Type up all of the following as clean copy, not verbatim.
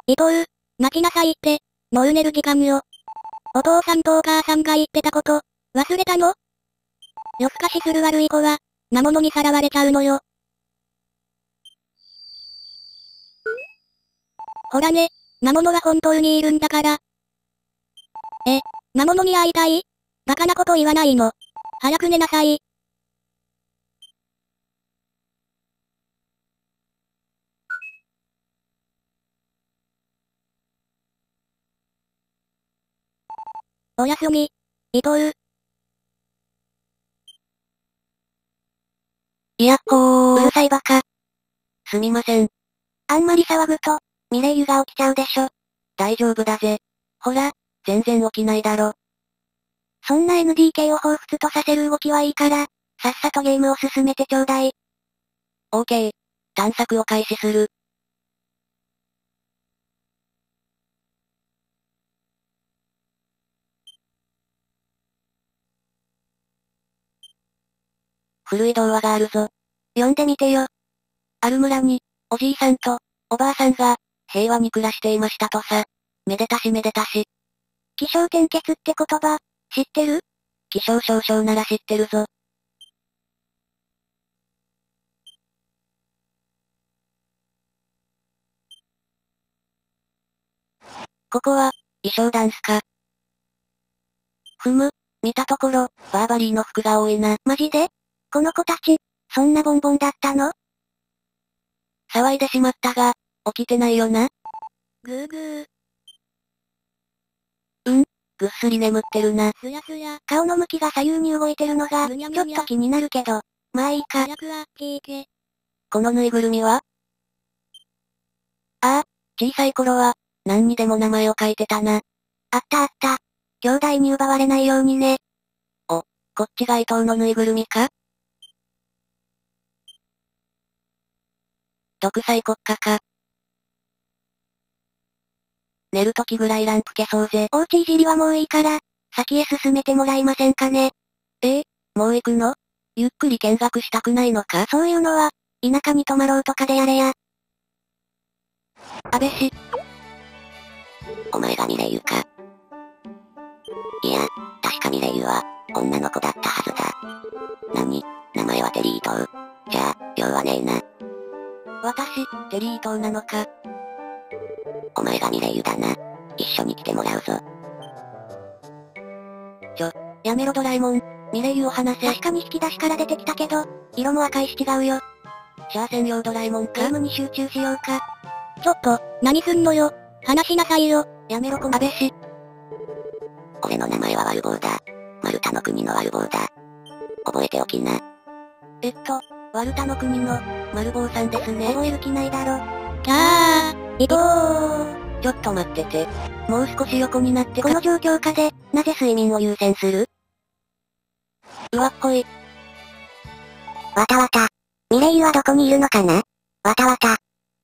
伊藤、待ちなさいって、もう寝る時間よ。お父さんとお母さんが言ってたこと、忘れたの？夜更かしする悪い子は、魔物にさらわれちゃうのよ。ほらね、魔物は本当にいるんだから。魔物に会いたい？バカなこと言わないの。早く寝なさい。おやすみ、伊藤。 いやっほー。 うるさいバカ。 すみません。 あんまり騒ぐと、ミレイユが起きちゃうでしょ。 大丈夫だぜ。ほら、全然起きないだろ。 そんな NDK を彷彿とさせる動きはいいから、さっさとゲームを進めてちょうだい。 OK。探索を開始する。古い童話があるぞ。 読んでみてよ。 ある村に、おじいさんと、おばあさんが、平和に暮らしていましたとさ。めでたしめでたし。 起承転結って言葉、知ってる？ 気象少々なら知ってるぞ。ここは、衣装ダンスか。ふむ、見たところ、バーバリーの服が多いな。 マジで？この子たち、そんなボンボンだったの？ 騒いでしまったが、起きてないよな。 ぐーぐー。 ぐっすり眠ってるな。 すやすや。顔の向きが左右に動いてるのが、ちょっと気になるけど。まあいいか。早くは、聞いて。 このぬいぐるみは？ああ、小さい頃は、何にでも名前を書いてたな。 あったあった。兄弟に奪われないようにね。 こっちが伊藤のぬいぐるみか？独裁国家か。寝るときぐらいランプ消そうぜ。 お家いじりはもういいから、先へ進めてもらえませんかね。 もう行くの？ゆっくり見学したくないのか？ そういうのは、田舎に泊まろうとかでやれや。 安倍氏。お前がミレイユか。いや、確かミレイユは、女の子だったはずだ。名前はテリー島。じゃあ、用はねえな。私、テリー島なのか。お前がミレイユだな。一緒に来てもらうぞ。やめろドラえもん。ミレイユを話せ。 確かに引き出しから出てきたけど、色も赤いし違うよ。 じゃあ専用ドラえもんか。 ゲームに集中しようか。ちょっと、何すんのよ。話しなさいよ。 やめろこの安倍氏。俺の名前はワルボーだ。マルタの国のワルボーだ。覚えておきな。ワルタの国の、マルボーさんですね。 覚える気ないだろ。 キャー、伊藤。 ちょっと待ってて。もう少し横になってこの状況下で、なぜ睡眠を優先する？ うわっほい。 わたわた。ミレイユはどこにいるのかな？わたわた。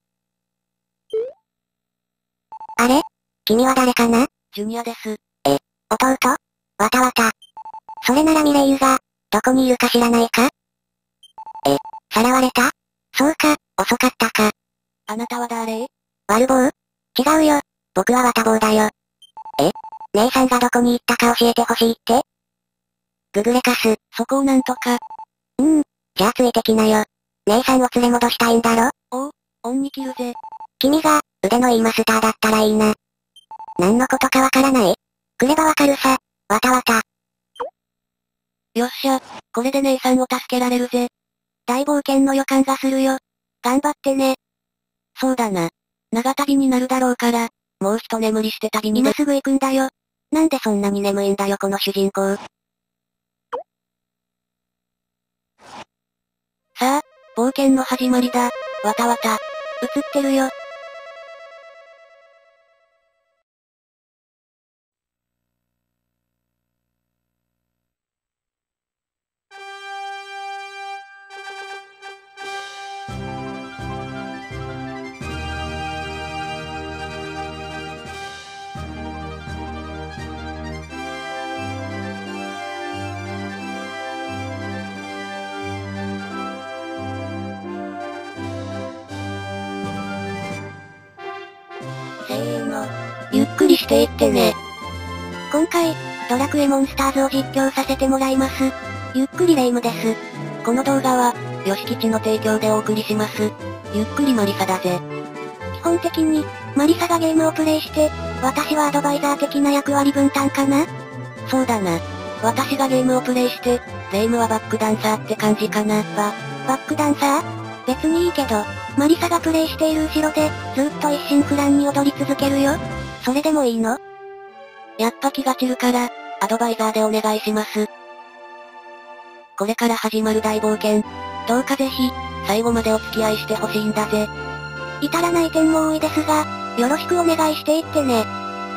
あれ？君は誰かな？ ジュニアです。 弟？わたわた。それならミレイユが、どこにいるか知らないか？さらわれた？そうか、遅かったか。 あなたは誰？ ワルボー？違うよ。僕はワタボーだよ。姉さんがどこに行ったか教えてほしいって？ググレカス。 そこをなんとか。 じゃあついてきなよ。姉さんを連れ戻したいんだろ？ 恩に切るぜ。 君が、腕のいいマスターだったらいいな。何のことかわからない？くればわかるさ。わたわた。 よっしゃ、これで姉さんを助けられるぜ。 大冒険の予感がするよ。頑張ってね。 そうだな。長旅になるだろうから、もう一眠りして旅に今すぐ行くんだよ。なんでそんなに眠いんだよこの主人公。 さあ、冒険の始まりだ。わたわた。 映ってるよ。 せーの。ゆっくりしていってね。今回、ドラクエモンスターズを実況させてもらいます。ゆっくりレ夢ムです。この動画は、よしきちの提供でお送りします。ゆっくりマリサだぜ。基本的に、マリサがゲームをプレイして、私はアドバイザー的な役割分担かな？そうだな。私がゲームをプレイして、レ夢ムはバックダンサーって感じかな。バックダンサー？別にいいけど、マリサがプレイしている後ろで、ずっと一心不乱に踊り続けるよ。それでもいいの？やっぱ気が散るから、アドバイザーでお願いします。これから始まる大冒険。どうかぜひ、最後までお付き合いしてほしいんだぜ。至らない点も多いですが、よろしくお願いしていってね。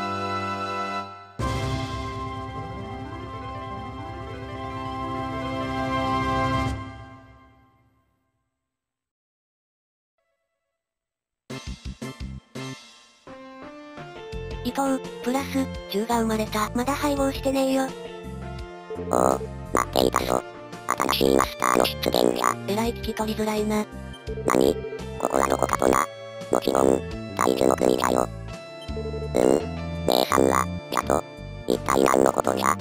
伊藤、プラス、10が生まれた。まだ配合してねえよ。おお、待っていたぞ。新しいマスターの出現や。えらい聞き取りづらいな。何？ここはどこかとな。もちろん、大樹の国だよ。姉さんは、やと、一体何のことじゃ。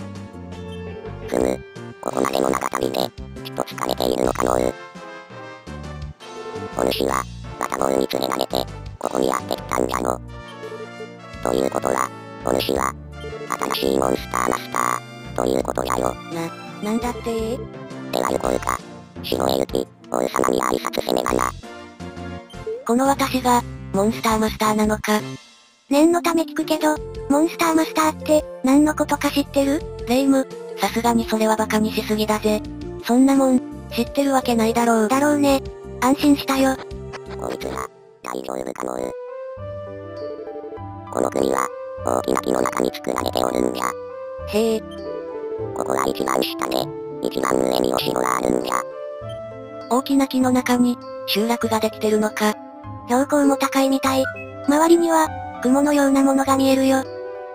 ここまでの長旅で、ちと疲れているのかのう。お主は、ワタボーに連れられて、ここにやってきたんじゃの。ということは、お主は、新しいモンスターマスター、ということじゃよ。なんだってでは行こうか。城へ行き、王様に挨拶せねばな。この私が、モンスターマスターなのか。念のため聞くけど、モンスターマスターって、何のことか知ってる？レ夢ム、さすがにそれはバカにしすぎだぜ。そんなもん、知ってるわけないだろう。だろうね。安心したよ。こいつら、大丈夫かのう。この国は、大きな木の中に作られておるんじゃ。へえ。ここは一番下で、一番上にお城があるんじゃ。大きな木の中に、集落ができてるのか。標高も高いみたい。周りには、雲のようなものが見えるよ。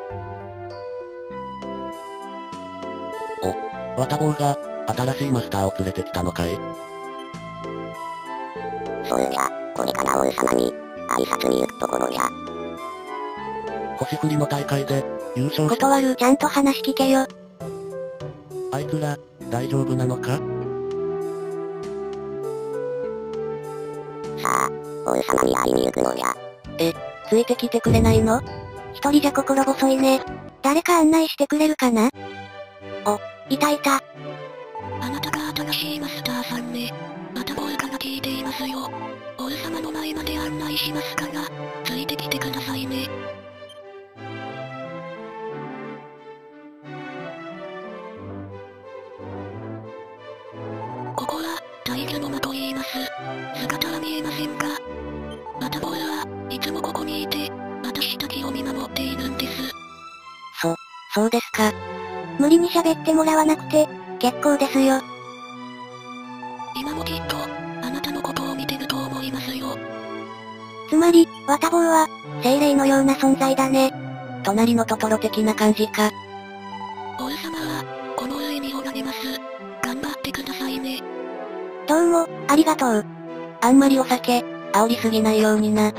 ワタボーが、新しいマスターを連れてきたのかい？ そうじゃ、これから王様に、挨拶に行くところじゃ。 星降りの大会で、優勝し断る。ちゃんと話聞けよ。 あいつら、大丈夫なのか？ さあ、王様に会いに行くのじゃ。ついてきてくれないの？一人じゃ心細いね。誰か案内してくれるかな？いた。 あなたが新しいマスターさんね。またボールから聞いていますよ。王様の前まで案内しますから、ついてきてくださいね。ここは、大樹の間と言います。姿は見えませんが。またボールはいつもここにいて、私たちを見守っているんです。 そうですか。無理に喋ってもらわなくて、結構ですよ。 今もきっと、あなたのことを見てると思いますよ。 つまり、ワタボーは、精霊のような存在だね。隣のトトロ的な感じか。 王様は、この上におられます。頑張ってくださいね。 どうも、ありがとう。あんまりお酒、煽りすぎないようにな。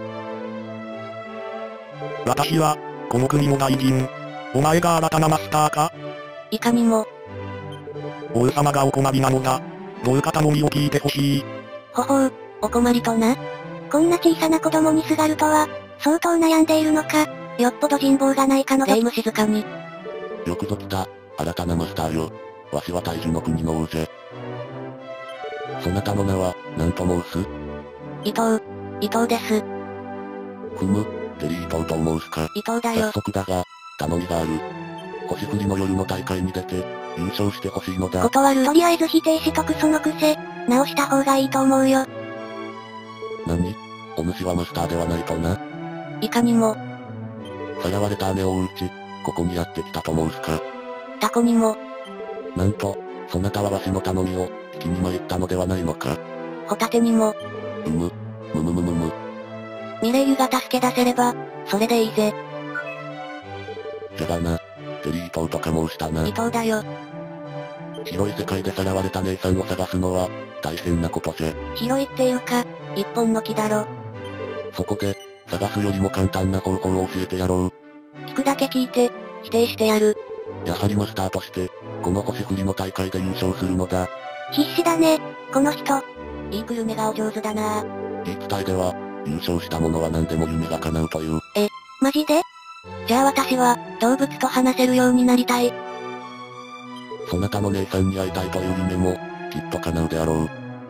私は、この国の大臣。お前が新たなマスターか？ いかにも。 王様がお困りなのだ。どうか頼みを聞いてほしい。 お困りとな。こんな小さな子供にすがるとは、相当悩んでいるのか、よっぽど人望がないかのレ夢ム静かに。 よくぞ来た、新たなマスターよ。わしは大樹の国の王ぜ。そなたの名は、何と申す？ 伊藤です。 テリー伊藤と申すか。 伊藤だよ。 早速だが、頼みがある。星降りの夜の大会に出て、優勝してほしいのだ。 断る。とりあえず否定しとくその癖、直した方がいいと思うよ。 何？お主はマスターではないとな。 いかにも。 さらわれた姉を打ち、ここにやってきたと申すか。 タコにも。 なんと、そなたはわしの頼みを、聞きに参ったのではないのか。 ホタテにも。 む。 ミレイユが助け出せれば、それでいいぜ。 じゃがな、テリー伊藤とか申したな。 伊藤だよ。 広い世界でさらわれた姉さんを探すのは、大変なことじゃ。 広いっていうか、一本の木だろ。 そこで、 探すよりも簡単な方法を教えてやろう。 聞くだけ聞いて、否定してやる。 やはりマスターとして、この星降りの大会で優勝するのだ。 必死だね、この人。いいくるめがお上手だな。 言い伝えでは、優勝した者は何でも夢が叶うという。 マジで？じゃあ私は、動物と話せるようになりたい。 そなたの姉さんに会いたいという夢も、きっと叶うであろう。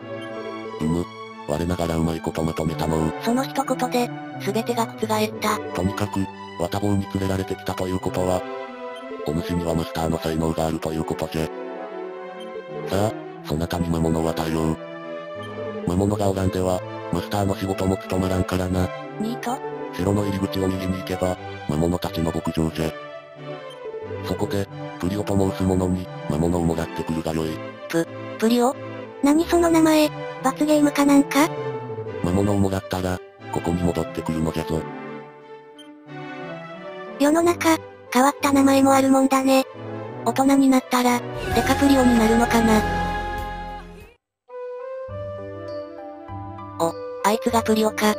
我ながらうまいことまとめたのう。 その一言で、すべてが覆った。 とにかく、綿棒に連れられてきたということは、お主にはマスターの才能があるということじゃ。さあ、そなたに魔物を与えよう。魔物がおらんでは、マスターの仕事も務まらんからな。 ニート？ 城の入り口を右に行けば、魔物たちの牧場じゃ。そこで、プリオと申す者に、魔物をもらってくるがよい。 プリオ？何その名前？罰ゲームかなんか？ 魔物をもらったら、ここに戻ってくるのじゃぞ。 世の中、変わった名前もあるもんだね。大人になったら、デカプリオになるのかな。あいつがプリオか。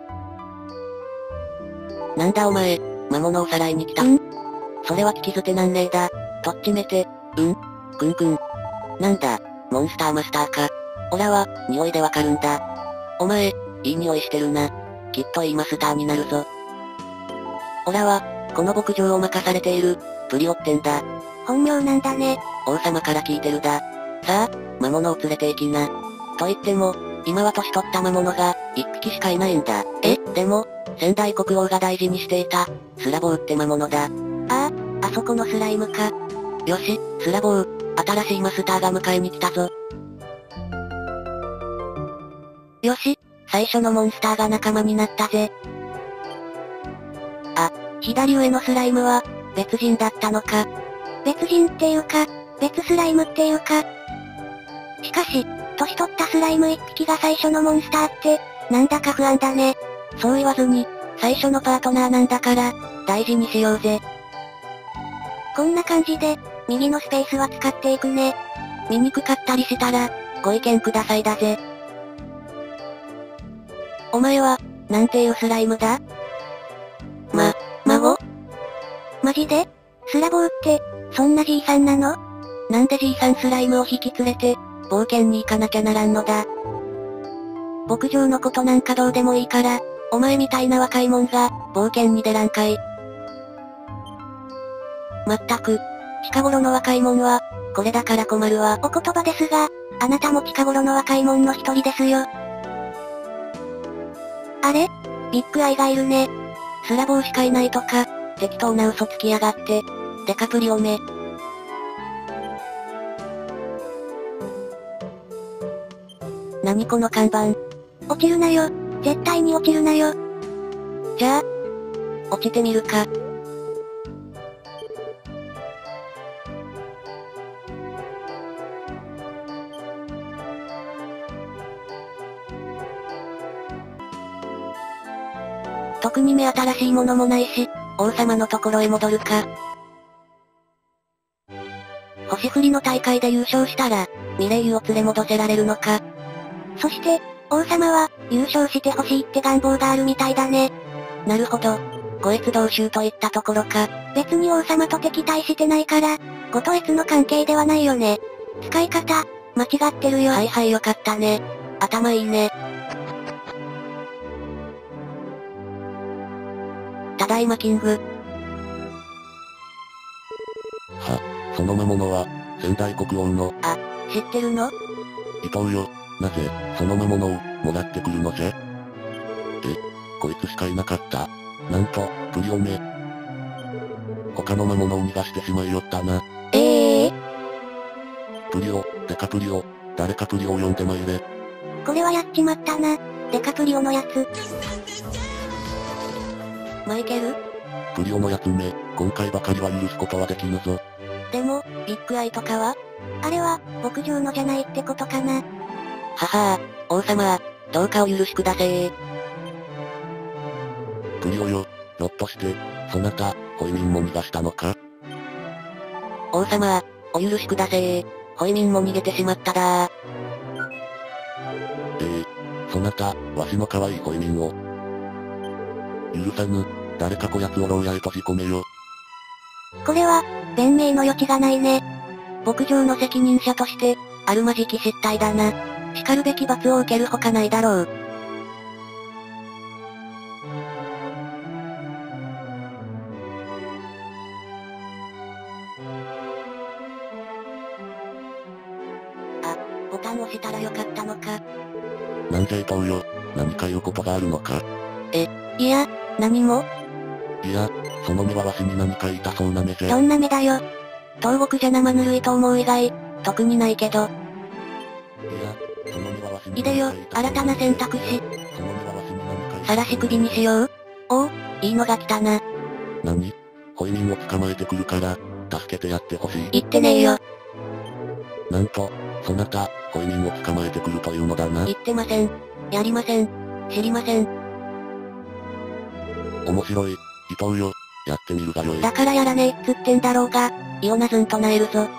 なんだお前、魔物をさらいに来た。それは聞き捨てなんねえだ。とっちめて、くん。なんだ、モンスターマスターか。オラは、匂いでわかるんだ。お前、いい匂いしてるな。きっといいマスターになるぞ。オラは、この牧場を任されている、プリオってんだ。本名なんだね。王様から聞いてるだ。さあ、魔物を連れて行きな。と言っても、今は年取った魔物が、一匹しかいないんだ。でも、先代国王が大事にしていた、スラボウって魔物だ。あそこのスライムか。よし、スラボウ、新しいマスターが迎えに来たぞ。よし、最初のモンスターが仲間になったぜ。左上のスライムは、別人だったのか。別人っていうか、別スライムっていうか。しかし、年取ったスライム一匹が最初のモンスターって、なんだか不安だね。そう言わずに、最初のパートナーなんだから、大事にしようぜ。こんな感じで、右のスペースは使っていくね。見にくかったりしたら、ご意見くださいだぜ。お前は、なんていうスライムだ？孫？マジで？スラボウって、そんなじいさんなの？なんでじいさんスライムを引き連れて、冒険に行かなきゃならんのだ。牧場のことなんかどうでもいいから、お前みたいな若いもんが、冒険に出らんかい。まったく、近頃の若いもんは、これだから困るわ。お言葉ですが、あなたも近頃の若いもんの一人ですよ。あれ？ビッグアイがいるね。スラボウしかいないとか、適当な嘘つきやがって。デカプリオめ。何この看板。落ちるなよ。絶対に落ちるなよ。じゃあ、落ちてみるか。特に目新しいものもないし、王様のところへ戻るか。星降りの大会で優勝したら、ミレイユを連れ戻せられるのか。そして、王様は、優勝してほしいって願望があるみたいだね。なるほど。ご越同州といったところか。別に王様と敵対してないから、ごと越の関係ではないよね。使い方、間違ってるよ。はいよかったね。頭いいね。ただいまキング。 その魔物は、先代国王の。 知ってるの？ 伊藤よ。なぜ、その魔物を、もらってくるのじゃ？こいつしかいなかった。なんと、プリオめ。他の魔物を逃がしてしまいよったな。プリオ、デカプリオ、誰かプリオを呼んでまいれ。 これはやっちまったな。デカプリオのやつ。マイケル？ プリオのやつめ、今回ばかりは許すことはできぬぞ。 でも、ビッグアイとかは？あれは、牧場のじゃないってことかな。ははー、王様、どうかお許しくだせー。 プリオよ、ひょっとして、そなた、ホイミンも逃がしたのか？ 王様、お許しくだせー。ホイミンも逃げてしまっただー。 そなた、わしの可愛いホイミンを。 許さぬ。誰かこやつを牢屋へ閉じ込めよ。 これは、弁明の余地がないね。牧場の責任者として、あるまじき失態だな。叱るべき罰を受けるほかないだろう。あ、ボタン押したらよかったのか。 なんじゃ伊藤よ。何か言うことがあるのか。 いや、何も。 いや、その目はわしに何か言いたそうな目じゃ。 どんな目だよ。東国じゃ生ぬるいと思う以外、特にないけど。 いや、その目はわしにいでよ、新たな選択肢。 その目はわしに何か言いた晒し首にしよう。おお、いいのが来たな。 何？ホイミンを捕まえてくるから、助けてやってほしい。 言ってねえよ。 なんと、そなた、ホイミンを捕まえてくるというのだな。 言ってません。やりません。知りません。 面白い。伊藤よ、やってみるがよい。 だからやらねえっつってんだろうが、イオナズン唱えるぞ。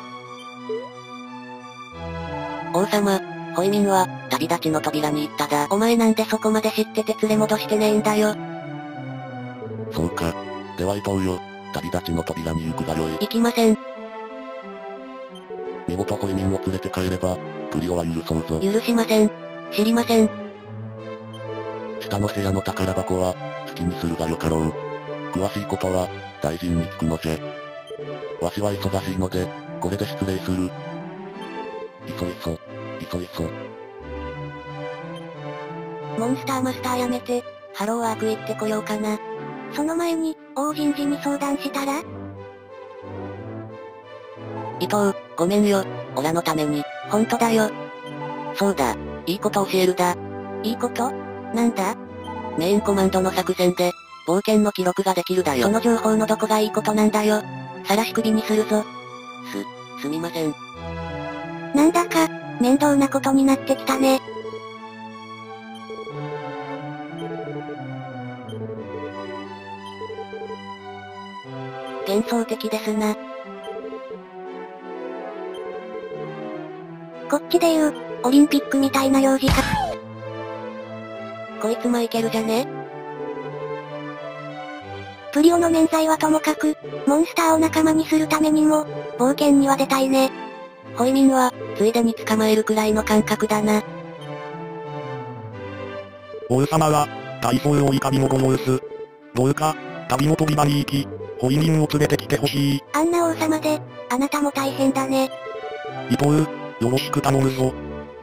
王様、ホイミンは、旅立ちの扉に行っただ。お前なんでそこまで知ってて連れ戻してねえんだよ。 そうか。では伊藤よ、旅立ちの扉に行くがよい。 行きません。 見事ホイミンを連れて帰れば、プリオは許そうぞ。 許しません。知りません。 下の部屋の宝箱は、好きにするがよかろう。詳しいことは、大臣に聞くのじゃ。わしは忙しいので、これで失礼する。いそいそ、いそいそ。 モンスターマスターやめて、ハローワーク行ってこようかな。その前に、王人事に相談したら？伊藤、ごめんよ。オラのために。ほんとだよ。そうだ。いいこと教えるだ。いいこと？なんだ？メインコマンドの作戦で、冒険の記録ができるだよ。その情報のどこがいいことなんだよ。晒し首にするぞ。すみません。なんだか、面倒なことになってきたね。幻想的ですな。こっちで言う、オリンピックみたいな幼児か。こいつマイケルじゃね？プリオの免罪はともかく、モンスターを仲間にするためにも、冒険には出たいね。ホイミンは、ついでに捕まえるくらいの感覚だな。 王様は、大層お怒りのご様子。どうか、旅の扉に行き、ホイミンを連れてきてほしい。 あんな王様で、あなたも大変だね。 伊藤、よろしく頼むぞ。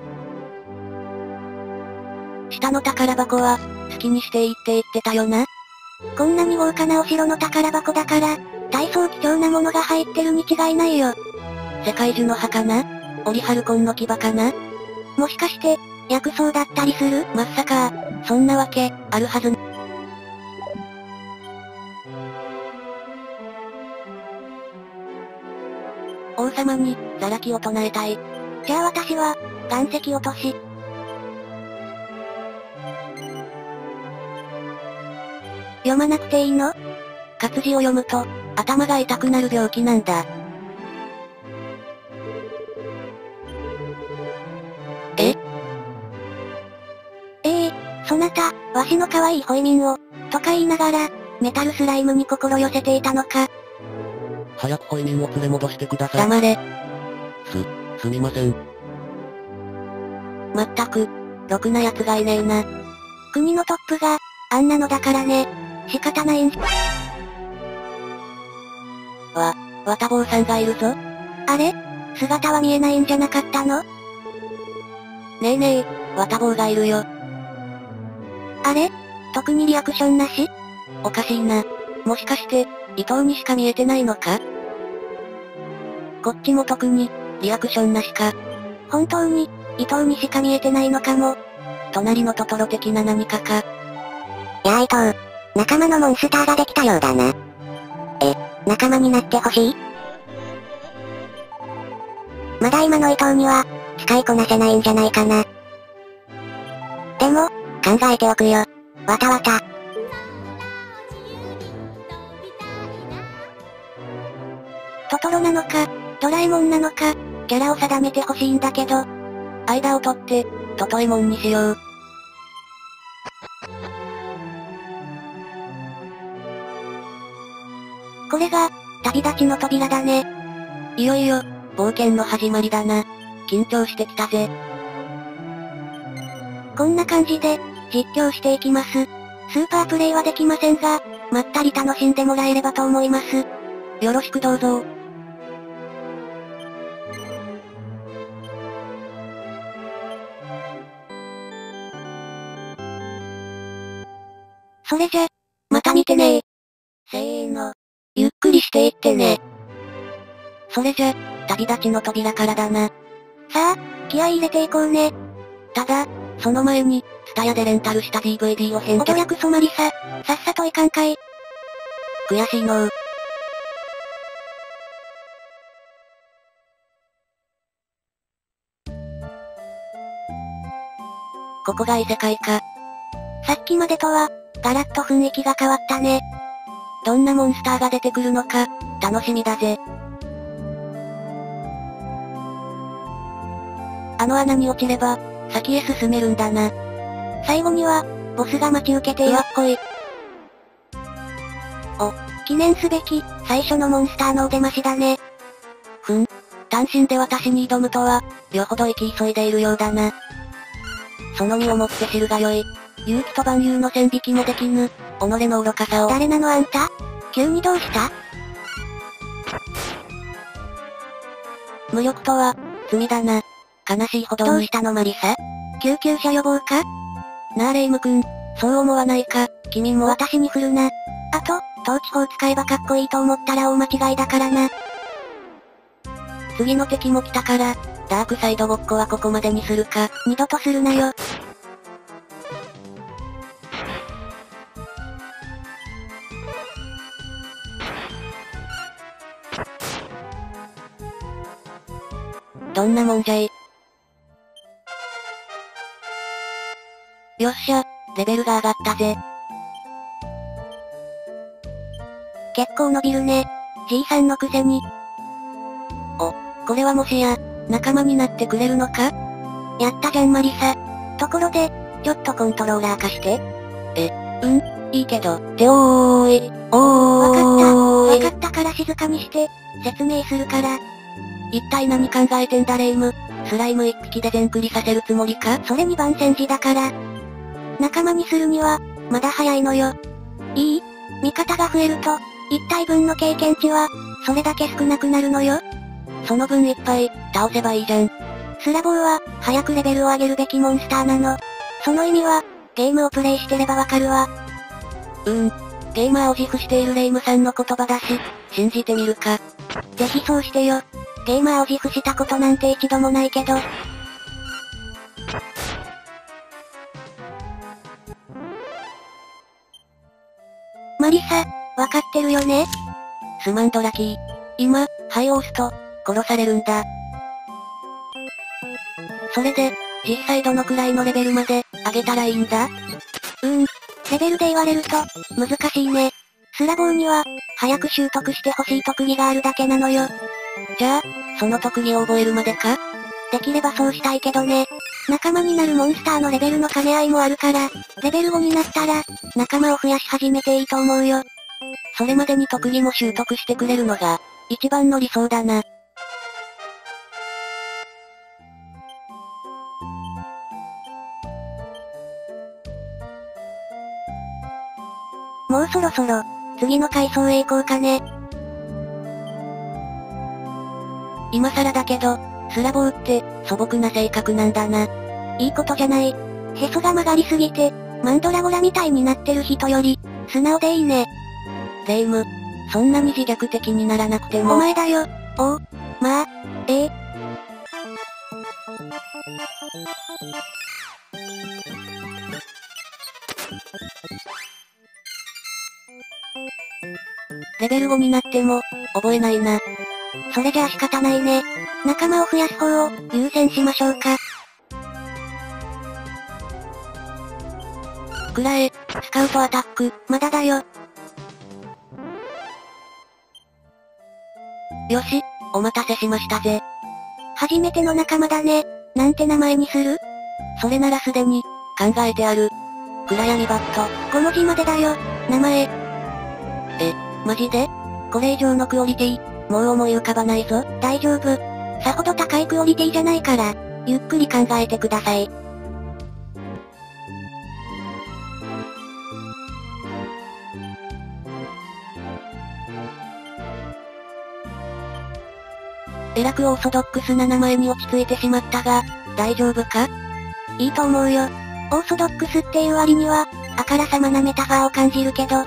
下の宝箱は、好きにしていいって言ってたよな。こんなに豪華なお城の宝箱だから、大層貴重なものが入ってるに違いないよ。世界樹の葉かな？オリハルコンの牙かな？もしかして、薬草だったりする？まさか、そんなわけ、あるはず。王様に、ザラキを唱えたい。じゃあ私は、岩石落とし。読まなくていいの？活字を読むと、頭が痛くなる病気なんだ。そなた、わしの可愛いホイミンを、とか言いながら、メタルスライムに心寄せていたのか。 早くホイミンを連れ戻してください。 黙れ。 すみません。 まったく、ろくな奴がいねえな。国のトップが、あんなのだからね。仕方ないんじゃ。わたぼうさんがいるぞ。あれ？姿は見えないんじゃなかったの？ねえねえ、わたぼうがいるよ。あれ？特にリアクションなし？おかしいな。もしかして、伊藤にしか見えてないのか？こっちも特に、リアクションなしか。本当に、伊藤にしか見えてないのかも。隣のトトロ的な何かか。 やあ伊藤、仲間のモンスターができたようだな。仲間になってほしい？まだ今の伊藤には、使いこなせないんじゃないかな。でも、考えておくよ。わたわた。 トトロなのか、ドラえもんなのか、キャラを定めてほしいんだけど、間を取って、トトエモンにしよう。 これが、旅立ちの扉だね。いよいよ、冒険の始まりだな。緊張してきたぜ。こんな感じで、実況していきます。スーパープレイはできませんが、まったり楽しんでもらえればと思います。よろしくどうぞ。それじゃ、また見てねー。せーの。ゆっくりしていってね。それじゃ、旅立ちの扉からだな。さあ、気合い入れていこうね。ただ、その前に、TSUTAYAでレンタルした DVD を返却。おどやくそまりさ、さっさといかんかい。悔しいのー。ここが異世界か。さっきまでとは、ガラッと雰囲気が変わったね。どんなモンスターが出てくるのか、楽しみだぜ。あの穴に落ちれば、先へ進めるんだな。最後には、ボスが待ち受けている。うわっこい。お、記念すべき、最初のモンスターのお出ましだね。単身で私に挑むとは、よほど生き急いでいるようだな。その身をもって知るがよい。勇気と万有の線引きもできぬ、己の愚かさを。誰なのあんた？急にどうした？無力とは、罪だな。悲しいほどに。どうしたのマリサ？救急車予防か？なあレイム君、そう思わないか、君も私に振るな。あと、統治法使えばかっこいいと思ったら大間違いだからな。次の敵も来たから、ダークサイドごっこはここまでにするか。二度とするなよ。どんなもんじゃい。よっしゃ、レベルが上がったぜ。結構伸びるね。じいさんのくせに。お、これはもしや、仲間になってくれるのか？やったじゃんマリサ。ところで、ちょっとコントローラー貸して。いいけど。おーい、わかったから静かにして、説明するから。一体何考えてんだレイム。スライム一匹で全クリさせるつもりか？それに番戦時だから。仲間にするには、まだ早いのよ。いい？味方が増えると、一体分の経験値は、それだけ少なくなるのよ。その分いっぱい、倒せばいいじゃん。スラボーは、早くレベルを上げるべきモンスターなの。その意味は、ゲームをプレイしてればわかるわ。ゲーマーを自負しているレイムさんの言葉だし、信じてみるか。ぜひそうしてよ。ゲーマーを自負したことなんて一度もないけど。マリサ、わかってるよね？すまんドラキー。今、はい押すと、殺されるんだ。それで、実際どのくらいのレベルまで、上げたらいいんだ？レベルで言われると、難しいね。スラボーには、早く習得してほしい特技があるだけなのよ。じゃあ、その特技を覚えるまでか？できればそうしたいけどね。仲間になるモンスターのレベルの兼ね合いもあるから、レベル5になったら、仲間を増やし始めていいと思うよ。それまでに特技も習得してくれるのが、一番の理想だな。もうそろそろ、次の階層へ行こうかね。今更だけど、スラボーって、素朴な性格なんだな。いいことじゃない。へそが曲がりすぎて、マンドラゴラみたいになってる人より、素直でいいね。レイム、そんなに自虐的にならなくても。お前だよ。まあ、レベル5になっても、覚えないな。それじゃあ仕方ないね。仲間を増やす方を、優先しましょうか。くらえ、スカウトアタック、まだだよ。よし、お待たせしましたぜ。初めての仲間だね。なんて名前にする？それならすでに、考えてある。暗闇バット。5文字までだよ、名前。マジで？ これ以上のクオリティ、もう思い浮かばないぞ。大丈夫。さほど高いクオリティじゃないから、ゆっくり考えてください。えらくオーソドックスな名前に落ち着いてしまったが、大丈夫か？いいと思うよ。オーソドックスっていう割には、あからさまなメタファーを感じるけど。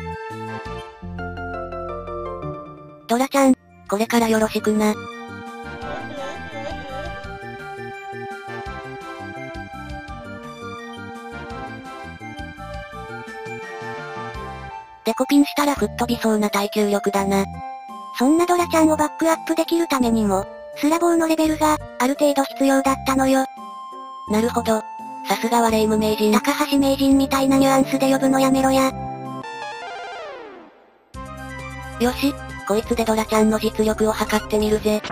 ドラちゃん、これからよろしくな。デコピンしたら吹っ飛びそうな耐久力だな。そんなドラちゃんをバックアップできるためにも、スラボーのレベルが、ある程度必要だったのよ。なるほど。さすがはレイム名人。高橋名人みたいなニュアンスで呼ぶのやめろや。よし、こいつでドラちゃんの実力を測ってみるぜ。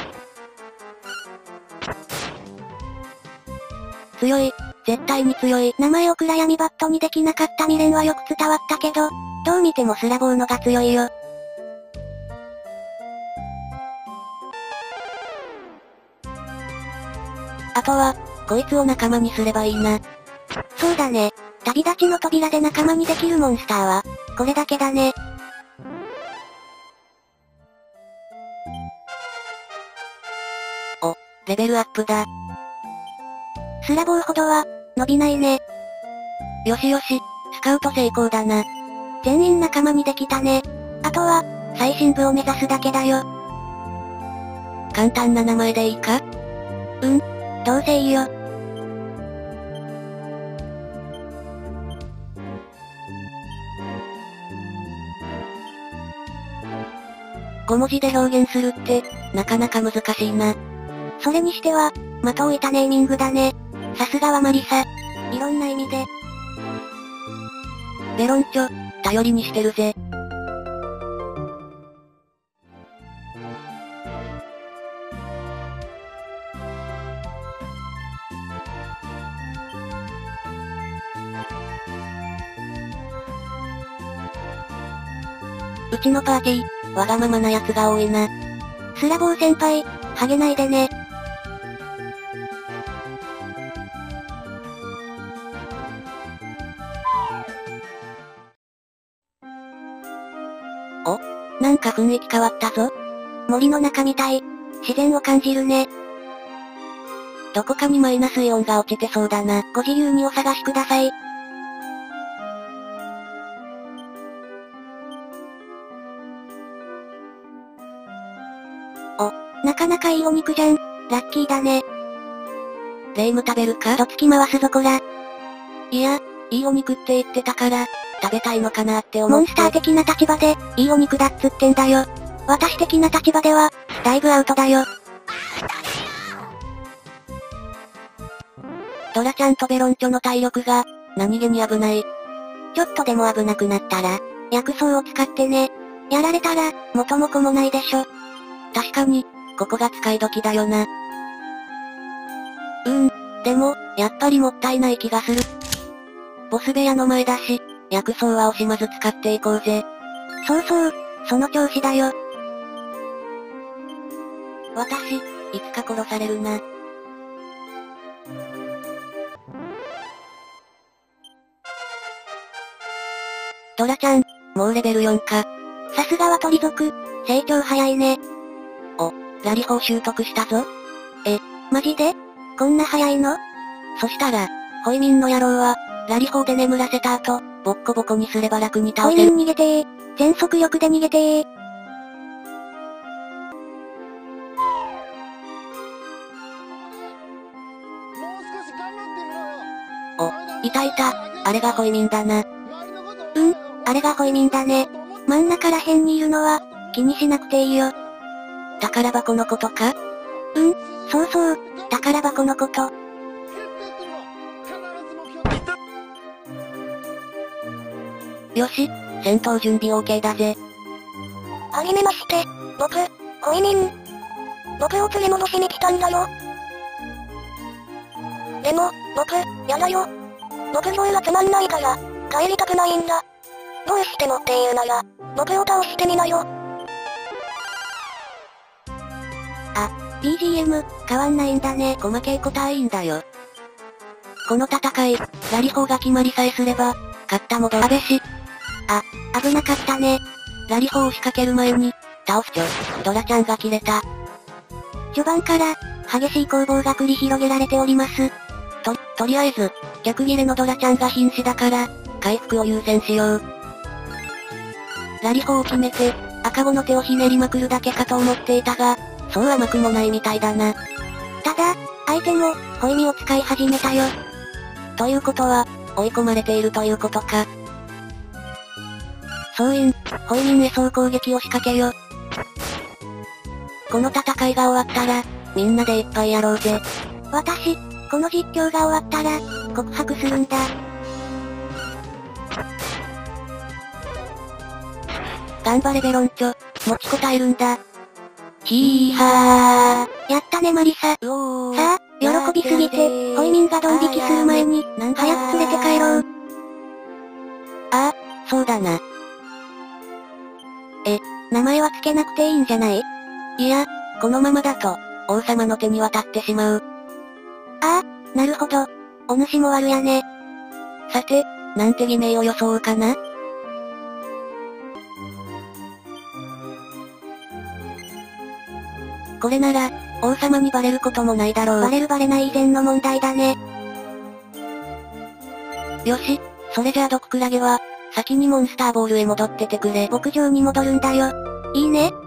強い。絶対に強い。名前を暗闇バットにできなかった未練はよく伝わったけど、どう見てもスラボーのが強いよ。あとは、こいつを仲間にすればいいな。そうだね。旅立ちの扉で仲間にできるモンスターは、これだけだね。お、レベルアップだ。スラボーほどは、伸びないね。よしよし、スカウト成功だな。全員仲間にできたね。あとは、最深部を目指すだけだよ。簡単な名前でいいか？どうせいいよ。5文字で表現するって、なかなか難しいな。それにしては、的を置いたネーミングだね。さすがはマリサ。いろんな意味で。ベロンチョ、頼りにしてるぜ。うちのパーティー、わがままな奴が多いな。スラボー先輩、ハゲないでね。お、なんか雰囲気変わったぞ。森の中みたい。自然を感じるね。どこかにマイナスイオンが落ちてそうだな。ご自由にお探しください。なかなかいいお肉じゃん。ラッキーだね。レイム食べるか？どつき回すぞこら。いや、いいお肉って言ってたから、食べたいのかなって思って。モンスター的な立場で、いいお肉だっつってんだよ。私的な立場では、だいぶアウトだよ。ドラちゃんとベロンチョの体力が、何気に危ない。ちょっとでも危なくなったら、薬草を使ってね。やられたら、元も子もないでしょ。確かに、ここが使い時だよな。でも、やっぱりもったいない気がする。ボス部屋の前だし、薬草は惜しまず使っていこうぜ。そうそう、その調子だよ。私、いつか殺されるな。ドラちゃん、もうレベル4か。さすがは鳥族、成長早いね。お、ラリホを習得したぞ。マジで？こんな早いの？そしたら、ホイミンの野郎は、ラリホーで眠らせた後、ボッコボコにすれば楽に倒せる。ホイミン逃げてー。全速力で逃げてー。お、いたいた。あれがホイミンだな。あれがホイミンだね。真ん中ら辺にいるのは、気にしなくていいよ。宝箱のことか？そうそう、宝箱のこと。よし、戦闘準備 OK だぜ。 はじめまして、僕、ホイミン。僕を連れ戻しに来たんだよ。でも、僕、やだよ。牧場がつまんないから、帰りたくないんだ。どうしてもっていうなら、僕を倒してみなよ。 BGM、変わんないんだね。細けいことはいいんだよ。この戦い、ラリ砲が決まりさえすれば、勝ったも同然し。危なかったね。ラリ砲を仕掛ける前に、倒すドラちゃんが切れた。序盤から、激しい攻防が繰り広げられております。とりあえず、逆切れのドラちゃんが瀕死だから、回復を優先しよう。ラリ砲を決めて、赤子の手をひねりまくるだけかと思っていたが、そう甘くもないみたいだな。ただ、相手も、ホイミを使い始めたよ。ということは、追い込まれているということか。総員、ホイミンへ総攻撃を仕掛けよ。この戦いが終わったら、みんなで一杯やろうぜ。私、この実況が終わったら、告白するんだ。頑張れベロンチョ、持ちこたえるんだ。ヒーハー。やったねマリサ。さあ、喜びすぎて、ホイミンがドン引きする前に、早く連れて帰ろう。そうだな。名前は付けなくていいんじゃない？いや、このままだと、王様の手に渡ってしまう。なるほど。お主も悪やね。さて、なんて偽名を装うかな？これなら、王様にバレることもないだろう。バレるバレない以前の問題だね。よし、それじゃあ毒クラゲは、先にモンスターボールへ戻っててくれ。牧場に戻るんだよ。いいね。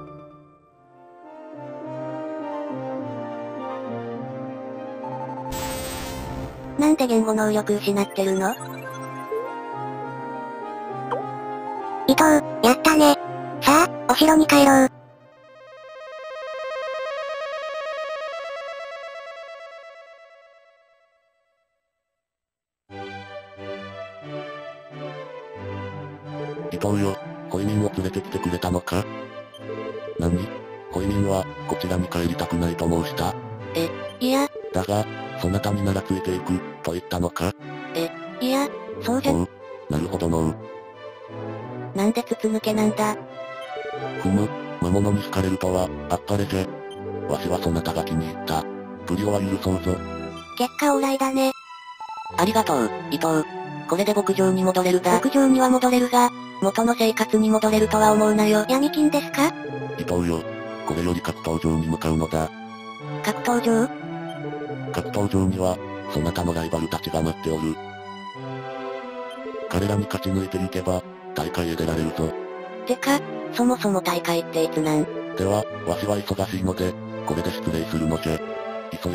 なんで言語能力失ってるの？伊藤、やったね。さあ、お城に帰ろう。 伊藤よ、ホイミンを連れてきてくれたのか？何？ホイミンは、こちらに帰りたくないと申した？ いや。 だが、そなたにならついていく、と言ったのか？ いや、そうじゃ。 なるほどのう。 なんで筒抜けなんだ？ 魔物に好かれるとは、あっぱれじゃ。わしはそなたが気に入った。プリオは許そうぞ。 結果オーライだね。ありがとう、伊藤。これで牧場に戻れるが。牧場には戻れるが、元の生活に戻れるとは思うなよ。闇金ですか？ 伊藤よ、これより格闘場に向かうのだ。 格闘場？ 格闘場には、そなたのライバルたちが待っておる。彼らに勝ち抜いていけば、大会へ出られるぞ。 てか、そもそも大会っていつなん？ では、わしは忙しいので、これで失礼するのじゃ。いそ。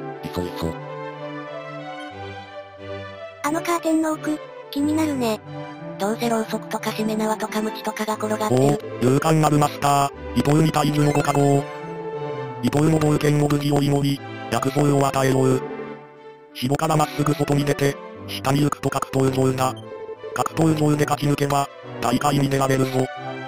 あのカーテンの奥、気になるね。どうせろうそくとかしめ縄とかムチとかが転がってる。 勇敢なるマスター、伊藤に大樹のご加護。伊藤の冒険の無事を祈り、薬草を与えよう。城からまっすぐ外に出て、下に行くと格闘場だ。格闘場で勝ち抜けば、大会に出られるぞ。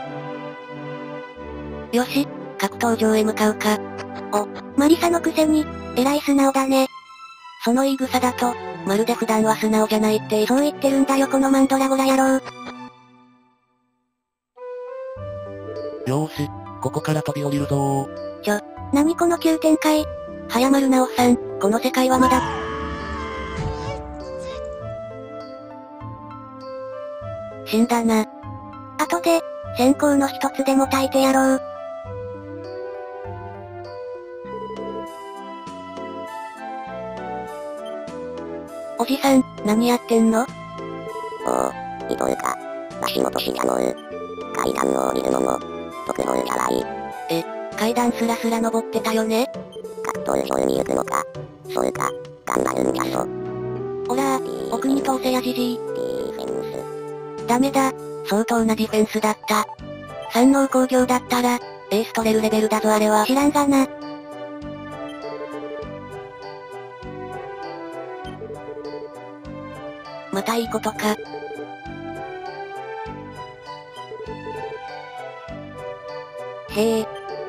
よし、格闘場へ向かうか。マリサのくせに、えらい素直だね。その言い草だと、まるで普段は素直じゃないってそう言ってるんだよこのマンドラゴラ野郎。 よーし、ここから飛び降りるぞー。 何この急展開。早丸直さん、この世界はまだ。死んだな。後で、先行の一つでも焚いてやろう。おじさん、何やってんの？ 伊藤か。足元しじゃのう。階段を降りるのも、特労じゃない。 階段スラスラ登ってたよね？ 格闘場に行くのか。そうか、頑張るんじゃぞ。 おらー、奥に通せやじじい。 ディフェンス。 ダメだ、相当なディフェンスだった。山王工業だったら、エース取れるレベルだぞあれは。知らんがな。またいいことか。へえ。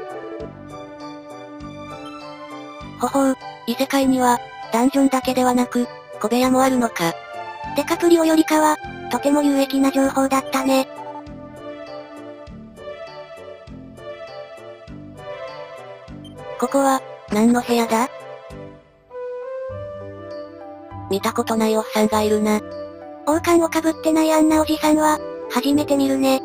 ほほう、異世界には、ダンジョンだけではなく、小部屋もあるのか。デカプリオよりかは、とても有益な情報だったね。ここは、何の部屋だ？見たことないおっさんがいるな。王冠をかぶってないあんなおじさんは、初めて見るね。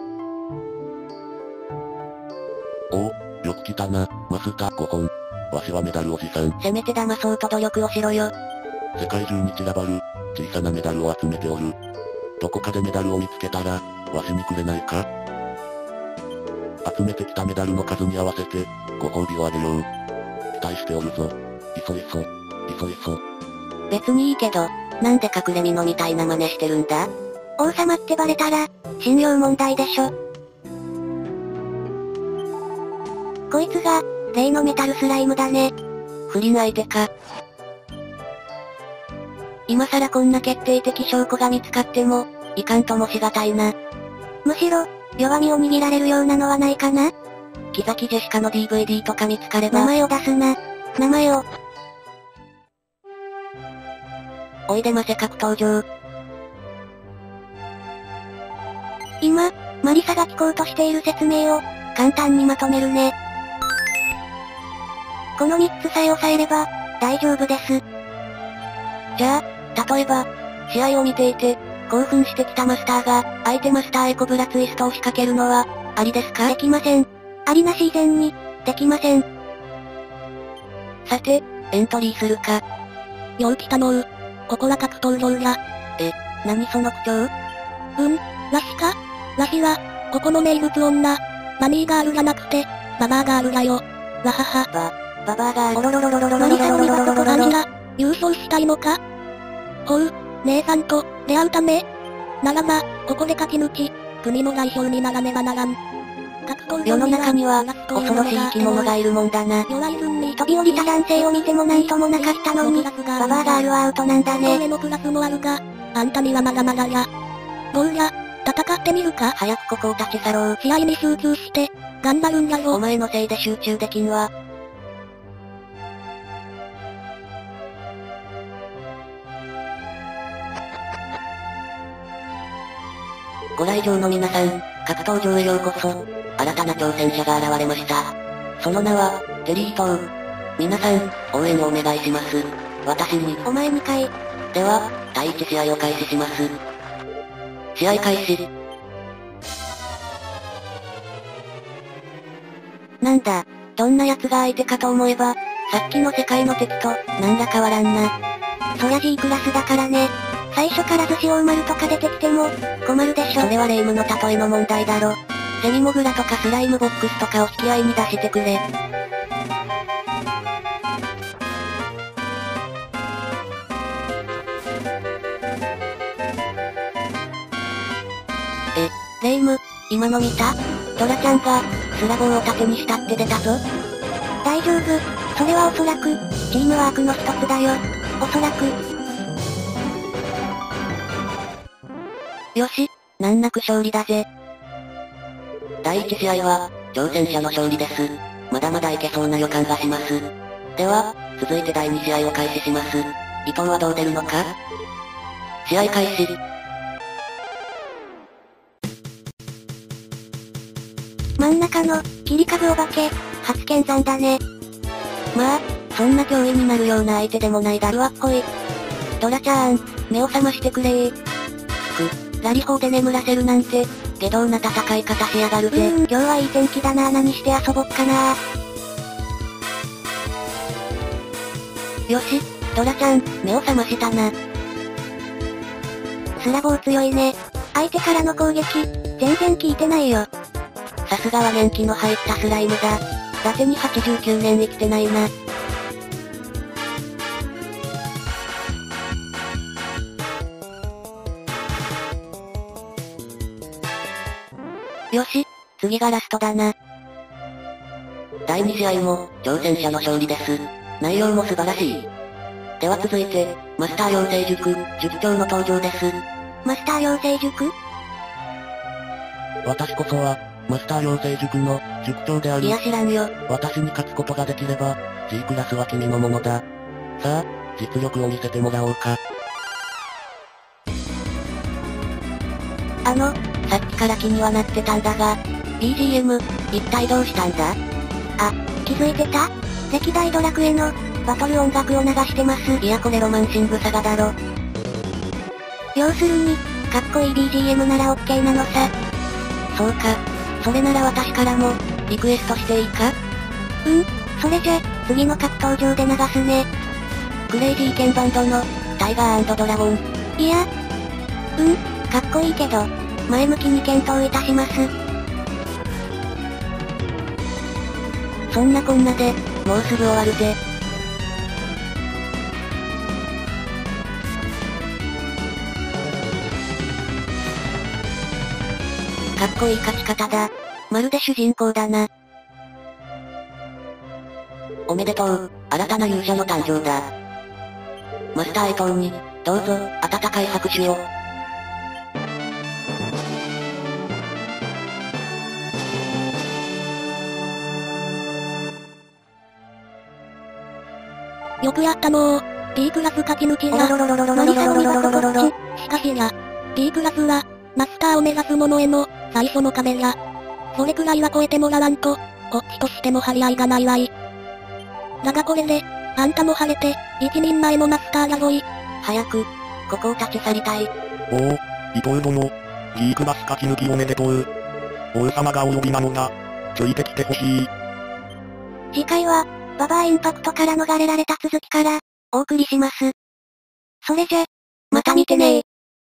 おお、よく来たな、マスター5本。わしはメダルおじさん。 せめて騙そうと努力をしろよ。 世界中に散らばる、小さなメダルを集めておる。どこかでメダルを見つけたら、わしにくれないか？集めてきたメダルの数に合わせて、ご褒美をあげよう。期待しておるぞ。いそいそ、いそいそ。 別にいいけど、なんで隠れ蓑みたいな真似してるんだ？王様ってバレたら、信用問題でしょ。こいつが、例のメタルスライムだね。不倫相手か。今さらこんな決定的証拠が見つかっても、いかんともしがたいな。むしろ、弱みを握られるようなのはないかな？木崎ジェシカの DVD とか見つかれば。名前を出すな。名前を。おいでませ格登場。今、マリサが聞こうとしている説明を、簡単にまとめるね。この3つさえ押さえれば、大丈夫です。じゃあ、例えば、試合を見ていて、興奮してきたマスターが、相手マスターへコブラツイストを仕掛けるのは、ありですか？できません。ありなし以前に、できません。さて、エントリーするか。 よう来たのう。ここは格闘場や。 何その口調？ らしか？らしは、ここの名物女。マミーガールじゃなくて、ババアガールだよ。わはは。 ババアガール。おろろろろろろろろろろろろろろ。 マリサを見事と感じが、優勝したいのか？ほう、姉さんと、出会うため？ならば、ここで勝ち抜き、国の代表にならねばならん。 世の中には、恐ろしい生き物がいるもんだな。飛び降りた男性を見てもなんともなかったのに、ババアガールはアウトなんだね。 上のクラスもあるが、あんたにはまだまだや。どうや、戦ってみるか？ 早くここを立ち去ろう。 試合に集中して、頑張るんだよ。 お前のせいで集中できんわ。ご来場の皆さん、格闘場へようこそ。新たな挑戦者が現れました。その名は、テリー・トウ。皆さん、応援をお願いします。私に。お前にかい。では、第1試合を開始します。試合開始。なんだ、どんな奴が相手かと思えば、さっきの世界の敵と、なんら変わらんな。そりゃ G クラスだからね。最初から寿司大丸とか出てきても、困るでしょ。それはレイムの例えの問題だろ。セミモグラとかスライムボックスとかを引き合いに出してくれ。レイム、今の見た？トラちゃんが、スラボを盾にしたって出たぞ。大丈夫、それはおそらく、チームワークの一つだよ。おそらく。よし、難なく勝利だぜ。第1試合は、挑戦者の勝利です。まだまだいけそうな予感がします。では、続いて第2試合を開始します。伊藤はどう出るのか？試合開始。真ん中の、切り株お化け、初見山だね。まあ、そんな脅威になるような相手でもないだろ。うわっこい。トラちゃん、目を覚ましてくれー。ラリ砲で眠らせるなんて、下道な戦い方しやがるぜ。今日はいい天気だな。何して遊ぼっかな。よし、トラちゃん、目を覚ましたな。スラボー強いね。相手からの攻撃、全然効いてないよ。さすがは年季の入ったスライムだ。伊達に89年生きてないな。よし、次がラストだな。第2試合も、挑戦者の勝利です。内容も素晴らしい。では続いて、マスター養成塾、塾長の登場です。マスター養成塾？ 私こそは、マスター養成塾の、塾長である。 いや知らんよ。 私に勝つことができれば、G クラスは君のものだ。さあ、実力を見せてもらおうか。 さっきから気にはなってたんだが、BGM、一体どうしたんだ？あ、気づいてた？ 歴代ドラクエの、バトル音楽を流してます。いやこれロマンシングサガだろ。要するに、かっこいい BGM なら OK なのさ。そうか。それなら私からも、リクエストしていいか？それじゃ、次の格闘場で流すね。クレイジーケンバンドの、タイガー&ドラゴン。いや、かっこいいけど、前向きに検討いたします。そんなこんなで、もうすぐ終わるぜ。かっこいい勝ち方だ。まるで主人公だな。 おめでとう、新たな勇者の誕生だ。マスター江藤に、どうぞ、温かい拍手を。 よくやったのー。B クラス勝ち抜きや。マリサの磨くこっち。しかしや、B クラスは、マスターを目指す者への、最初の壁や。それくらいは超えてもらわんと、こっちとしても張り合いがないわい。だがこれで、あんたも晴れて、一人前のマスターだぞい。 早く、ここを立ち去りたい。 おお、伊藤殿。B クラス勝ち抜きおめでとう。王様がお呼びなのだ。ついてきてほしい。 次回は、ババアインパクトから逃れられた続きから、お送りします。それじゃ、また見てねー。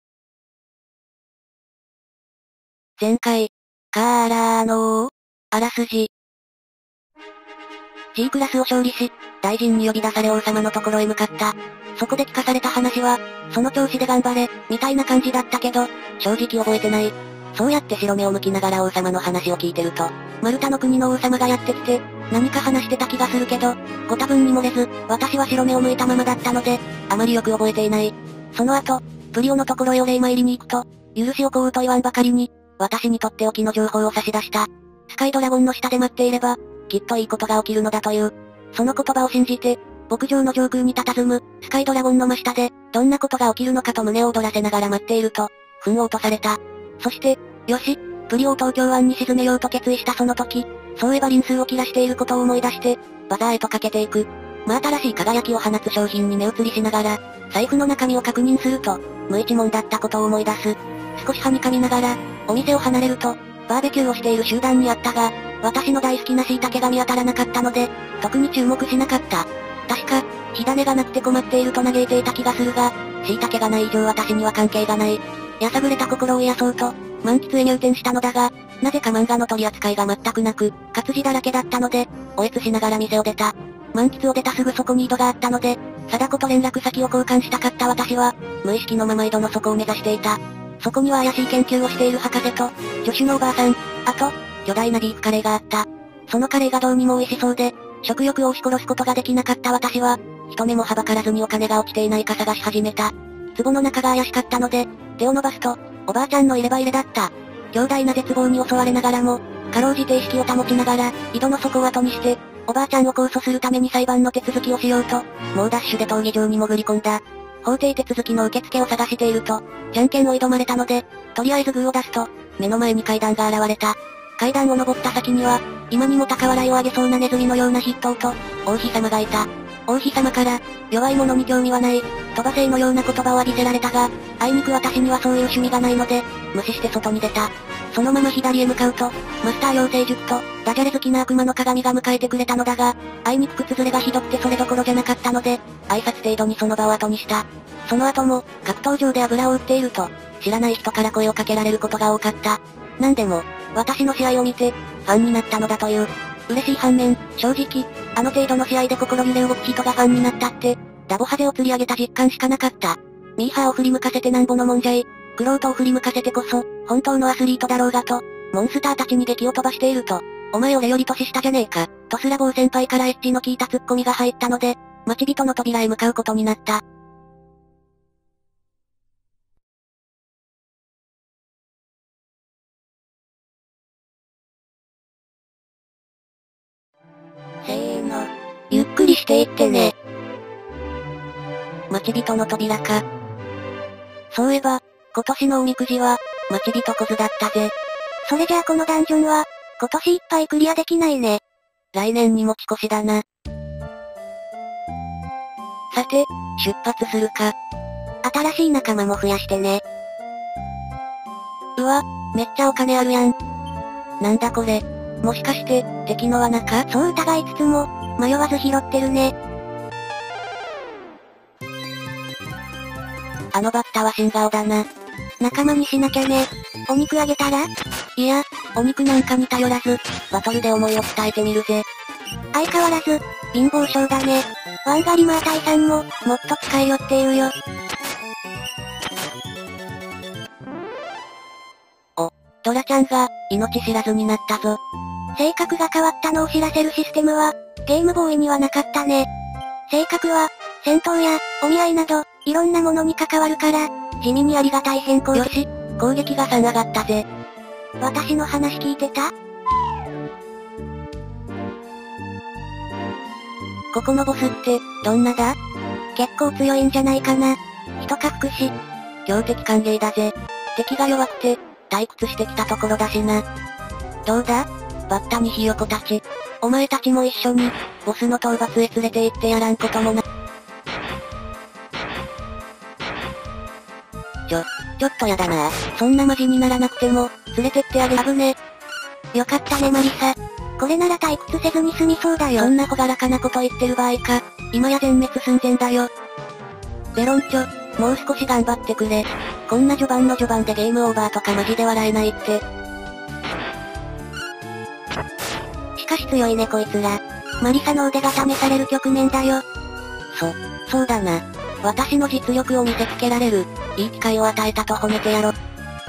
前回、からの、あらすじ。G クラスを勝利し、大臣に呼び出され王様のところへ向かった。そこで聞かされた話は、その調子で頑張れ、みたいな感じだったけど、正直覚えてない。そうやって白目を向きながら王様の話を聞いてると、マルタの国の王様がやってきて、何か話してた気がするけど、ご多分に漏れず、私は白目を向いたままだったので、あまりよく覚えていない。その後、プリオのところへお礼参りに行くと、許しを請うと言わんばかりに、私にとっておきの情報を差し出した。スカイドラゴンの下で待っていれば、きっといいことが起きるのだという。その言葉を信じて、牧場の上空に佇む、スカイドラゴンの真下で、どんなことが起きるのかと胸を躍らせながら待っていると、糞を落とされた。そして、よし、プリオを東京湾に沈めようと決意したその時、そういえば輪数を切らしていることを思い出して、バザーへとかけていく。真新しい輝きを放つ商品に目移りしながら、財布の中身を確認すると、無一文だったことを思い出す。少しはにかみながら、お店を離れると、バーベキューをしている集団にあったが、私の大好きな椎茸が見当たらなかったので、特に注目しなかった。確か、火種がなくて困っていると嘆いていた気がするが、椎茸がない以上私には関係がない。やさぐれた心を癒そうと、満喫へ入店したのだが、なぜか漫画の取り扱いが全くなく、活字だらけだったので、おえつしながら店を出た。満喫を出たすぐそこに井戸があったので、貞子と連絡先を交換したかった私は、無意識のまま井戸の底を目指していた。そこには怪しい研究をしている博士と、助手のおばあさん、あと、巨大なビーフカレーがあった。そのカレーがどうにも美味しそうで、食欲を押し殺すことができなかった私は、一目もはばからずにお金が落ちていないか探し始めた。壺の中が怪しかったので、手を伸ばすと、おばあちゃんの入れ歯入れだった。強大な絶望に襲われながらも、かろうじて意識を保ちながら、井戸の底を後にして、おばあちゃんを控訴するために裁判の手続きをしようと、猛ダッシュで闘技場に潜り込んだ。法廷手続きの受付を探していると、じゃんけんを挑まれたので、とりあえずグーを出すと、目の前に階段が現れた。階段を登った先には、今にも高笑いを上げそうなネズミのような筆頭と、王妃様がいた。王妃様から、弱い者に興味はない、鳥羽星のような言葉を浴びせられたが、あいにく私にはそういう趣味がないので、無視して外に出た。そのまま左へ向かうと、マスター養成塾と、ダジャレ好きな悪魔の鏡が迎えてくれたのだが、あいにく靴ずれがひどくてそれどころじゃなかったので、挨拶程度にその場を後にした。その後も、格闘場で油を売っていると、知らない人から声をかけられることが多かった。なんでも、私の試合を見て、ファンになったのだという。嬉しい反面、正直、あの程度の試合で心揺れ動く人がファンになったって、ダボハゼを釣り上げた実感しかなかった。ミーハーを振り向かせてなんぼのもんじゃい、クロートを振り向かせてこそ、本当のアスリートだろうがと、モンスターたちに激を飛ばしていると、お前俺より年下じゃねえか、とすら某先輩からエッジの効いたツッコミが入ったので、待ち人の扉へ向かうことになった。せーの。ゆっくりしていってね。待ち人の扉か。そういえば、今年のおみくじは、待ち人こずだったぜ。それじゃあこのダンジョンは、今年いっぱいクリアできないね。来年に持ち越しだな。 さて、出発するか。 新しい仲間も増やしてね。 うわ、めっちゃお金あるやん。なんだこれ。もしかして、敵の罠か？ そう疑いつつも、迷わず拾ってるね。 あのバッタは新顔だな。 仲間にしなきゃね。お肉あげたら？ いや、お肉なんかに頼らず、バトルで思いを伝えてみるぜ。 相変わらず、貧乏症だね。ワンガリマータイさんも、もっと使えよって言うよ。 ドラちゃんが、命知らずになったぞ。 性格が変わったのを知らせるシステムは、ゲームボーイにはなかったね。性格は、戦闘や、お見合いなど、いろんなものに関わるから、地味にありがたい変更。 よし、攻撃が3上がったぜ。 私の話聞いてた？ ここのボスって、どんなだ？ 結構強いんじゃないかな。人か福祉。 強敵歓迎だぜ。敵が弱くて、退屈してきたところだしな。どうだ？バッタにひよこたち。お前たちも一緒に、ボスの討伐へ連れて行ってやらんこともな。ちょっとやだな。そんなマジにならなくても、連れてってあげる。危ね。 よかったねマリサ。これなら退屈せずに済みそうだよ。 そんなほがらかなこと言ってる場合か。今や全滅寸前だよ。ベロンチョ、もう少し頑張ってくれ。こんな序盤の序盤でゲームオーバーとかマジで笑えないって。 しかし強いねこいつら。マリサの腕が試される局面だよ。 そうだな。私の実力を見せつけられる、いい機会を与えたと褒めてやろ。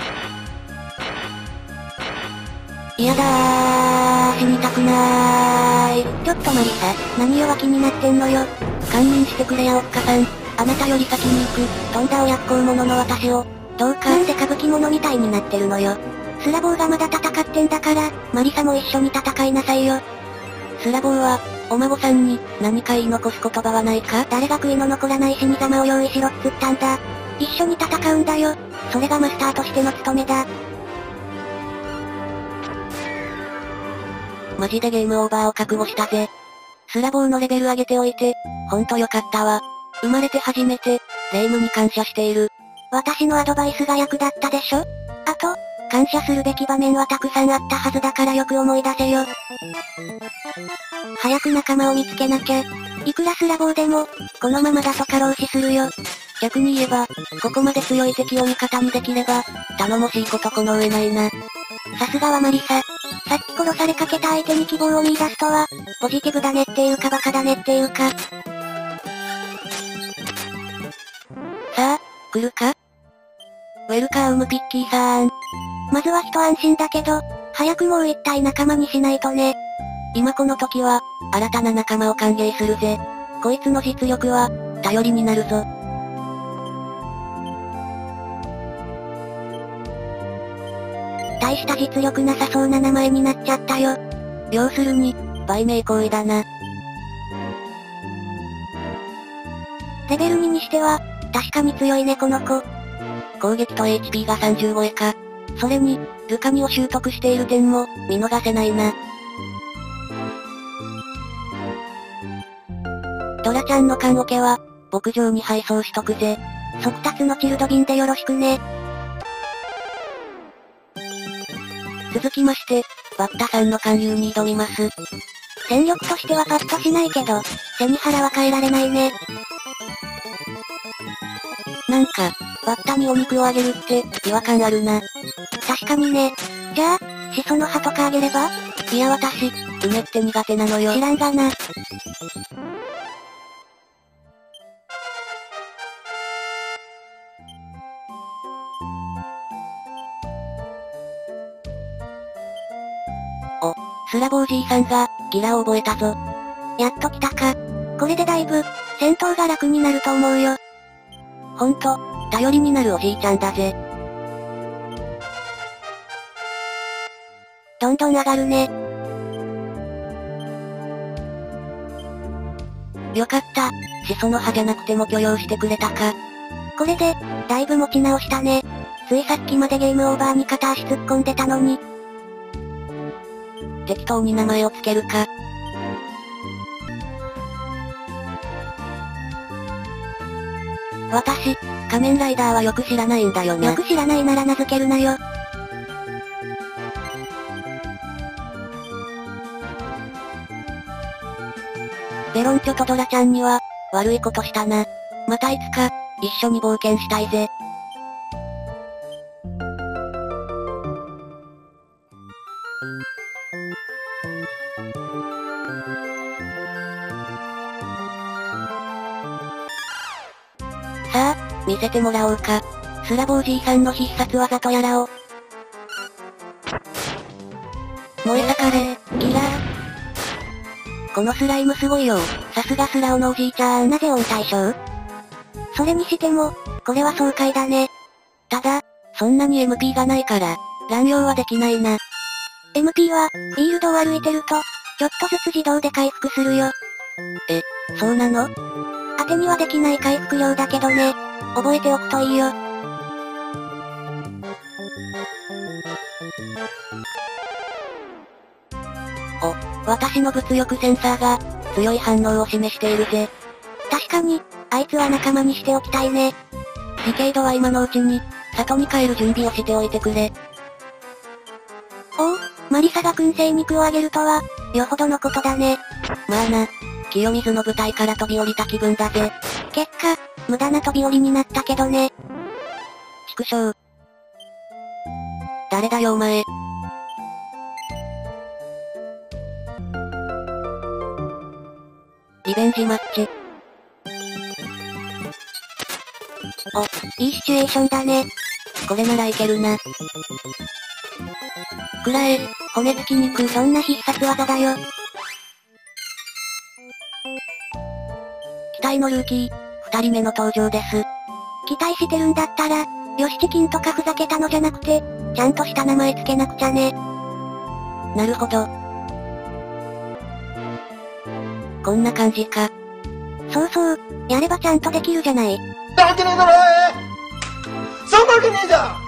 嫌だー、死にたくなーい。 ちょっとマリサ、何弱気になってんのよ。 堪忍してくれやおっかさん。あなたより先に行く、とんだ親不孝者の私を、どうか。 なんで歌舞伎者みたいになってるのよ。スラボーがまだ戦ってんだから、マリサも一緒に戦いなさいよ。 スラボーは、お孫さんに、何か言い残す言葉はないか？ 誰が悔いの残らない死に様を用意しろっつったんだ。一緒に戦うんだよ。それがマスターとしての務めだ。 マジでゲームオーバーを覚悟したぜ。スラボーのレベル上げておいて、ほんとよかったわ。生まれて初めて、霊夢に感謝している。 私のアドバイスが役立ったでしょ？あと、感謝するべき場面はたくさんあったはずだからよく思い出せよ。早く仲間を見つけなきゃ。いくらスラボーでも、このままだと過労死するよ。 逆に言えば、ここまで強い敵を味方にできれば、頼もしいことこの上ないな。 さすがはマリサ。さっき殺されかけた相手に希望を見出すとは、ポジティブだねっていうかバカだねっていうか。 さあ、来るか？ウェルカームピッキーさーん。 まずは一安心だけど、早くもう一体仲間にしないとね。 今この時は、新たな仲間を歓迎するぜ。こいつの実力は、頼りになるぞ。 大した実力なさそうな名前になっちゃったよ。 要するに、売名行為だな。 レベル2にしては、確かに強いねこの子。 攻撃と HP が30超えか。それに、ルカニを習得している点も、見逃せないな。ドラちゃんの缶オケは、牧場に配送しとくぜ。 速達のチルド便でよろしくね。 続きまして、バッタさんの勧誘に挑みます。 戦力としてはパッとしないけど、背に腹は変えられないね。 なんか、バッタにお肉をあげるって、違和感あるな。 確かにね。じゃあ、シソの葉とかあげれば？ いや私、梅って苦手なのよ。 知らんがな。 スラボーじいさんが、ギラを覚えたぞ。 やっと来たか。これでだいぶ、戦闘が楽になると思うよ。 ほんと、頼りになるおじいちゃんだぜ。 どんどん上がるね。 よかった。シソの葉じゃなくても許容してくれたか。 これで、だいぶ持ち直したね。ついさっきまでゲームオーバーに片足突っ込んでたのに。 適当に名前をつけるか。 私、仮面ライダーはよく知らないんだよね。 よく知らないなら名付けるなよ。 ベロンチョとドラちゃんには、悪いことしたな。またいつか、一緒に冒険したいぜ。さあ、見せてもらおうか。スラボーじいさんの必殺技とやらを。燃え盛れ、キラー。このスライムすごいよ。さすがスラオのおじいちゃん。 なぜ音対象？それにしても、これは爽快だね。 ただ、そんなに MP がないから、乱用はできないな。 MP は、フィールドを歩いてると、ちょっとずつ自動で回復するよ。 そうなの？ 当てにはできない回復量だけどね。覚えておくといいよ。 私の物欲センサーが、強い反応を示しているぜ。 確かに、あいつは仲間にしておきたいね。 ディケイドは今のうちに、里に帰る準備をしておいてくれ。 おう、マリサが燻製肉をあげるとは、よほどのことだね。 まあな、清水の舞台から飛び降りた気分だぜ。 結果、無駄な飛び降りになったけどね。 畜生。誰だよお前。リベンジマッチ。 いいシチュエーションだね。 これならいけるな。くらえ、骨付き肉。 どんな必殺技だよ。 期待のルーキー、二人目の登場です。 期待してるんだったら、ヨシチキンとかふざけたのじゃなくて、ちゃんとした名前つけなくちゃね。 なるほど。こんな感じか。 そうそう、やればちゃんとできるじゃない。 なわけねえだろそんなわけねえじゃ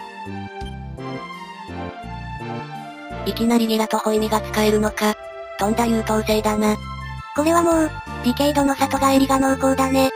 ん。いきなりギラとホイミが使えるのか。とんだ優等生だな。 これはもう、ディケイドの里帰りが濃厚だね。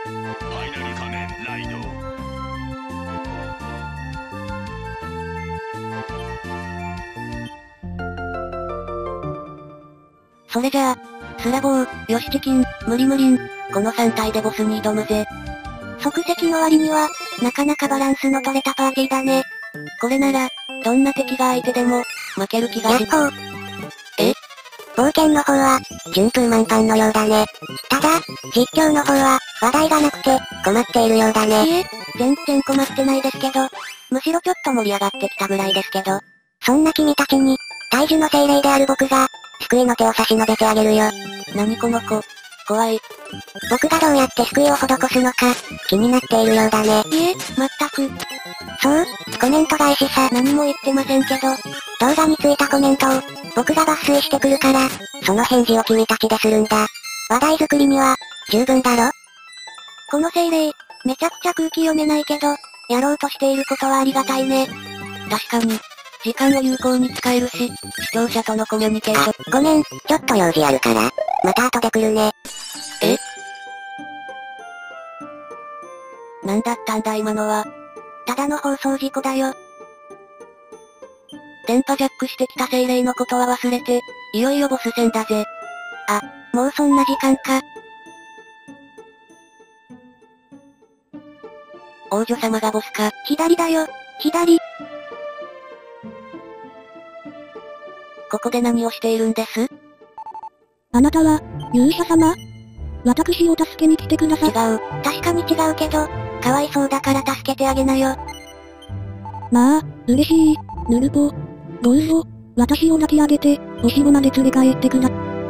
それじゃあ、スラボー、ヨシチキン、ムリムリン、この3体でボスに挑むぜ。 即席の割には、なかなかバランスの取れたパーティーだね。 これなら、どんな敵が相手でも、負ける気がし。 冒険の方は、順風満帆のようだね。ただ、実況の方は、話題がなくて、困っているようだね。 いえ、全然困ってないですけど、むしろちょっと盛り上がってきたぐらいですけど。 そんな君たちに、大樹の精霊である僕が、救いの手を差し伸べてあげるよ。 何この子、怖い。 僕がどうやって救いを施すのか、気になっているようだね。 いえ、まったく。 そう、コメント返しさ。 何も言ってませんけど、 動画についたコメントを、僕が抜粋してくるから、その返事を君たちでするんだ。話題作りには、十分だろ？この精霊、めちゃくちゃ空気読めないけど、やろうとしていることはありがたいね。 確かに、時間を有効に使えるし、視聴者とのコミュニケーション。 ごめん、ちょっと用事あるから、また後で来るね。 なんだったんだ今のは。 ただの放送事故だよ。 電波ジャックしてきた精霊のことは忘れて、いよいよボス戦だぜ。 あ、もうそんな時間か。 王女様がボスか。 左だよ、左。 ここで何をしているんです？ あなたは、勇者様？私を助けに来てください。 違う。 確かに違うけど、かわいそうだから助けてあげなよ。まあ、嬉しい、ヌルポ。どうぞ、私を抱き上げて、お城まで連れ帰ってくだ。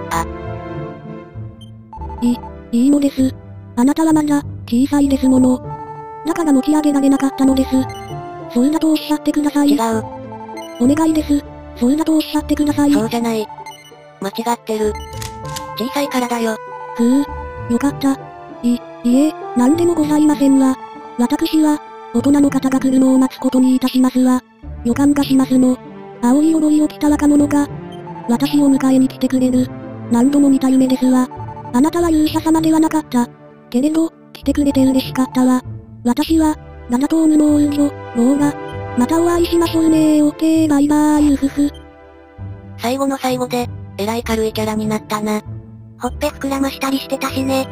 いいのです。あなたはまだ、小さいですもの。だから持ち上げられなかったのです。そうだとおっしゃってください。 違う。 お願いです。そうだとおっしゃってください。 そうじゃない。間違ってる。小さいからだよ。 よかった。いえ、なんでもございませんわ。私は、大人の方が来るのを待つことにいたしますわ。予感がしますの。青い鎧を着た若者が、私を迎えに来てくれる。何度も見た夢ですわ。あなたは勇者様ではなかった。けれど、来てくれて嬉しかったわ。 私は、ラナトーヌの王女、ローラ。またお会いしましょうねー。オッケーバイバーイうふふ。 最後の最後で、えらい軽いキャラになったな。ほっぺ膨らましたりしてたしね。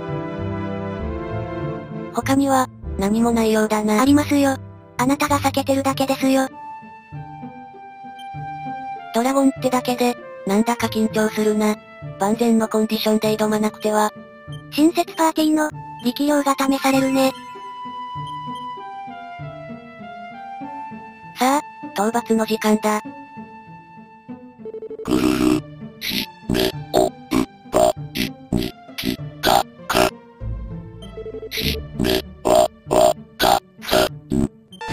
他には、何もないようだな。ありますよ。あなたが避けてるだけですよ。ドラゴンってだけで、なんだか緊張するな。万全のコンディションで挑まなくては。新設パーティーの、力量が試されるね。さあ、討伐の時間だ。 ぐるる、ひ、め、お、う、ば、い、に、き、た、か。ひ、め、わ、わ、た、さ、ん。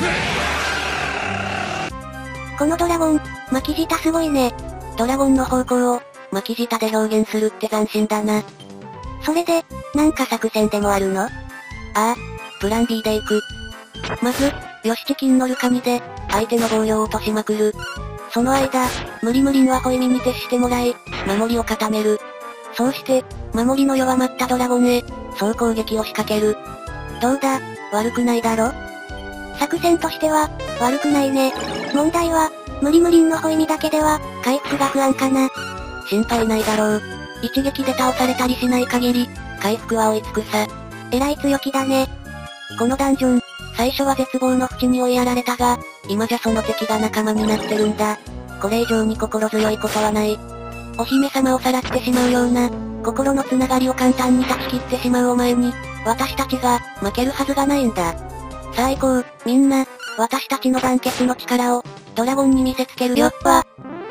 このドラゴン、巻き舌すごいね。ドラゴンの方向を、巻き舌で表現するって斬新だな。それで、なんか作戦でもあるの？ああ、プラン B で行く。まず、ヨシチキンのルカニで、相手の防御を落としまくる。その間、無理無理のアホ意味に徹してもらい、守りを固める。そうして、守りの弱まったドラゴンへ、総攻撃を仕掛ける。どうだ、悪くないだろ？作戦としては、悪くないね。問題は、無理無理のホイミだけでは、回復が不安かな。心配ないだろう。一撃で倒されたりしない限り、回復は追いつくさ。えらい強気だね。このダンジョン、最初は絶望の淵に追いやられたが、今じゃその敵が仲間になってるんだ。これ以上に心強いことはない。お姫様をさらってしまうような、心のつながりを簡単に断ち切ってしまうお前に、私たちが、負けるはずがないんだ。さあ行こう、みんな、私たちの団結の力を、ドラゴンに見せつけるよっぱ。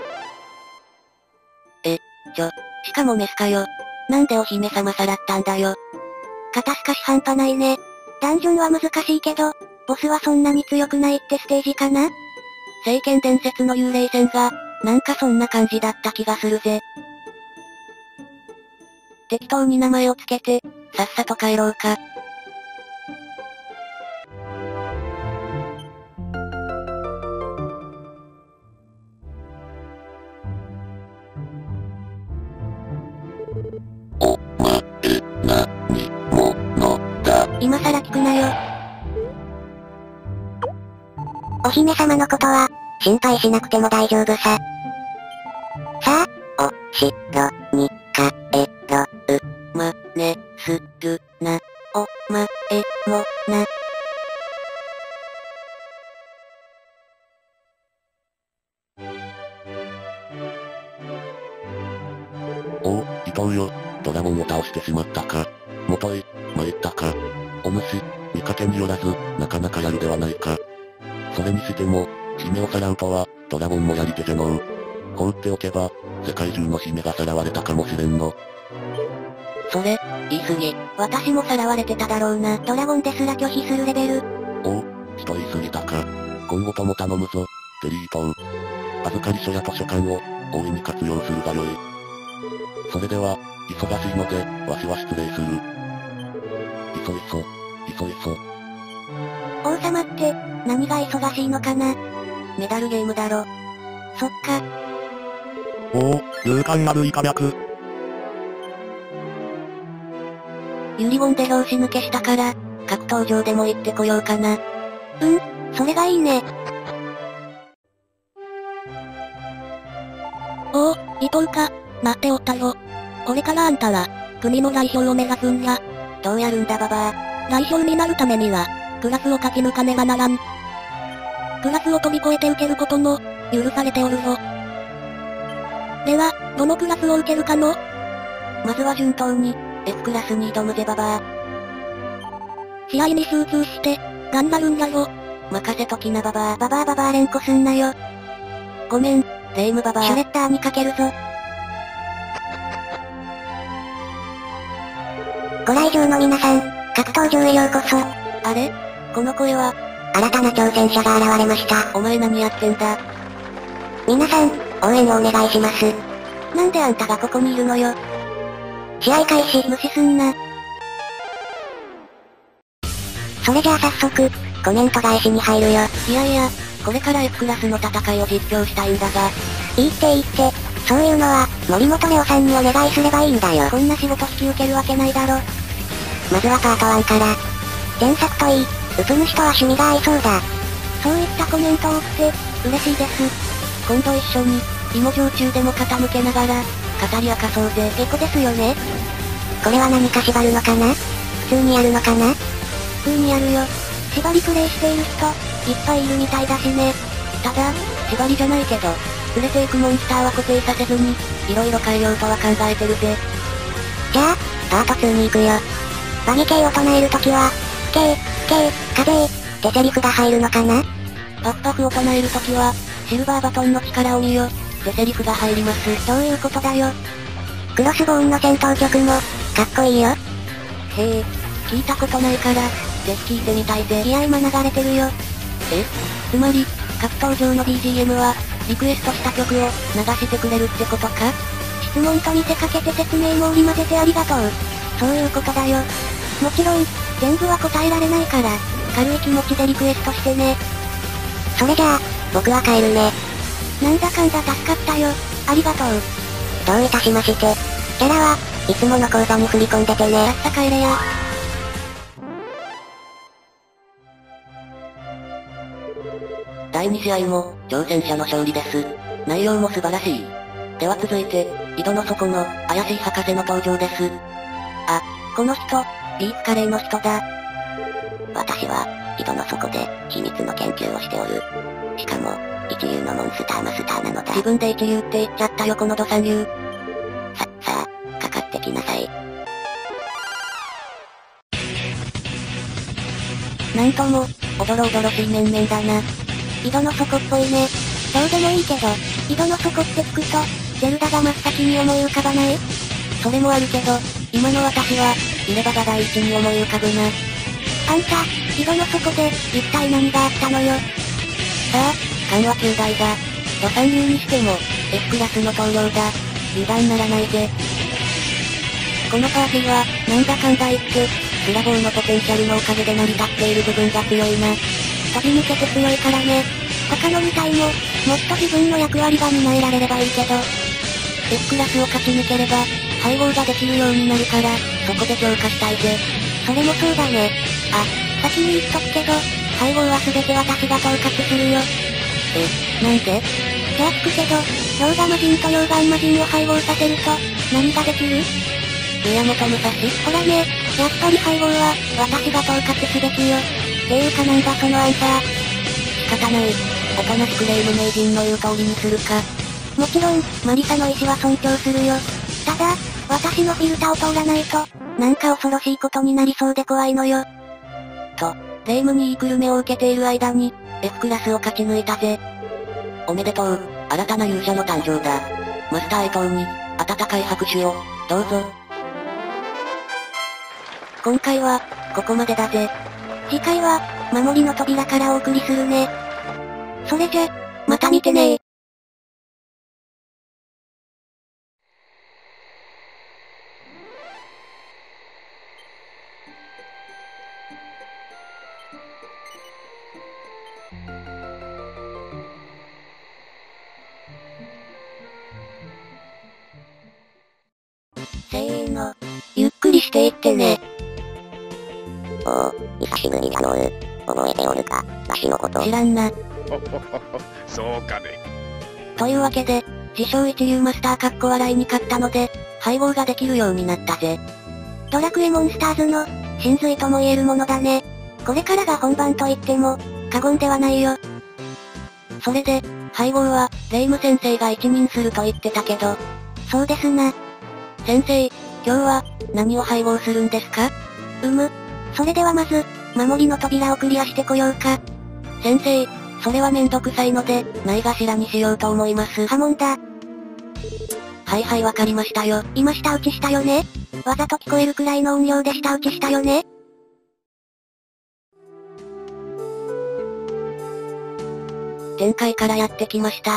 しかもメスかよ。なんでお姫様さらったんだよ。肩透かし半端ないね。ダンジョンは難しいけど、ボスはそんなに強くないってステージかな？聖剣伝説の幽霊戦が、なんかそんな感じだった気がするぜ。適当に名前をつけて、さっさと帰ろうか。 お、ま、え、な、に、も、の、だ。 今さら聞くなよ。お姫様のことは、心配しなくても大丈夫さ。さあ、お、し、ろ、に、か、え、ろ、う、ま、ね、す、る、な、お、ま、え、も、な。 おう、伊藤よ。ドラゴンを倒してしまったか。もとい、参ったか。お主、見かけによらず、なかなかやるではないか。それにしても、姫をさらうとは、ドラゴンもやり手じゃのう。放っておけば、世界中の姫がさらわれたかもしれんの。 それ、言い過ぎ。私もさらわれてただろうな。ドラゴンですら拒否するレベル。 おう、ちと言い過ぎたか。今後とも頼むぞ、テリートウ。預かり書や図書館を、大いに活用するがよい。それでは、忙しいので、わしは失礼する。いそいそ、いそいそ。 王様って、何が忙しいのかな？メダルゲームだろ。そっか。 おお、勇敢なるイカ略。 ユリゴンで拍子抜けしたから、格闘場でも行ってこようかな。それがいいね。 おお、伊藤か。待っておったよ。これからあんたは、国の代表を目指すんや。 どうやるんだババア。 代表になるためには、クラスを勝ち抜かねばならん。クラスを飛び越えて受けることも、許されておるぞ。では、どのクラスを受けるかの？ まずは順当に、F クラスに挑むぜババア。 試合に集中して、頑張るんだぞ。 任せときなババア。ババア連呼すんなよ。ごめん、レイムババア。シュレッダーにかけるぞ。ご来場の皆さん、格闘場へようこそ。あれ？この声は、新たな挑戦者が現れました。お前何やってんだ？皆さん、応援をお願いします。なんであんたがここにいるのよ。試合開始。無視すんな。それじゃあ早速、コメント返しに入るよ。いやいや、これから F クラスの戦いを実況したいんだが。いいって、そういうのは、森本レオさんにお願いすればいいんだよ。こんな仕事引き受けるわけないだろ。まずはパート1から。前作といい、 ウプ主とは趣味が合いそうだ。 そういったコメントを送って、嬉しいです。 今度一緒に、芋焼酎でも傾けながら、語り明かそうぜ。 エコですよね。 これは何か縛るのかな？普通にやるのかな？ 普通にやるよ。縛りプレイしている人、いっぱいいるみたいだしね。 ただ、縛りじゃないけど、連れて行くモンスターは固定させずに、色々変えようとは考えてるぜ。 じゃあ、パート2に行くよ。バニ系を唱えるときは、ふけー、風ってセリフが入るのかな？ パフパフを唱えるときは、シルバーバトンの力を見よ、でセリフが入ります。 どういうことだよ。 クロスボーンの戦闘曲も、かっこいいよ。 へえ、聞いたことないから、ぜひ聞いてみたいぜ。 いや今流れてるよ。 つまり、格闘場の BGM は、リクエストした曲を流してくれるってことか？ 質問と見せかけて説明も織り交ぜてありがとう。そういうことだよ。もちろん、全部は答えられないから、軽い気持ちでリクエストしてね。 それじゃあ、僕は帰るね。 なんだかんだ助かったよ。ありがとう。 どういたしまして。キャラは、いつもの口座に振り込んでてね。 さっさ帰れや。 第2試合も、挑戦者の勝利です。内容も素晴らしい。では続いて、井戸の底の、怪しい博士の登場です。あ、この人、ビーフカレーの人だ。 私は、井戸の底で、秘密の研究をしておる。しかも、一流のモンスターマスターなのだ。 自分で一流って言っちゃったよこのド三流。 さあ、かかってきなさい。 なんとも、おどろおどろしい面々だな。 井戸の底っぽいね。どうでもいいけど、井戸の底って聞くと、ゼルダが真っ先に思い浮かばない？ それもあるけど、今の私は、入れ歯が第一に思い浮かぶな。 あんた、井戸の底で、一体何があったのよ。 さあ、勘は9大だ。ド三流にしても、F クラスの棟梁だ。油断ならないぜ。このパーティーは、なんだかんだ言って、スラボーのポテンシャルのおかげで成り立っている部分が強いな。 飛び抜けて強いからね。他の2体も、もっと自分の役割が担えられればいいけど。 F クラスを勝ち抜ければ、配合ができるようになるから、そこで強化したいぜ。 それもそうだね。あ、先に言っとくけど、配合は全て私が統括するよ。 なんで？ じゃあ聞くけど、氷河魔人と溶岩魔人を配合させると、何ができる？ 宮本武蔵？ ほらね、やっぱり配合は、私が統括すべきよ。っていうかなんだそのアンサー。 仕方ない。おとなしくレイム名人の言う通りにするか。 もちろん、マリサの意志は尊重するよ。ただ、私のフィルターを通らないと、なんか恐ろしいことになりそうで怖いのよ。 と、レイムにいいグルメを受けている間に、F クラスを勝ち抜いたぜ。おめでとう、新たな勇者の誕生だ。マスター江藤に、温かい拍手を、どうぞ。今回は、ここまでだぜ。 次回は、守りの扉からお送りするね。それじゃ、また見てねー。 せーの。ゆっくりしていってね。 おお、久しぶりだのう。覚えておるか、わしのこと。 知らんな。 そうかね。 というわけで、自称一流マスターかっこ笑いに勝ったので、配合ができるようになったぜ。 ドラクエモンスターズの、真髄とも言えるものだね。これからが本番と言っても、過言ではないよ。 それで、配合は、レイム先生が一任すると言ってたけど。 そうですな。 先生、今日は、何を配合するんですか？ それではまず、守りの扉をクリアしてこようか。 先生、それはめんどくさいので、ないがしらにしようと思います。 破門だ。 はいはいわかりましたよ。 今舌打ちしたよね？わざと聞こえるくらいの音量で舌打ちしたよね？ 前回からやってきました。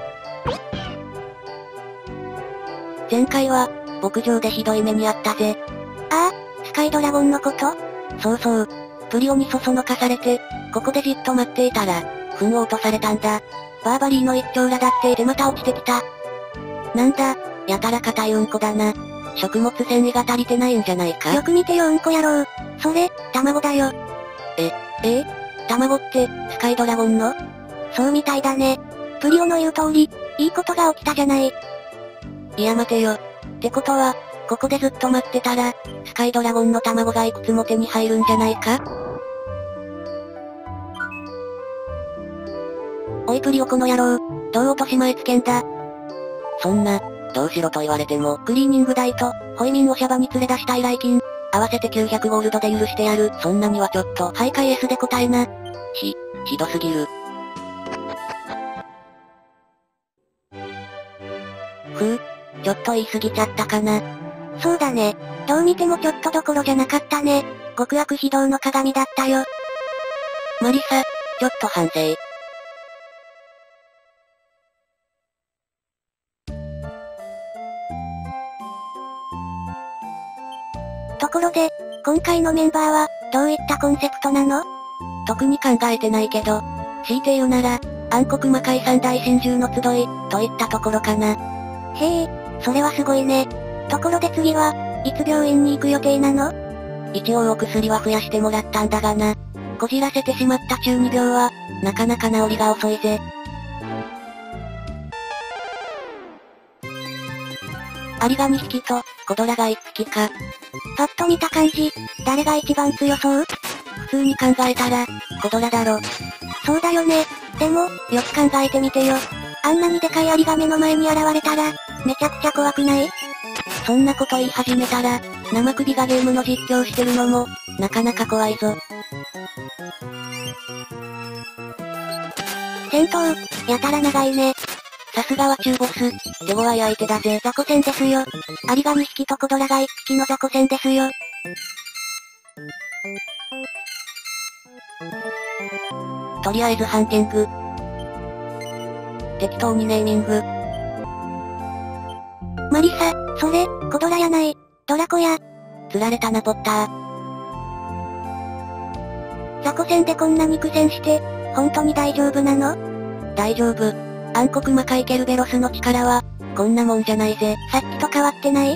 前回は、牧場でひどい目にあったぜ。 ああ、スカイドラゴンのこと？ そうそう。プリオにそそのかされて、ここでじっと待っていたら、糞を落とされたんだ。バーバリーの一丁羅だっていてまた落ちてきた。なんだ、やたら硬いうんこだな。食物繊維が足りてないんじゃないか？ よく見てようんこ野郎。それ、卵だよ。 卵って、スカイドラゴンの？ そうみたいだね。プリオの言う通り、いいことが起きたじゃない。 いや待てよ。ってことは、ここでずっと待ってたら、スカイドラゴンの卵がいくつも手に入るんじゃないか？おいプリオこの野郎、どう落とし前つけんだ？そんな、どうしろと言われても、クリーニング代と、ホイミンをシャバに連れ出した依頼金、合わせて900ゴールドで許してやる。そんなにはちょっと、徘徊 S で答えな。ひどすぎる。ちょっと言い過ぎちゃったかな。 そうだね。どう見てもちょっとどころじゃなかったね。極悪非道の鏡だったよ。 マリサ、ちょっと反省。 ところで、今回のメンバーは、どういったコンセプトなの？ 特に考えてないけど、強いて言うなら、暗黒魔界三大神獣の集い、といったところかな。 へえ、それはすごいね。ところで次は、いつ病院に行く予定なの？ 一応お薬は増やしてもらったんだがな。こじらせてしまった中二病は、なかなか治りが遅いぜ。アリが2匹と、コドラが1匹か。 パッと見た感じ、誰が一番強そう？ 普通に考えたら、コドラだろ。 そうだよね。でも、よく考えてみてよ。あんなにでかいアリが目の前に現れたら、めちゃくちゃ怖くない？ そんなこと言い始めたら、生首がゲームの実況してるのも、なかなか怖いぞ。 戦闘、やたら長いね。 さすがは中ボス、手強い相手だぜ。 雑魚戦ですよ。アリが2匹とコドラが1匹の雑魚戦ですよ。 とりあえずハンティング。適当にネーミング。 マリサ、それ、コドラやない、ドラコや。 釣られたなポッター。 雑魚戦でこんなに苦戦して、本当に大丈夫なの？ 大丈夫。暗黒魔界ケルベロスの力は、こんなもんじゃないぜ。 さっきと変わってない？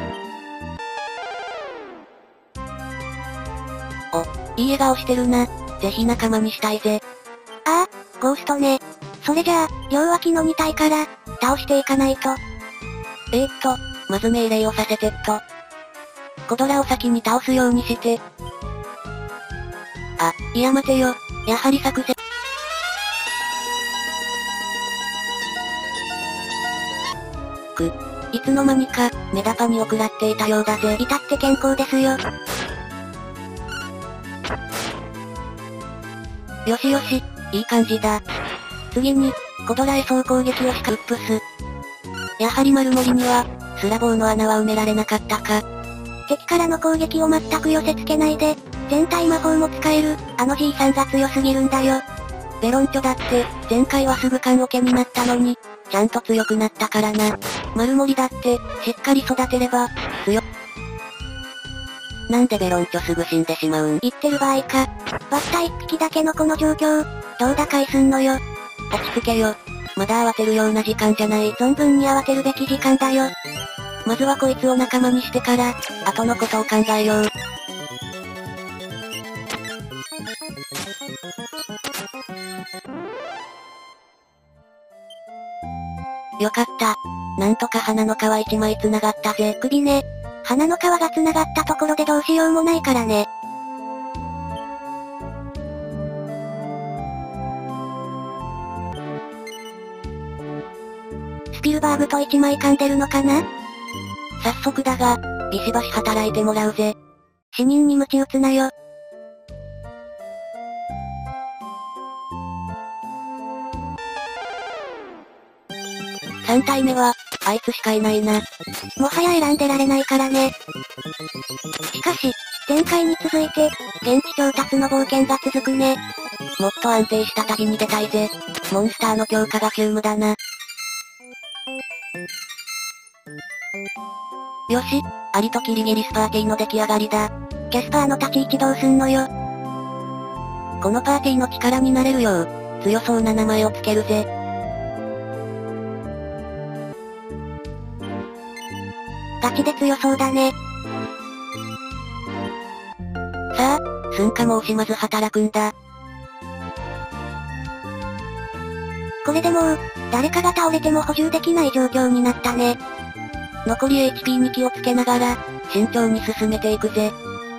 いい笑顔してるな。ぜひ仲間にしたいぜ。 ああ、ゴーストね。それじゃあ、両脇の2体から、倒していかないと。 まず命令をさせてっと。コドラを先に倒すようにして。いや待てよ。やはり作戦。いつの間にか、メダパに送らっていたようだぜ。 至って健康ですよ。 よしよし、いい感じだ。次に、コドラへ総攻撃をしかウップス。やはり丸森には、スラボーの穴は埋められなかったか。 敵からの攻撃を全く寄せ付けないで、全体魔法も使える、あのじいさんが強すぎるんだよ。 ベロンチョだって、前回はすぐ缶オケになったのに、ちゃんと強くなったからな。丸森だって、しっかり育てれば、なんでベロンチョすぐ死んでしまうん？ 言ってる場合か。バッタ1匹だけのこの状況、どう打開すんのよ。 落ち着けよ。まだ慌てるような時間じゃない。 存分に慌てるべき時間だよ。 まずはこいつを仲間にしてから、後のことを考えよう。よかった。なんとか鼻の皮一枚繋がったぜ。 首ね。鼻の皮が繋がったところでどうしようもないからね。スピルバーグと一枚噛んでるのかな？ 早速だが、ビシバシ働いてもらうぜ。 死人に鞭打つなよ。 3体目は、あいつしかいないな。 もはや選んでられないからね。しかし、前回に続いて、現地調達の冒険が続くね。 もっと安定した旅に出たいぜ。モンスターの強化が急務だな。よし、アリとキリギリスパーティーの出来上がりだ。 キャスパーの立ち位置どうすんのよ。 このパーティーの力になれるよう、強そうな名前をつけるぜ。ガチで強そうだね。 さあ、 寸暇も惜しまず働くんだ。 これでもう、誰かが倒れても補充できない状況になったね。 残り HP に気をつけながら、慎重に進めていくぜ。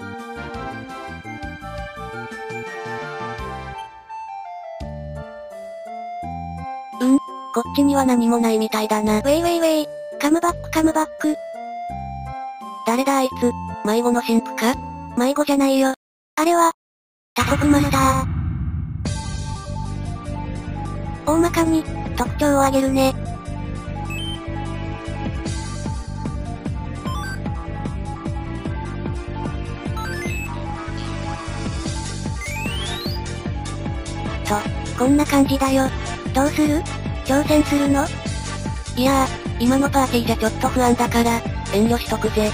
こっちには何もないみたいだな。 ウェイウェイウェイ。カムバックカムバック。 誰だあいつ、迷子の神父か？ 迷子じゃないよ。あれは、多足マスター。大まかに、特徴を挙げるね。こんな感じだよ。どうする？挑戦するの？ いやー、今のパーティーじゃちょっと不安だから、遠慮しとくぜ。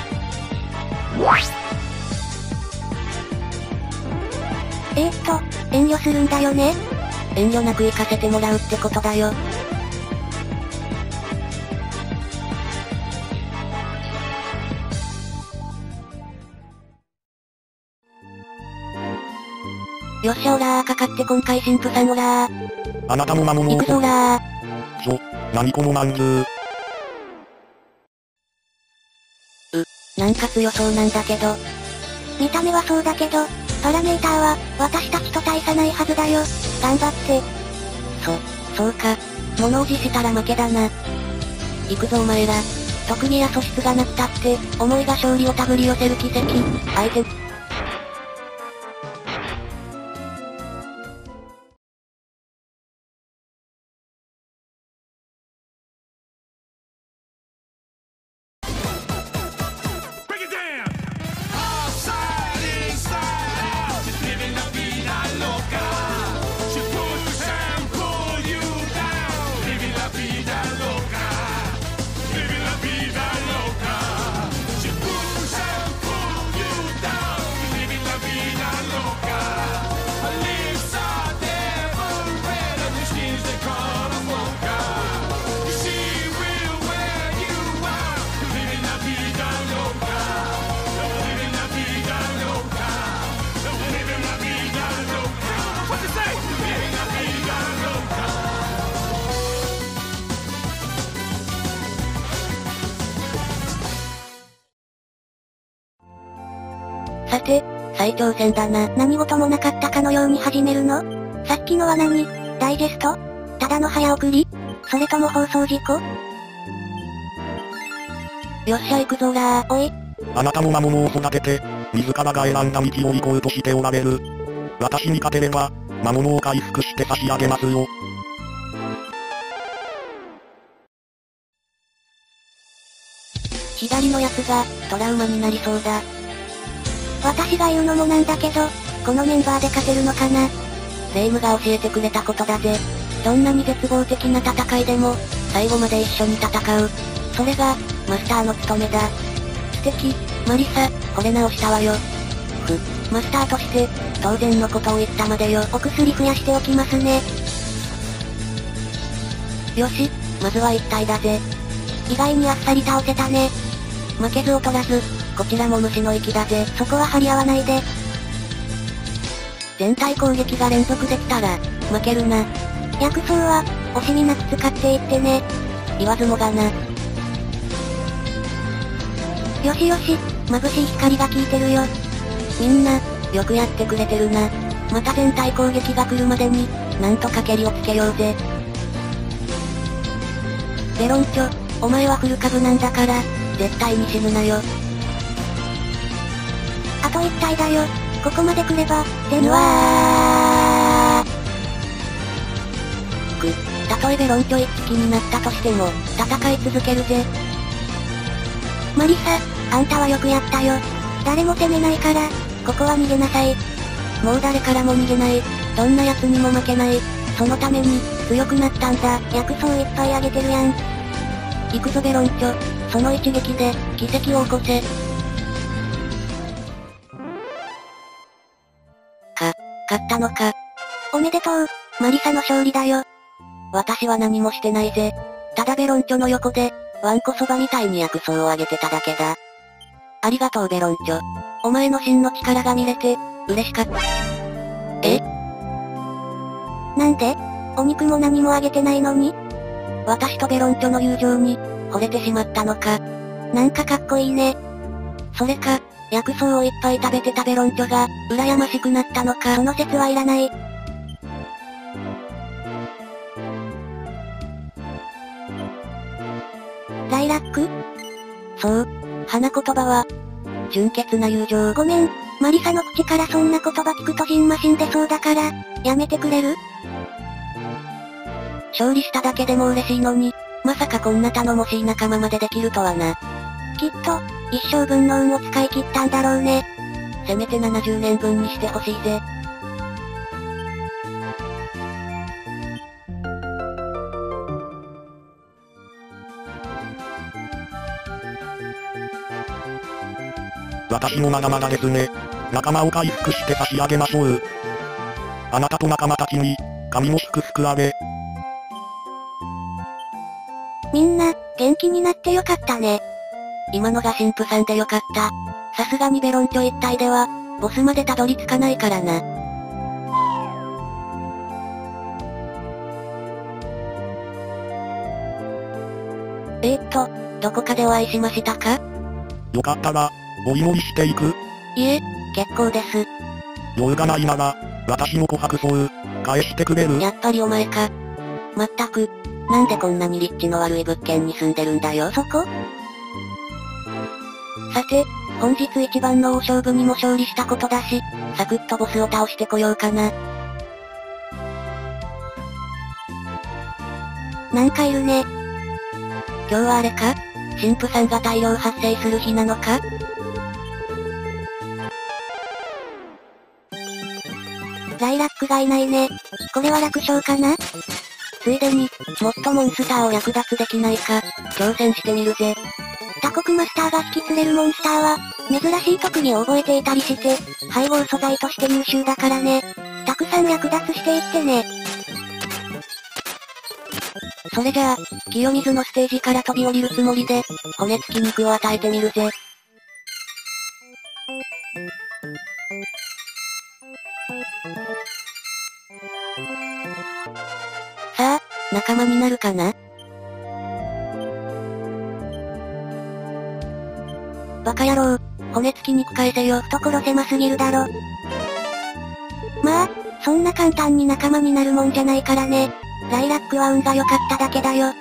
遠慮するんだよね？ 遠慮なく行かせてもらうってことだよ。よっしゃオラー、かかって今回神父さんオラー。 あなたも魔物を。 行くぞオラー。 何このまんずー。 なんか強そうなんだけど。 見た目はそうだけど、パラメーターは、私たちと大差ないはずだよ。頑張って。 そうか。物おじしたら負けだな。行くぞお前ら。特技や素質がなくたって、思いが勝利を手繰り寄せる奇跡。相手。さて、再挑戦だな。 何事もなかったかのように始めるの？さっきのは何？ダイジェスト？ただの早送り？それとも放送事故？ よっしゃ行くぞらー。 おい。 あなたも魔物を育てて、自らが選んだ道を行こうとしておられる。私に勝てれば、魔物を回復して差し上げますよ。 左のやつが、トラウマになりそうだ。 私が言うのもなんだけど、このメンバーで勝てるのかな？ 霊夢が教えてくれたことだぜ。どんなに絶望的な戦いでも、最後まで一緒に戦う。それが、マスターの務めだ。知的、マリサ、惚れ直したわよ。マスターとして、当然のことを言ったまでよ。 お薬増やしておきますね。 よし、まずは一体だぜ。 意外にあっさり倒せたね。 負けず劣らず、こちらも虫の息だぜ。 そこは張り合わないで。 全体攻撃が連続できたら、負けるな。 薬草は、惜しみなく使っていってね。 言わずもがな。 よしよし、眩しい光が効いてるよ。 みんな、よくやってくれてるな。また全体攻撃が来るまでに、なんとか蹴りをつけようぜ。ベロンチョ、お前はフル株なんだから、絶対に死ぬなよ。 あと1体だよ。ここまで来れば、 うわー。たとえベロンチョ一匹になったとしても、戦い続けるぜ。 マリサ、あんたはよくやったよ。誰も攻めないから、ここは逃げなさい。 もう誰からも逃げない。どんな奴にも負けない。そのために、強くなったんだ。 薬草いっぱいあげてるやん。 行くぞベロンチョ。その一撃で、奇跡を起こせ。勝ったのか。 おめでとう、マリサの勝利だよ。 私は何もしてないぜ。ただベロンチョの横で、ワンコそばみたいに薬草をあげてただけだ。ありがとうベロンチョ。お前の真の力が見れて、 嬉しかった。 なんで？お肉も何もあげてないのに？ 私とベロンチョの友情に、惚れてしまったのか。 なんかかっこいいね。 それか、薬草をいっぱい食べてたベロンチョが、羨ましくなったのか。 その説はいらない。ライラック？ そう。花言葉は、純潔な友情。 ごめん、マリサの口からそんな言葉聞くとジンマシン出そうだから、やめてくれる？ 勝利しただけでも嬉しいのに、まさかこんな頼もしい仲間までできるとはな。 きっと、一生分の運を使い切ったんだろうね。 せめて70年分にしてほしいぜ。 私もまだまだですね。仲間を回復して差し上げましょう。あなたと仲間たちに、神も祝福あれ。 みんな、元気になってよかったね。 今のが神父さんでよかった。さすがにベロンチョ一体では、ボスまでたどり着かないからな。どこかでお会いしましたか？ よかったら、お祈りしていく？ いえ、結構です。 用がないなら、私の琥珀層、返してくれる？ やっぱりお前か。まったく、なんでこんなに立地の悪い物件に住んでるんだよ。 そこ？ さて、本日一番の大勝負にも勝利したことだし、サクッとボスを倒してこようかな。 なんかいるね。 今日はあれか？神父さんが大量発生する日なのか？ ライラックがいないね。これは楽勝かな？ ついでに、もっとモンスターを略奪できないか、挑戦してみるぜ。 他国マスターが引き連れるモンスターは、珍しい特技を覚えていたりして、配合素材として優秀だからね。たくさん略奪していってね。 それじゃあ、清水のステージから飛び降りるつもりで、骨付き肉を与えてみるぜ。さあ、仲間になるかな？バカ野郎、骨付き肉返せよ。 懐狭すぎるだろ。まあ、そんな簡単に仲間になるもんじゃないからね。ライラックは運が良かっただけだよ。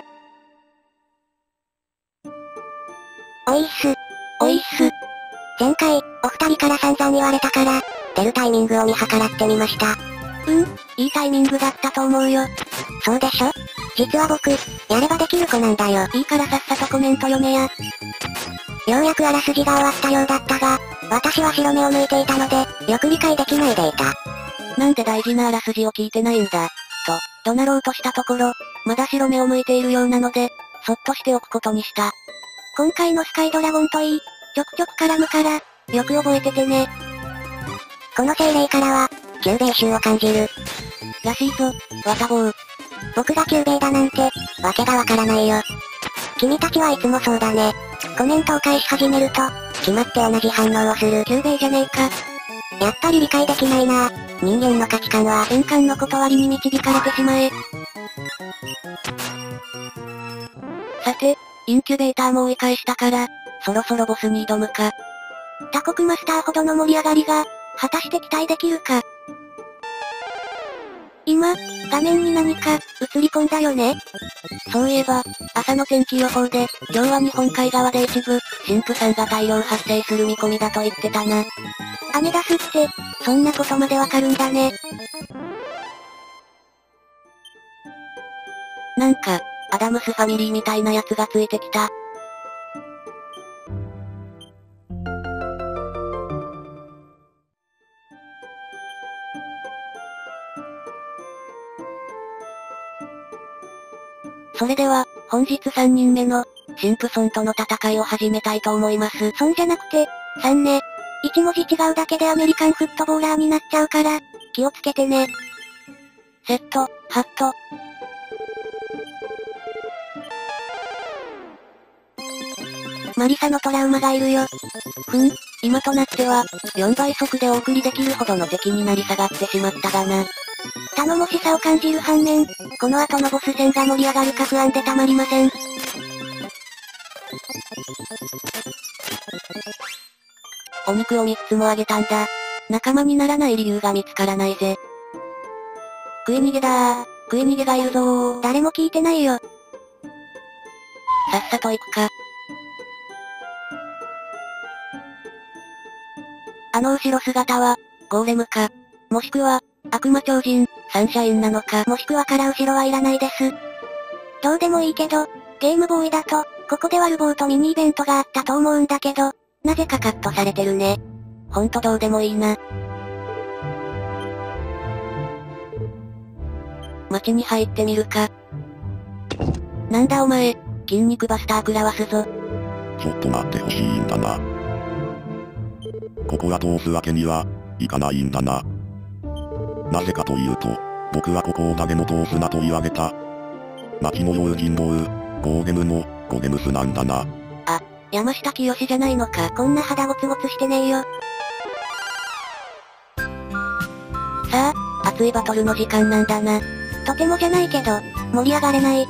おいっす。 おいっす。 前回、お二人から散々言われたから、出るタイミングを見計らってみました。 いいタイミングだったと思うよ。 そうでしょ？実は僕、やればできる子なんだよ。 いいからさっさとコメント読めや。 ようやくあらすじが終わったようだったが、私は白目を向いていたので、よく理解できないでいた。 なんで大事なあらすじを聞いてないんだ。と、怒鳴ろうとしたところ、まだ白目を向いているようなので、そっとしておくことにした。 今回のスカイドラゴンといい、ちょくちょく絡むから、よく覚えててね。この精霊からは、救命臭を感じる。 らしいぞ、ワタボー。 僕が救命だなんて、わけがわからないよ。君たちはいつもそうだね。コメントを返し始めると、決まって同じ反応をする。 救命じゃねえか。 やっぱり理解できないな。人間の価値観は円環の断りに導かれてしまえ。さて、インキュベーターも追い返したから、そろそろボスに挑むか。 他国マスターほどの盛り上がりが、果たして期待できるか。今、画面に何か、映り込んだよね。 そういえば、朝の天気予報で、今日は日本海側で一部、神父さんが大量発生する見込みだと言ってたな。 アメダスって、そんなことまでわかるんだね。 なんか、アダムスファミリーみたいなやつがついてきた。それでは、本日3人目の、神父ソンとの戦いを始めたいと思います。 ソンじゃなくて、サンね。一文字違うだけでアメリカンフットボーラーになっちゃうから、気をつけてね。 セット、ハット。 マリサのトラウマがいるよ。 今となっては、4倍速でお送りできるほどの敵になり下がってしまったがな。 頼もしさを感じる反面、この後のボス戦が盛り上がるか不安でたまりません。 お肉を3つもあげたんだ。仲間にならない理由が見つからないぜ。食い逃げだー。食い逃げがいるぞー。 誰も聞いてないよ。 さっさと行くか。あの後ろ姿は、ゴーレムか。もしくは、悪魔超人、サンシャインなのか。 もしくはから後ろはいらないです。どうでもいいけど、ゲームボーイだと、ここでワルボーとミニイベントがあったと思うんだけど、なぜかカットされてるね。 ほんとどうでもいいな。街に入ってみるか。なんだお前、筋肉バスター食らわすぞ。 ちょっと待ってほしいんだな。ここは通すわけにはいかないんだな。なぜかというと、僕はここを誰も通すなと言われた。町の用心棒、ゴーゲムの、ゴゲムスなんだな。 あ、山下清じゃないのか。 こんな肌ゴツゴツしてねえよ。 さあ、熱いバトルの時間なんだな。 とてもじゃないけど、盛り上がれない。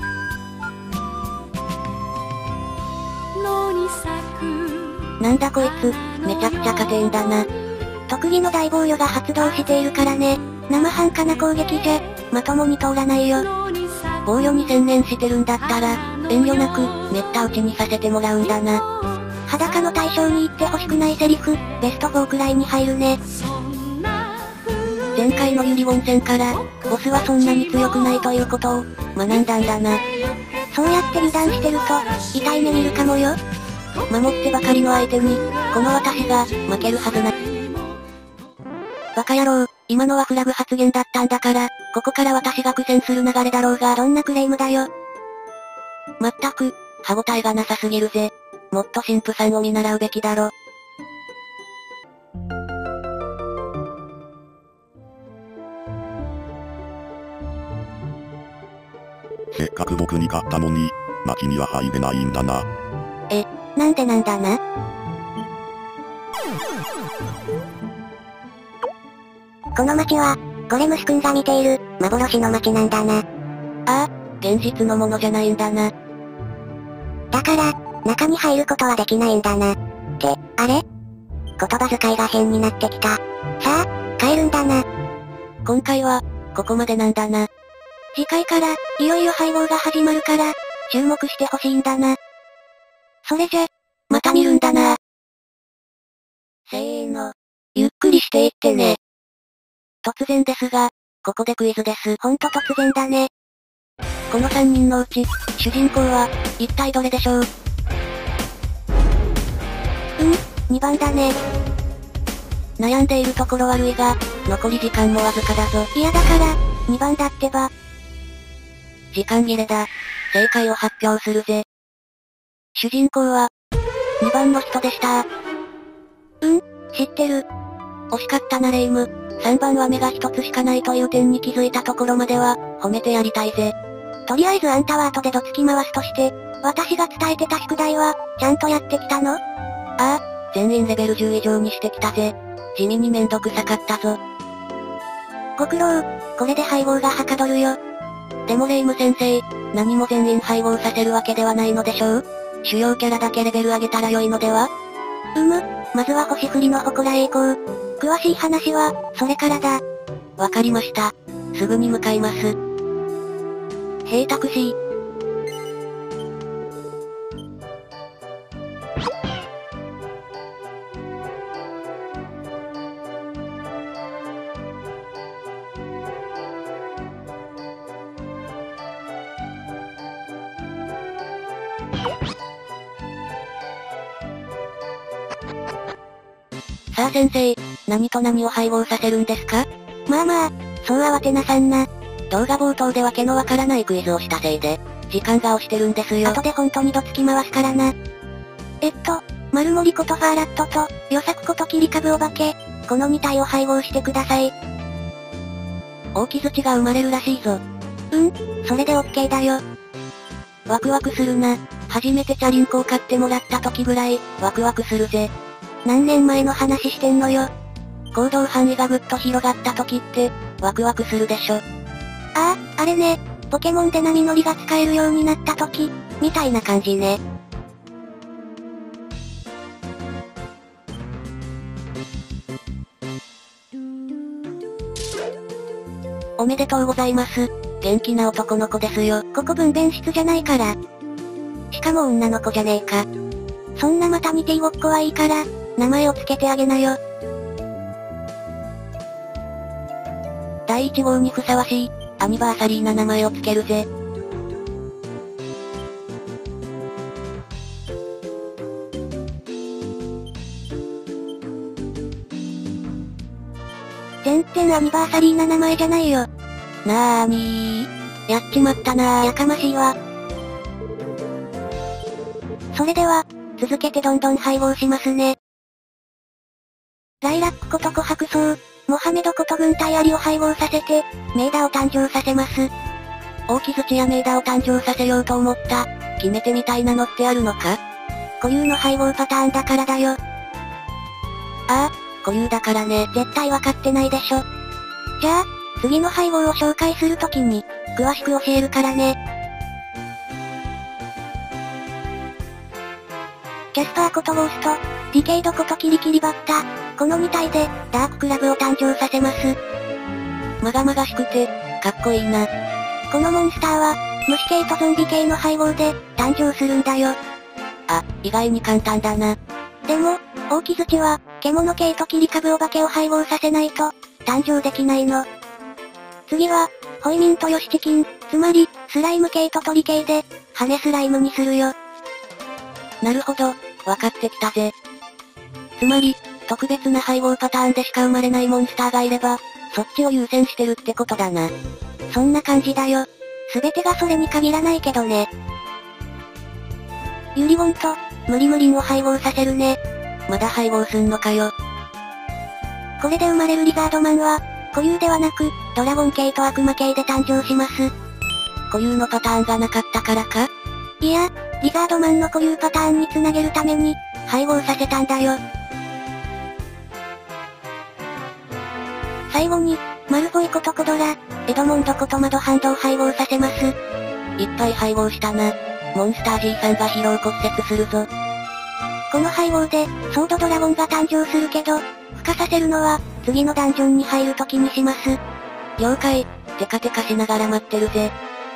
なんだこいつ、めちゃくちゃ勝てんだな。 特技の大防御が発動しているからね。生半可な攻撃じゃ、まともに通らないよ。 防御に専念してるんだったら、遠慮なく、めった打ちにさせてもらうんだな。 裸の対象に言ってほしくないセリフ、ベスト4くらいに入るね。 前回のユリ温泉から、ボスはそんなに強くないということを、学んだんだな。 そうやって油断してると、痛い目見るかもよ。 守ってばかりの相手に、この私が、負けるはずな。バカ野郎、今のはフラグ発言だったんだから、ここから私が苦戦する流れだろうが。 どんなクレームだよ。 まったく、歯応えがなさすぎるぜ。もっと神父さんを見習うべきだろ。 せっかく僕に勝ったのに、町には入れないんだな。 なんでなんだな。この町は、ゴレムス君が見ている、幻の町なんだな。 ああ、現実のものじゃないんだな。 だから、中に入ることはできないんだな。って、あれ？言葉遣いが変になってきた。さあ、帰るんだな。 今回は、ここまでなんだな。 次回から、いよいよ配合が始まるから、注目してほしいんだな。それじゃ、 また見るんだな。せーの。ゆっくりしていってね。突然ですが、ここでクイズです。 ほんと突然だね。 この3人のうち、主人公は、一体どれでしょう ？2番だね。 悩んでいるところ悪いが、残り時間もわずかだぞ。 いやだから、2番だってば。 時間切れだ。正解を発表するぜ。主人公は、2番の人でした。 知ってる。 惜しかったなレイム。3番は目が一つしかないという点に気づいたところまでは、褒めてやりたいぜ。 とりあえずあんたは後でどつき回すとして、私が伝えてた宿題は、ちゃんとやってきたの？ ああ、全員レベル10以上にしてきたぜ。地味にめんどくさかったぞ。 ご苦労、これで配合がはかどるよ。 でもレイム先生、何も全員配合させるわけではないのでしょう？主要キャラだけレベル上げたら良いのでは？ まずは星降りの祠へ行こう。詳しい話は、それからだ。 わかりました。すぐに向かいます。ヘイタクシー。さあ先生、何と何を配合させるんですか？ まあ、そう慌てなさんな。 動画冒頭でわけのわからないクイズをしたせいで、時間が押してるんですよ。 後で本当にどつき回すからな。丸森ことファーラットと、ヨサクこと切り株お化け、この2体を配合してください。 大木槌が生まれるらしいぞ。 それで OK だよ。 ワクワクするな。初めてチャリンコを買ってもらった時ぐらい、ワクワクするぜ。 何年前の話してんのよ。 行動範囲がぐっと広がった時って、ワクワクするでしょ。 ああ、あれね。ポケモンで波乗りが使えるようになった時、みたいな感じね。 おめでとうございます。元気な男の子ですよ。 ここ分娩室じゃないから。しかも女の子じゃねえか。そんなマタニティごっこはいいから、名前をつけてあげなよ。 第1号にふさわしい、アニバーサリーな名前をつけるぜ。 全然アニバーサリーな名前じゃないよ。 なーにー。やっちまったなー。 やかましいわ。それでは、続けてどんどん配合しますね。ライラックこと琥珀草、モハメドこと軍隊アリを配合させて、メイダを誕生させます。 大木槌やメイダを誕生させようと思った、決め手みたいなのってあるのか？ 固有の配合パターンだからだよ。 ああ、固有だからね。 絶対わかってないでしょ。じゃあ、次の配合を紹介するときに、詳しく教えるからね。キャスパーことゴースト、ディケイドことキリキリバッタ、この2体で、ダーククラブを誕生させます。 まがまがしくて、かっこいいな。 このモンスターは、虫系とゾンビ系の配合で、誕生するんだよ。 あ、意外に簡単だな。 でも、大木槌は、獣系と切り株お化けを配合させないと、誕生できないの。次は、ホイミンとヨシチキン、つまり、スライム系と鳥系で、羽スライムにするよ。 なるほど、わかってきたぜ。つまり、特別な配合パターンでしか生まれないモンスターがいれば、そっちを優先してるってことだな。 そんな感じだよ。すべてがそれに限らないけどね。ユリゴンと、ムリムリンを配合させるね。 まだ配合すんのかよ。 これで生まれるリザードマンは、固有ではなく、ドラゴン系と悪魔系で誕生します。 固有のパターンがなかったからか？ いや、リザードマンの固有パターンにつなげるために、配合させたんだよ。最後に、マルフォイことコドラ、エドモンドことマドハンドを配合させます。 いっぱい配合したな。モンスター G さんが疲労骨折するぞ。 この配合で、ソードドラゴンが誕生するけど、孵化させるのは、次のダンジョンに入る時にします。 了解、テカテカしながら待ってるぜ。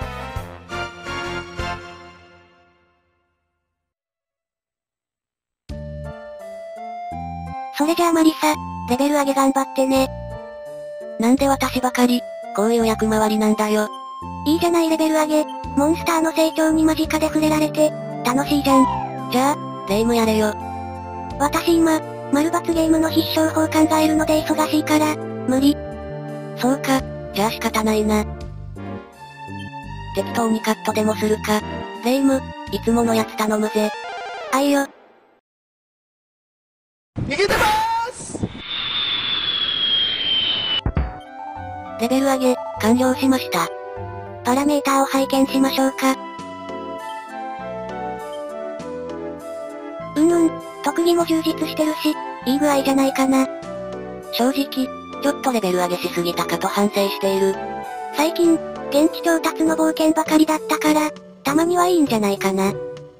それじゃあマリサ、レベル上げ頑張ってね。 なんで私ばかり、こういう役回りなんだよ。 いいじゃないレベル上げ、モンスターの成長に間近で触れられて、楽しいじゃん。 じゃあ、レイムやれよ。 私今、丸抜ゲームの必勝法考えるので忙しいから、無理。 そうか、じゃあ仕方ないな。適当にカットでもするか。レイム、いつものやつ頼むぜ。 あいよ。 逃げてまーす。 レベル上げ、完了しました。 パラメーターを拝見しましょうか。特技も充実してるし、いい具合じゃないかな。 正直、ちょっとレベル上げしすぎたかと反省している。 最近、現地調達の冒険ばかりだったから、たまにはいいんじゃないかな。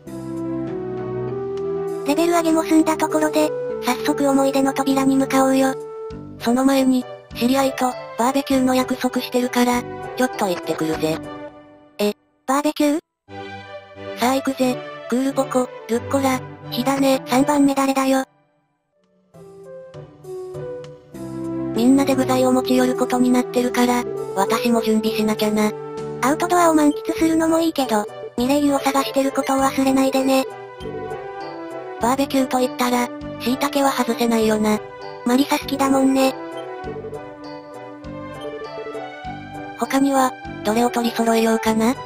レベル上げも済んだところで、早速思い出の扉に向かおうよ。 その前に、知り合いと、バーベキューの約束してるから、ちょっと行ってくるぜ。 バーベキュー？ さあ行くぜ、クールポコ、ルッコラ、火種、 3番目誰だよ。 みんなで具材を持ち寄ることになってるから、私も準備しなきゃな。 アウトドアを満喫するのもいいけど、ミレイユを探してることを忘れないでね。 バーベキューと言ったら、椎茸は外せないよな。 マリサ好きだもんね。 他には、どれを取り揃えようかな？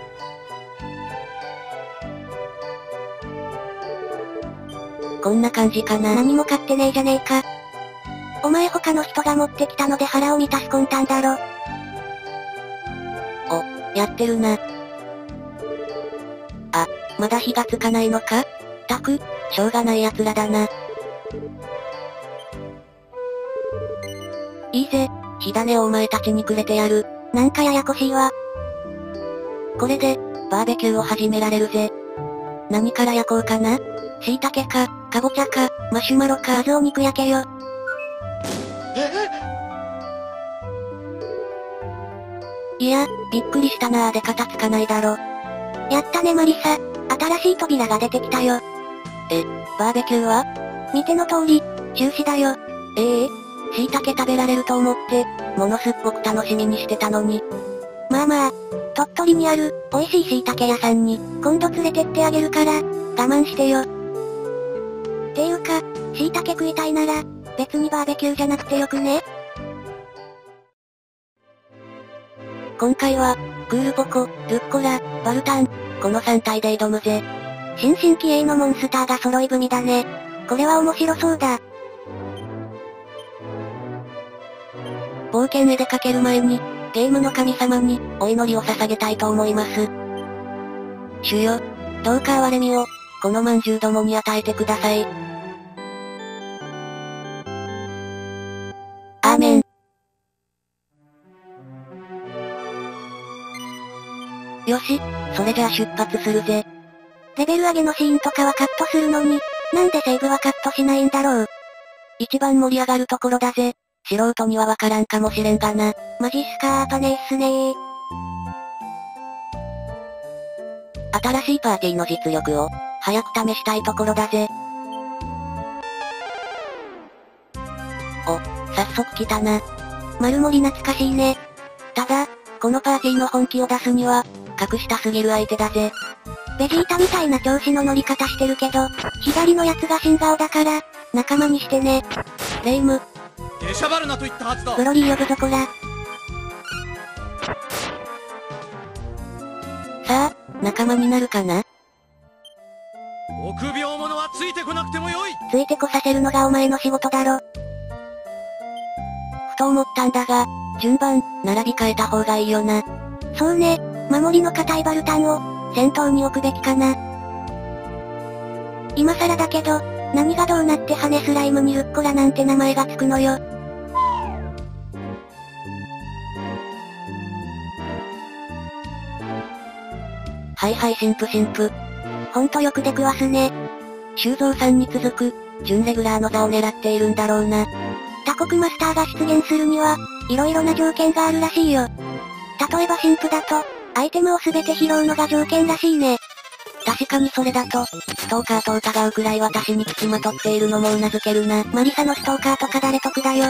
こんな感じかな。 何も買ってねえじゃねえか。お前他の人が持ってきたので腹を満たす魂胆だろ。 やってるな。あ、まだ火がつかないのか？たく、しょうがない奴らだな。 ぜ。火種をお前たちにくれてやる。 なんかややこしいわ。 これで、バーベキューを始められるぜ。何から焼こうかな？椎茸か、かぼちゃか、マシュマロか。 まずお肉焼けよ。 いや、びっくりしたなぁ。で片付かないだろ。 やったねマリサ。新しい扉が出てきたよ。 バーベキューは？ 見ての通り、中止だよ。 椎茸食べられると思って、ものすっごく楽しみにしてたのに。 まあまあ、鳥取にある、美味しい椎茸屋さんに、今度連れてってあげるから、我慢してよ。っていうか、椎茸食いたいなら、別にバーベキューじゃなくてよくね？ 今回は、クールポコ、ルッコラ、バルタン、この3体で挑むぜ。 新進気鋭のモンスターが揃い踏みだね。これは面白そうだ。 冒険へ出かける前に、ゲームの神様に、お祈りを捧げたいと思います。主よ、どうか憐れみを、この饅頭どもに与えてください。アーメン。よし、それじゃあ出発するぜ。 レベル上げのシーンとかはカットするのに、なんでセーブはカットしないんだろう。 一番盛り上がるところだぜ。素人にはわからんかもしれんがな。 マジっすかーパネーっすねー。 新しいパーティーの実力を、早く試したいところだぜ。お、早速来たな。 丸森懐かしいね。 ただ、このパーティーの本気を出すには、格下すぎる相手だぜ。 ベジータみたいな調子の乗り方してるけど、左のやつが新顔だから、仲間にしてね。 レイム。 出しゃばるなと言ったはずだ。 ブロリー呼ぶぞこら。 さあ、仲間になるかな？ 臆病者はついてこなくてもよい。 ついてこさせるのがお前の仕事だろ。 ふと思ったんだが、順番、並び替えた方がいいよな。 そうね、守りの固いバルタンを、先頭に置くべきかな。今更だけど、何がどうなってハネスライムにルッコラなんて名前がつくのよ。 はいはい神父。 ほんとよく出くわすね。 修造さんに続く、準レギュラーの座を狙っているんだろうな。 他国マスターが出現するには、色々な条件があるらしいよ。例えば神父だと、アイテムをすべて拾うのが条件らしいね。 確かにそれだと、ストーカーと疑うくらい私に付きまとっているのも頷けるな。 マリサのストーカーとか誰得だよ。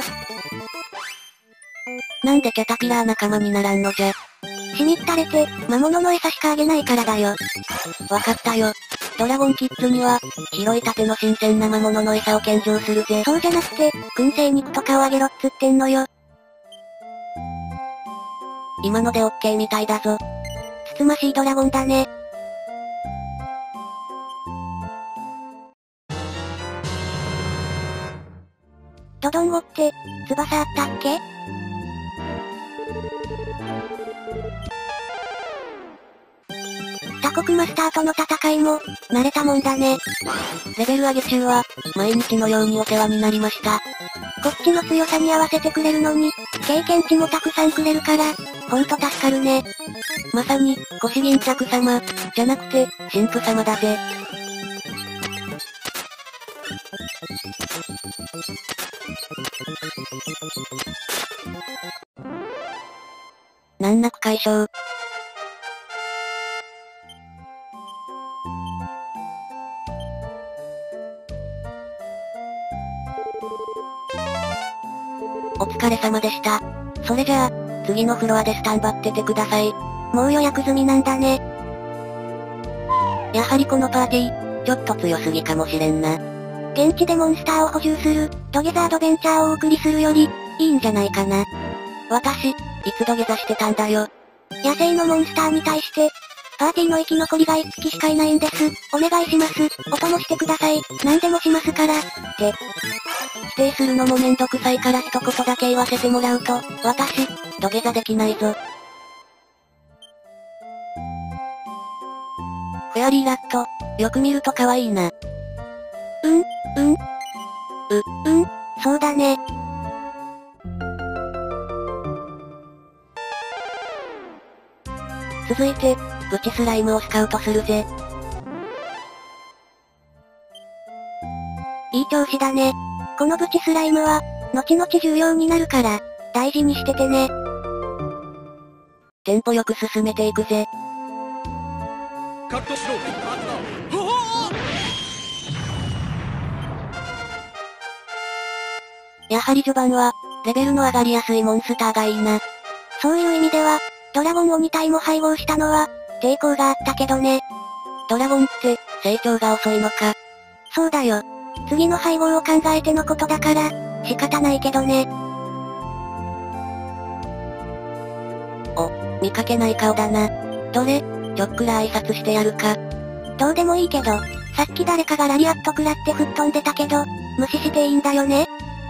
なんでキャタピラー仲間にならんのじゃ。 しみったれて、魔物の餌しかあげないからだよ。 わかったよ。ドラゴンキッズには、拾いたての新鮮な魔物の餌を献上するぜ。 そうじゃなくて、燻製肉とかをあげろっつってんのよ。 今のでオッケーみたいだぞ。 つつましいドラゴンだね。ドドンゴって、翼あったっけ？他国マスターとの戦いも、慣れたもんだね。 レベル上げ中は、毎日のようにお世話になりました。 こっちの強さに合わせてくれるのに、経験値もたくさんくれるから、ほんと助かるね。 まさに、腰巾着様、じゃなくて、神父様だぜ。難なく解消。お疲れ様でした。それじゃあ、次のフロアでスタンバっててください。 もう予約済みなんだね。 やはりこのパーティー、ちょっと強すぎかもしれんな。 現地でモンスターを補充する、土下座アドベンチャーをお送りするより、いいんじゃないかな。 私、いつ土下座してたんだよ。 野生のモンスターに対して、パーティーの生き残りが1匹しかいないんです。お願いします。お供してください。何でもしますから。って。 否定するのもめんどくさいから一言だけ言わせてもらうと、私、土下座できないぞ。フェアリーラット、よく見ると可愛いな。 そうだね。 続いて、プチスライムをスカウトするぜ。 いい調子だね。このプチスライムは、後々重要になるから、大事にしててね。 テンポよく進めていくぜ。 カットしろ。 やはり序盤は、レベルの上がりやすいモンスターがいいな。 そういう意味では、ドラゴンを2体も配合したのは、抵抗があったけどね。 ドラゴンって、成長が遅いのか。 そうだよ。次の配合を考えてのことだから、仕方ないけどね。 見かけない顔だな。どれ、ちょっくら挨拶してやるか。 どうでもいいけど、さっき誰かがラリアット食らって吹っ飛んでたけど、無視していいんだよね。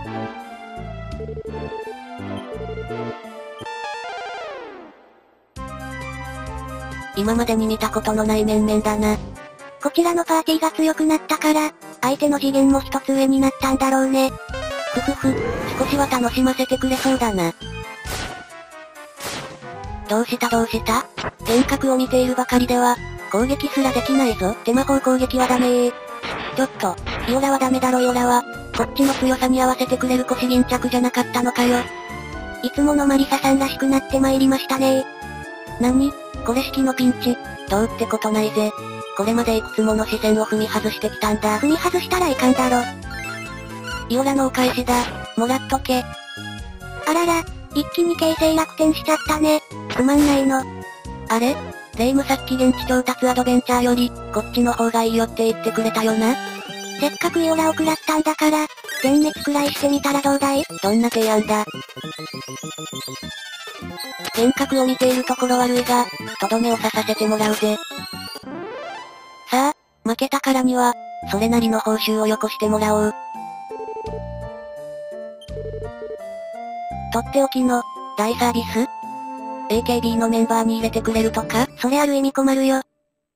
今までに見たことのない面々だな。 こちらのパーティーが強くなったから、相手の次元も一つ上になったんだろうね。 ふふふ、少しは楽しませてくれそうだな。どうした遠隔を見ているばかりでは、攻撃すらできないぞ。手魔法攻撃はダメー。ちょっと、イオラはダメだろイオラは。こっちの強さに合わせてくれる腰巾着じゃなかったのかよ。 いつものマリサさんらしくなってまいりましたね。 何？これ式のピンチ。どうってことないぜ。これまでいくつもの視線を踏み外してきたんだ。 踏み外したらいかんだろ。 イオラのお返しだ。もらっとけ。 あらら、一気に形勢楽天しちゃったね。つまんないの。 あれ？レイムさっき現地調達アドベンチャーより、こっちの方がいいよって言ってくれたよな。 せっかくイオラを食らったんだから、全滅くらいしてみたらどうだい？ どんな提案だ？遠隔を見ているところ悪いが、とどめを刺させてもらうぜ。さあ、負けたからには、それなりの報酬をよこしてもらおう。とっておきの、大サービス？ AKB のメンバーに入れてくれるとか？ それある意味困るよ。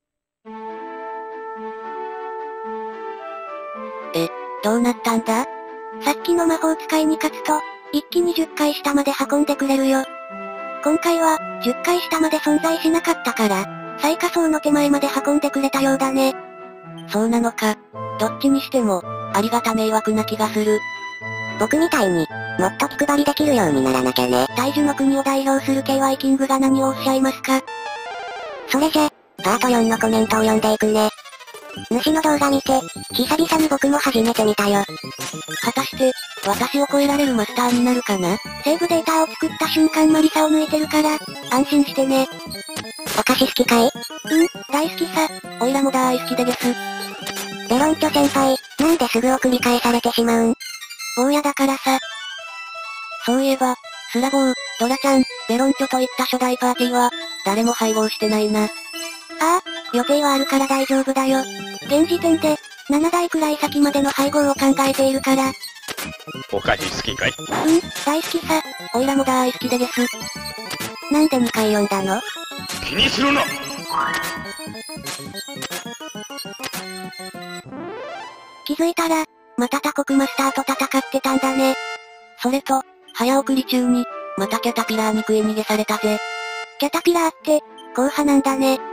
どうなったんだ？ さっきの魔法使いに勝つと、一気に10回下まで運んでくれるよ。今回は、10回下まで存在しなかったから、最下層の手前まで運んでくれたようだね。 そうなのか。どっちにしても、ありがた迷惑な気がする。 僕みたいに、もっと気配りできるようにならなきゃね。大樹の国を代表する KY キングが何をおっしゃいますか？それじゃ、パート4のコメントを読んでいくね。主の動画見て、久々に僕も初めて見たよ。 果たして、私を超えられるマスターになるかな？ セーブデータを作った瞬間マリサを抜いてるから、安心してね。お菓子好きかい？大好きさ。 おいらも大好きでです。 ベロンチョ先輩、なんですぐを繰り返されてしまうん？ 坊やだからさ。そういえば、スラボー、ドラちゃん、ベロンチョといった初代パーティーは、誰も配合してないな。 ああ、予定はあるから大丈夫だよ。現時点で、7台くらい先までの配合を考えているから。 お菓子好きかい？ 大好きさ。 おいらも大好きでです。 なんで2回読んだの？ 気にするな！ 気づいたら、また他国マスターと戦ってたんだね。 それと、早送り中に、またキャタピラーに食い逃げされたぜ。 キャタピラーって、硬派なんだね。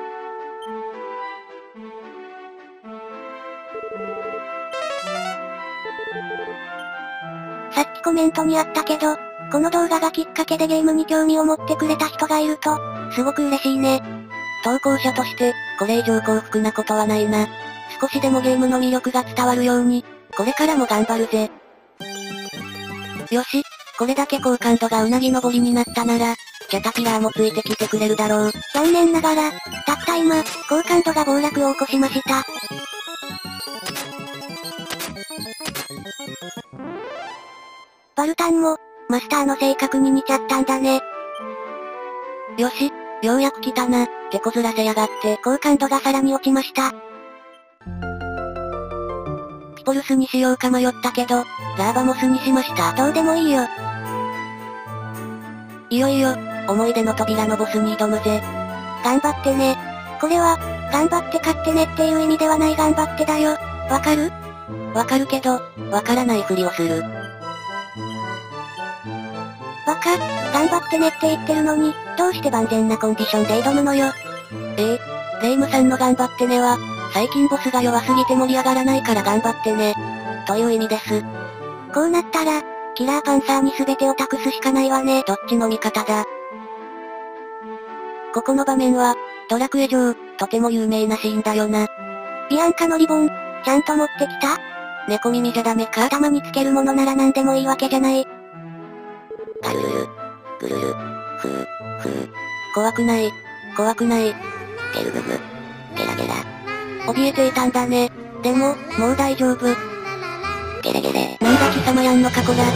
さっきコメントにあったけど、この動画がきっかけでゲームに興味を持ってくれた人がいると、すごく嬉しいね。 投稿者として、これ以上幸福なことはないな。少しでもゲームの魅力が伝わるように、これからも頑張るぜ。よし、これだけ好感度がうなぎ登りになったなら、キャタピラーもついてきてくれるだろう。 残念ながら、たった今、好感度が暴落を起こしました。バルタンも、マスターの性格に似ちゃったんだね。 よし、ようやく来たな、手こずらせやがって。 好感度がさらに落ちました。 ピポルスにしようか迷ったけど、ラーバモスにしました。 どうでもいいよ。 いよいよ、思い出の扉のボスに挑むぜ。 頑張ってね。これは、頑張って勝ってねっていう意味ではない頑張ってだよ。わかる？ わかるけど、わからないふりをする。 バカ。 頑張ってねって言ってるのに、どうして万全なコンディションで挑むのよ。 レイムさんの頑張ってねは、最近ボスが弱すぎて盛り上がらないから頑張ってね。という意味です。 こうなったら、キラーパンサーに全てを託すしかないわね。 どっちの味方だ。ここの場面は、ドラクエ上、とても有名なシーンだよな。 ビアンカのリボン、ちゃんと持ってきた？ 猫耳じゃダメか？ 頭につけるものなら何でもいいわけじゃない。 ガルルル、グルル、フー、フー。怖くない、怖くない。ゲルググ、ゲラゲラ。怯えていたんだね。でも、もう大丈夫。ゲレゲレ。なんだ貴様やんのかこら。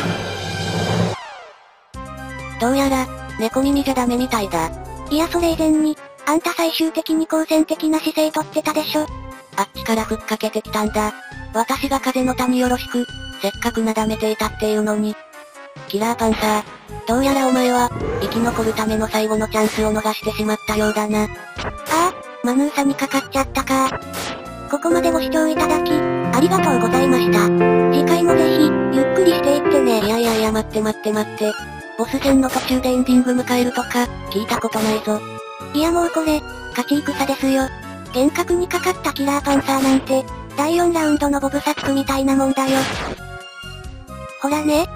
どうやら、猫耳じゃダメみたいだ。 いやそれ以前に、あんた最終的に好戦的な姿勢とってたでしょ。 あっちからふっかけてきたんだ。私が風の谷よろしく、せっかくなだめていたっていうのに。キラーパンサー、どうやらお前は、生き残るための最後のチャンスを逃してしまったようだな。 ああ、マヌーサにかかっちゃったか。ここまでご視聴いただき、ありがとうございました。次回もぜひ、ゆっくりしていってね。 いや待って。ボス戦の途中でエンディング迎えるとか、聞いたことないぞ。 いやもうこれ、勝ち戦ですよ。幻覚にかかったキラーパンサーなんて、第4ラウンドのボブサックみたいなもんだよ。ほらね。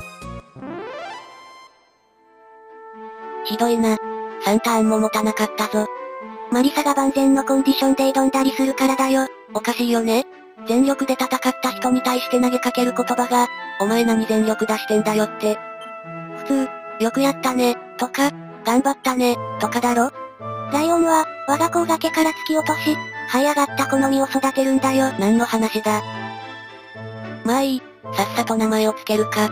ひどいな。3ターンも持たなかったぞ。 マリサが万全のコンディションで挑んだりするからだよ。 おかしいよね。全力で戦った人に対して投げかける言葉が、お前何全力出してんだよって。普通、よくやったね、とか、頑張ったね、とかだろ。 ライオンは、我が子崖から突き落とし、這い上がった好みを育てるんだよ。 何の話だ。まあいい、さっさと名前をつけるか。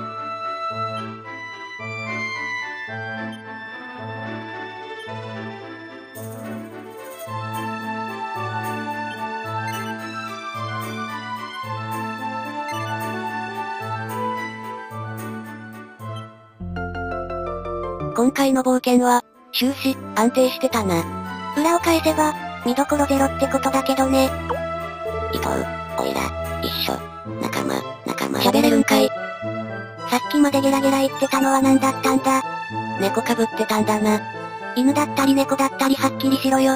今回の冒険は、終始、安定してたな。 裏を返せば、見どころゼロってことだけどね。 伊藤、おいら、一緒、仲間。喋れるんかい。 さっきまでゲラゲラ言ってたのは何だったんだ。 猫かぶってたんだな。 犬だったり猫だったりはっきりしろよ。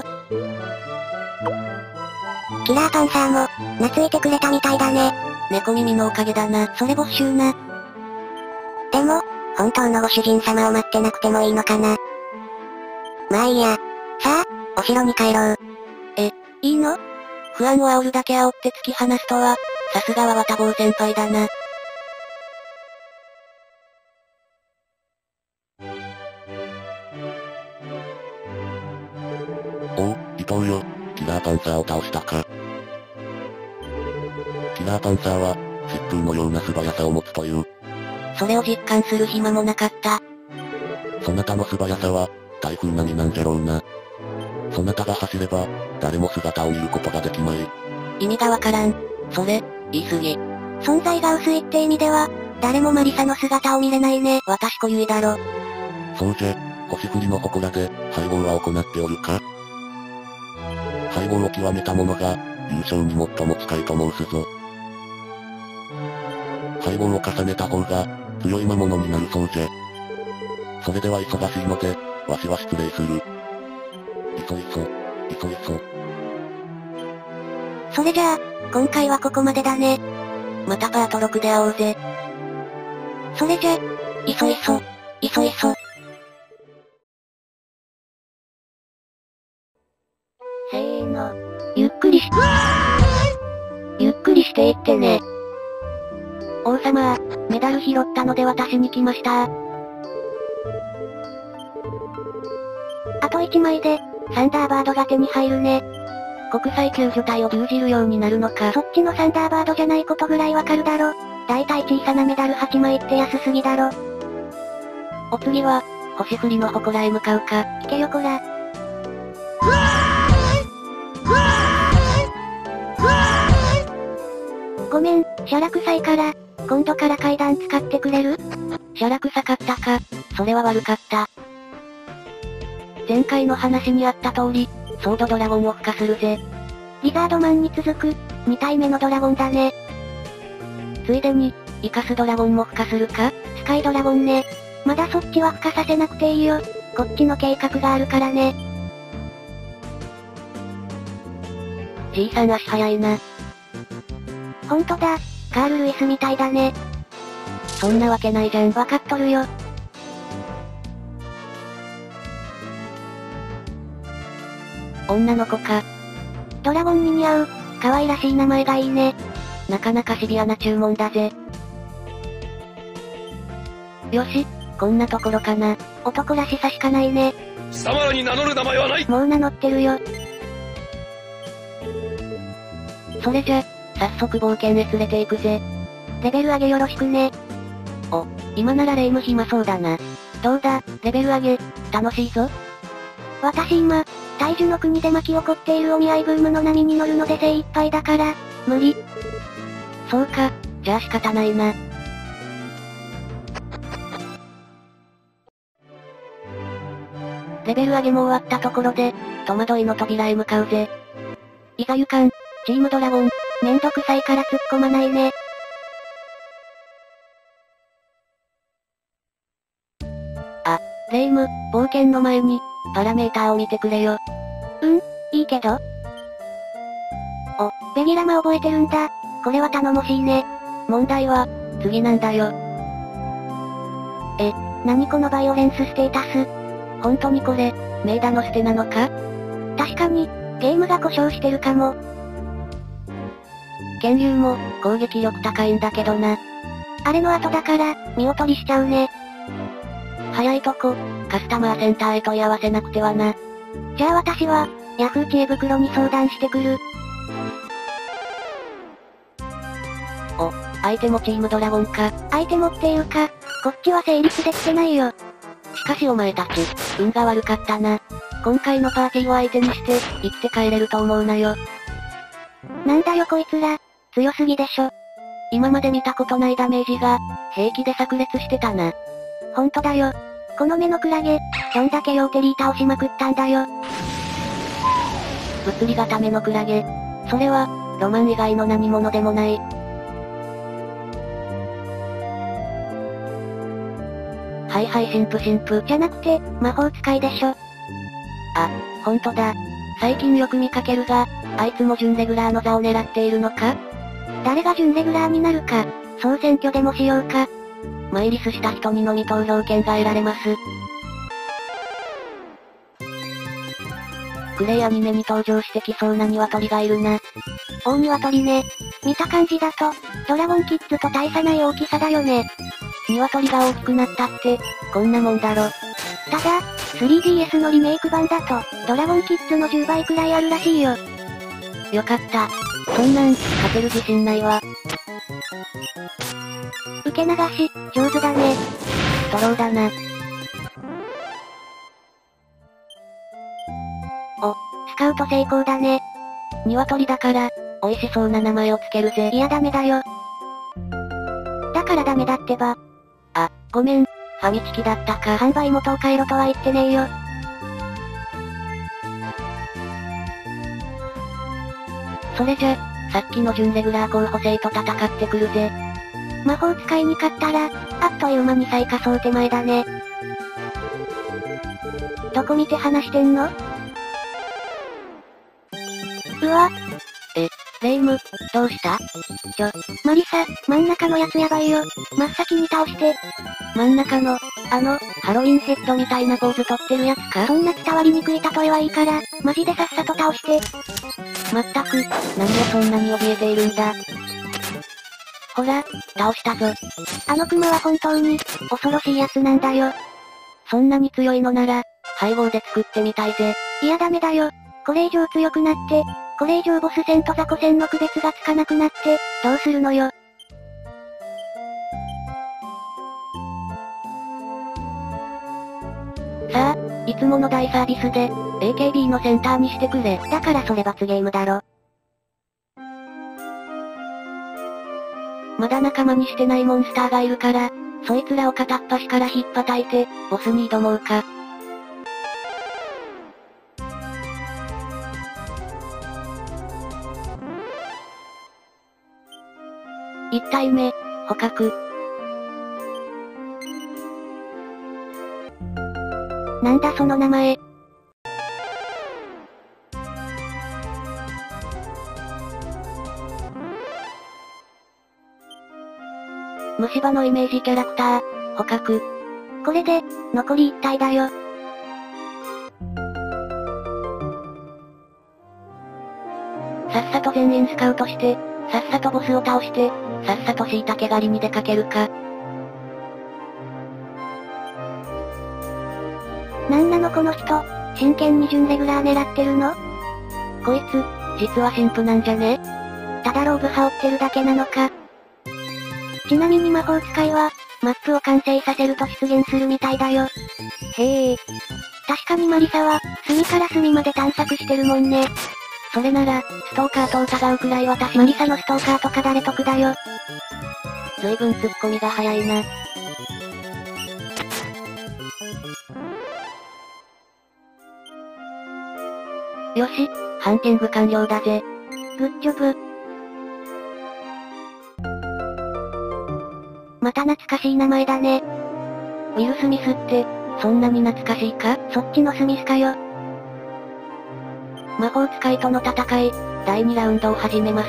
キラーパンサーも、懐いてくれたみたいだね。 猫耳のおかげだな。 それ没収な。 でも、本当のご主人様を待ってなくてもいいのかな。まあいいや。さあ、お城に帰ろう。 いいの？ 不安を煽るだけ煽って突き放すとは、さすがは綿棒先輩だな。 おう、伊藤よ。キラーパンサーを倒したか。キラーパンサーは、疾風のような素早さを持つという。 それを実感する暇もなかった。 そなたの素早さは、台風並みなんじゃろうな。そなたが走れば、誰も姿を見ることができまい。 意味がわからん。それ、言い過ぎ。 存在が薄いって意味では、誰もマリサの姿を見れないね。 私固有だろ。 そうじゃ、星降りの祠で、配合は行っておるか？配合を極めた者が、優勝に最も近いと申すぞ。配合を重ねた方が、強い魔物になるそうじゃ。それでは忙しいので、わしは失礼する。いそ。 それじゃあ、今回はここまでだね。 またパート6で会おうぜ。 それじゃ、いそ。せーの。ゆっくりしていってね。王様、メダル拾ったので私に来ました。あと1枚で、サンダーバードが手に入るね。 国際救助隊を牛耳るようになるのか。 そっちのサンダーバードじゃないことぐらいわかるだろ。だいたい小さなメダル8枚って安すぎだろ。 お次は、星降りの祠へ向かうか。 聞けよこら。ごめん、シャラ臭いから、今度から階段使ってくれる？ シャラ臭かったか。それは悪かった。前回の話にあった通り、ソードドラゴンを孵化するぜ。 リザードマンに続く、2体目のドラゴンだね。 ついでに、イカスドラゴンも孵化するか？ スカイドラゴンね。 まだそっちは孵化させなくていいよ。こっちの計画があるからね。 じいさん足早いな。 ほんとだ、カール・ルイスみたいだね。 そんなわけないじゃん。 わかっとるよ。 女の子か。 ドラゴンに似合う、可愛らしい名前がいいね。 なかなかシビアな注文だぜ。よし、こんなところかな。 男らしさしかないね。 貴様らに名乗る名前はない。 もう名乗ってるよ。 それじゃ、早速冒険へ連れて行くぜ。 レベル上げよろしくね。 お、今ならレイム暇そうだな。どうだ、レベル上げ、楽しいぞ。 私今、大樹の国で巻き起こっているお見合いブームの波に乗るので精一杯だから、無理。 そうか、じゃあ仕方ないな。レベル上げも終わったところで、戸惑いの扉へ向かうぜ。いざ行かん、チームドラゴン、 めんどくさいから突っ込まないね。 あ、レイム、冒険の前に、パラメーターを見てくれよ。 いいけど。お、ベギラマ覚えてるんだ。これは頼もしいね。 問題は、次なんだよ。 何このバイオレンスステータス。 本当にこれ、メイダの捨てなのか？ 確かに、ゲームが故障してるかも。 剣竜も、攻撃力高いんだけどな。 あれの後だから、見劣りしちゃうね。 早いとこ、カスタマーセンターへ問い合わせなくてはな。 じゃあ私は、ヤフー知恵袋に相談してくる。 お、相手もチームドラゴンか。 相手もっていうか、こっちは成立できてないよ。 しかしお前たち、運が悪かったな。今回のパーティーを相手にして、生きて帰れると思うなよ。 なんだよこいつら、強すぎでしょ。 今まで見たことないダメージが、平気で炸裂してたな。 ほんとだよ。この目のクラゲ、どんだけヨーテリー倒しまくったんだよ。 物理型目のクラゲ。それは、ロマン以外の何者でもない。はいはい神父。 じゃなくて、魔法使いでしょ。 あ、ほんとだ。最近よく見かけるが、あいつも準レギュラーの座を狙っているのか？ 誰が準レギュラーになるか、総選挙でもしようか。 マイリスした人にのみ投票権が得られます。クレイアニメに登場してきそうな鶏がいるな。 大鶏ね。見た感じだと、ドラゴンキッズと大差ない大きさだよね。 鶏が大きくなったって、こんなもんだろ。 ただ、3DS のリメイク版だと、ドラゴンキッズの10倍くらいあるらしいよ。 よかった。そんなん、勝てる自信ないわ。 受け流し、上手だね。 ストローだな。 スカウト成功だね。 鶏だから、美味しそうな名前をつけるぜ。 いやダメだよ。だからダメだってば。 あ、ごめん。ファミチキだったか。 販売元を変えろとは言ってねえよ。 それじゃ、さっきの準レギュラー候補生と戦ってくるぜ。 魔法使いに勝ったら、あっという間に最下層手前だね。どこ見て話してんの？うわ。 レイム、どうした？ マリサ、真ん中のやつやばいよ。真っ先に倒して。 真ん中の、ハロウィンヘッドみたいなポーズ取ってるやつか？ そんな伝わりにくい例えはいいから、マジでさっさと倒して。 まったく、何をそんなに怯えているんだ。ほら、倒したぞ。 あのクマは本当に、恐ろしいやつなんだよ。 そんなに強いのなら、配合で作ってみたいぜ。 いやダメだよ。これ以上強くなって、これ以上ボス戦と雑魚戦の区別がつかなくなって、どうするのよ。 さあ、いつもの大サービスで、AKB のセンターにしてくれ。 だからそれ罰ゲームだろ。 まだ仲間にしてないモンスターがいるから、そいつらを片っ端から引っ叩いて、ボスに挑もうか。1体目、捕獲。 なんだその名前。 虫歯のイメージキャラクター、捕獲。 これで、残り1体だよ。 さっさと全員スカウトして、さっさとボスを倒して、さっさと椎茸狩りに出かけるか。 なんなのこの人、真剣に準レギュラー狙ってるの？ こいつ、実は神父なんじゃね？ ただローブ羽織ってるだけなのか。ちなみに魔法使いは、マップを完成させると出現するみたいだよ。 へえ。 確かにマリサは、隅から隅まで探索してるもんね。 それなら、ストーカーと疑うくらい私マリサのストーカーとか誰得だよ。 ずいぶん突っ込みが早いな。よし、ハンティング完了だぜ。 グッジョブ。また懐かしい名前だね。 ウィル・スミスって、そんなに懐かしいか？ そっちのスミスかよ。 魔法使いとの戦い、第2ラウンドを始めます。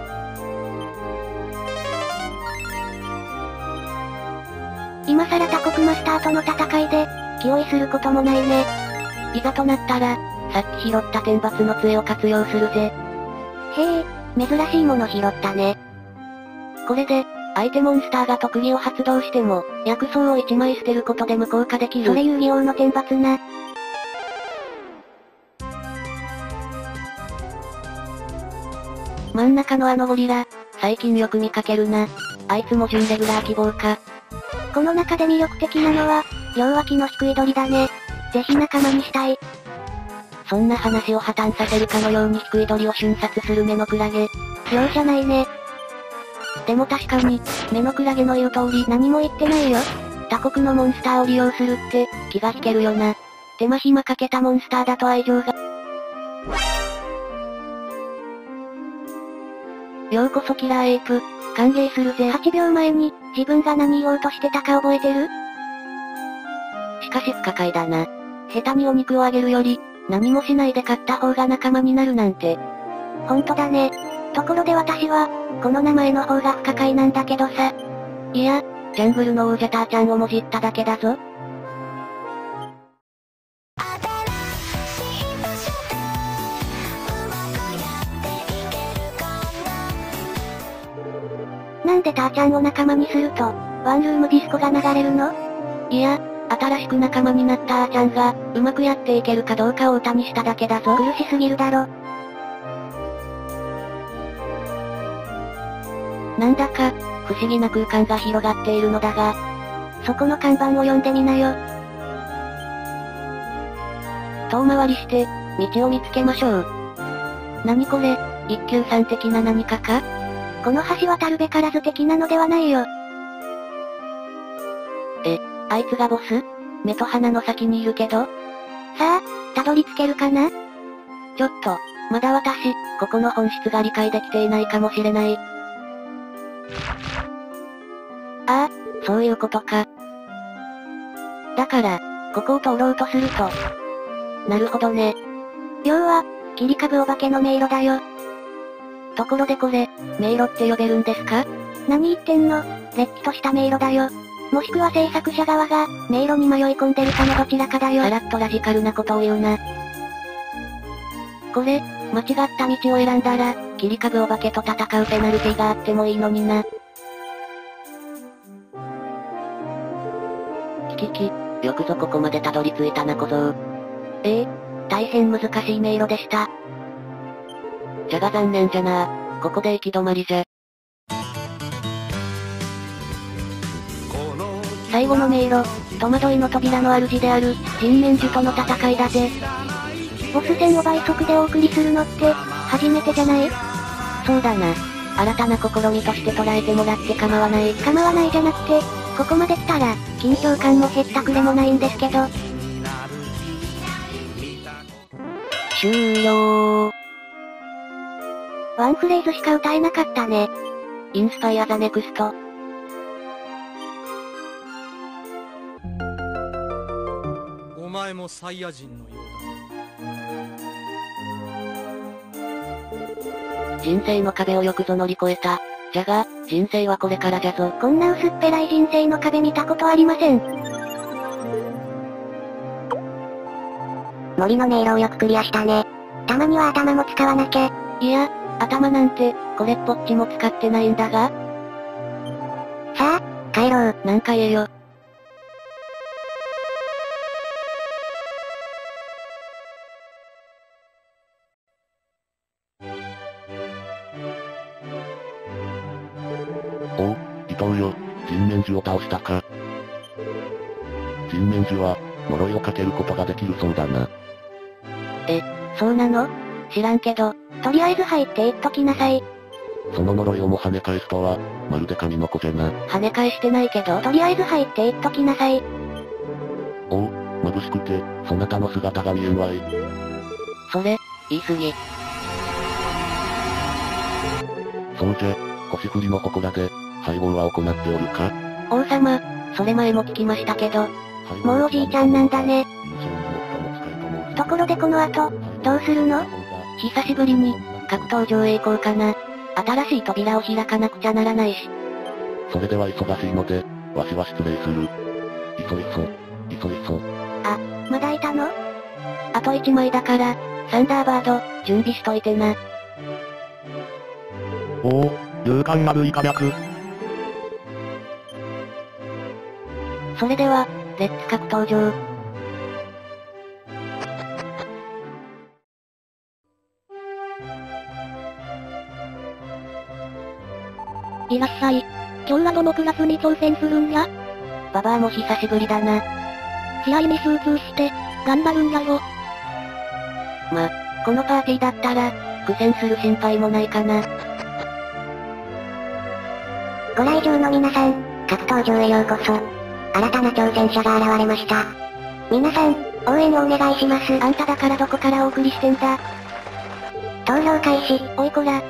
今更他国マスターとの戦いで、気負いすることもないね。 いざとなったら、さっき拾った天罰の杖を活用するぜ。 へえ、珍しいもの拾ったね。 これで、相手モンスターが特技を発動しても、薬草を1枚捨てることで無効化できる。 それ遊戯王の天罰な。 真ん中のあのゴリラ、最近よく見かけるな。あいつも準レギュラー希望か。 この中で魅力的なのは、両脇の低い鳥だね。ぜひ仲間にしたい。 そんな話を破綻させるかのように低い鳥を瞬殺する目のクラゲ。 容赦ないね。 でも確かに、目のクラゲの言う通り何も言ってないよ。 他国のモンスターを利用するって、気が引けるよな。手間暇かけたモンスターだと愛情が。ようこそキラーエイプ、歓迎するぜ。 8秒前に、自分が何言おうとしてたか覚えてる？ しかし不可解だな。下手にお肉をあげるより、何もしないで買った方が仲間になるなんて。 ほんとだね。ところで私は、この名前の方が不可解なんだけどさ。 いや、ジャングルの王者ターちゃんをもじっただけだぞ。 なんでターちゃんを仲間にすると、ワンルームディスコが流れるの？ いや、新しく仲間になったあーちゃんが、うまくやっていけるかどうかを歌にしただけだぞ。 苦しすぎるだろ。 なんだか、不思議な空間が広がっているのだが、 そこの看板を読んでみなよ。 遠回りして、道を見つけましょう。何これ、一休さん的な何かか？ この橋渡るべからず的なのではないよ。 あいつがボス？目と鼻の先にいるけど？ さあ、たどり着けるかな？ ちょっと、まだ私、ここの本質が理解できていないかもしれない。ああ、そういうことか。だから、ここを通ろうとすると。なるほどね。 要は、切り株お化けの迷路だよ。 ところでこれ、迷路って呼べるんですか？ 何言ってんの？れっきとした迷路だよ。もしくは制作者側が、迷路に迷い込んでるかのどちらかだよ。 さらっとラジカルなことを言うな。これ、間違った道を選んだら、切り株お化けと戦うペナルティがあってもいいのにな。キキキ、よくぞここまでたどり着いたな小僧。大変難しい迷路でした。じゃが残念じゃな。ここで行き止まりじゃ。最後の迷路、戸惑いの扉の主である、人面樹との戦いだぜ。 ボス戦を倍速でお送りするのって、初めてじゃない？ そうだな。新たな試みとして捉えてもらって構わない。 構わないじゃなくて、ここまで来たら、緊張感も減ったくれもないんですけど。 終了。 ワンフレーズしか歌えなかったね。 インスパイアザネクスト。 お前ものサイヤ人のよう人生の壁をよくぞ乗り越えた。じゃが、人生はこれからじゃぞ。 こんな薄っぺらい人生の壁見たことありません。 森の迷路をよくクリアしたね。たまには頭も使わなきゃ。 いや、頭なんて、これっぽっちも使ってないんだが。 さあ、帰ろう。 なんか言えよ。 おう、伊藤よ、人面獣を倒したか。人面獣は、呪いをかけることができるそうだな。 そうなの？知らんけど、 とりあえず入って言っときなさい。 その呪いをも跳ね返すとは、まるで神の子じゃな。 跳ね返してないけど、 とりあえず入って言っときなさい。 おう、眩しくて、そなたの姿が見えんわい。 それ、言い過ぎ。 そうじゃ、腰振りの祠で、配合は行っておるか？ 王様、それ前も聞きましたけど、 もうおじいちゃんなんだね。ところでこの後、どうするの？ 久しぶりに、格闘場へ行こうかな。新しい扉を開かなくちゃならないし。 それでは忙しいので、わしは失礼する。いそ。 あ、まだいたの？ あと1枚だから、サンダーバード、準備しといてな。 おお、勇敢なるイカ略。 それでは、レッツ格闘場。 いらっしゃい。今日はどのクラスに挑戦するんや？ ババアも久しぶりだな。 試合に集中して、頑張るんやよ。 このパーティーだったら、苦戦する心配もないかな。 ご来場の皆さん、格闘場へようこそ。新たな挑戦者が現れました。皆さん、応援をお願いします。 あんただからどこからお送りしてんだ。 投票開始。 おいこら。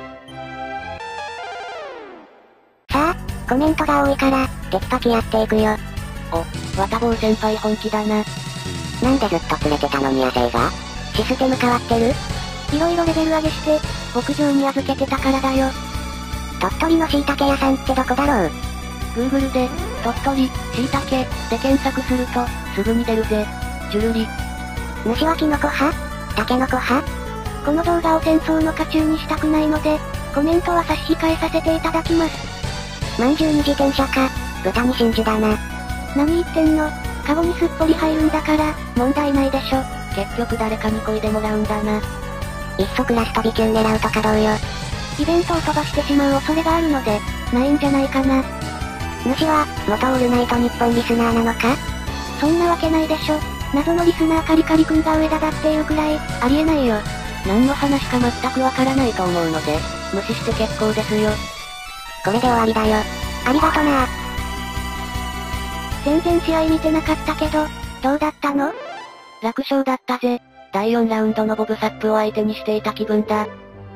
さあ、コメントが多いから、テキパキやっていくよ。 ワタボー先輩本気だな。 なんでずっと連れてたのに亜生が？システム変わってる？ いろいろレベル上げして、牧場に預けてたからだよ。 鳥取の椎茸屋さんってどこだろう？ Google で、鳥取、椎茸、で検索すると、すぐに出るぜ。ジュルリ。 主はキノコ派？タケノコ派？ この動画を戦争の渦中にしたくないので、コメントは差し控えさせていただきます。 まんじゅうに自転車か、豚に真珠だな。 何言ってんの？カゴにすっぽり入るんだから、問題ないでしょ。 結局誰かに漕いでもらうんだな。 いっそクラス飛び級狙うとかどうよ。 イベントを飛ばしてしまう恐れがあるので、ないんじゃないかな。 主は、元オールナイトニッポンリスナーなのか？ そんなわけないでしょ。謎のリスナーカリカリ君が上田だっていうくらい、ありえないよ。 何の話か全くわからないと思うので、無視して結構ですよ。 これで終わりだよ。ありがとな。 全然試合見てなかったけど、どうだったの？ 楽勝だったぜ。第4ラウンドのボブサップを相手にしていた気分だ。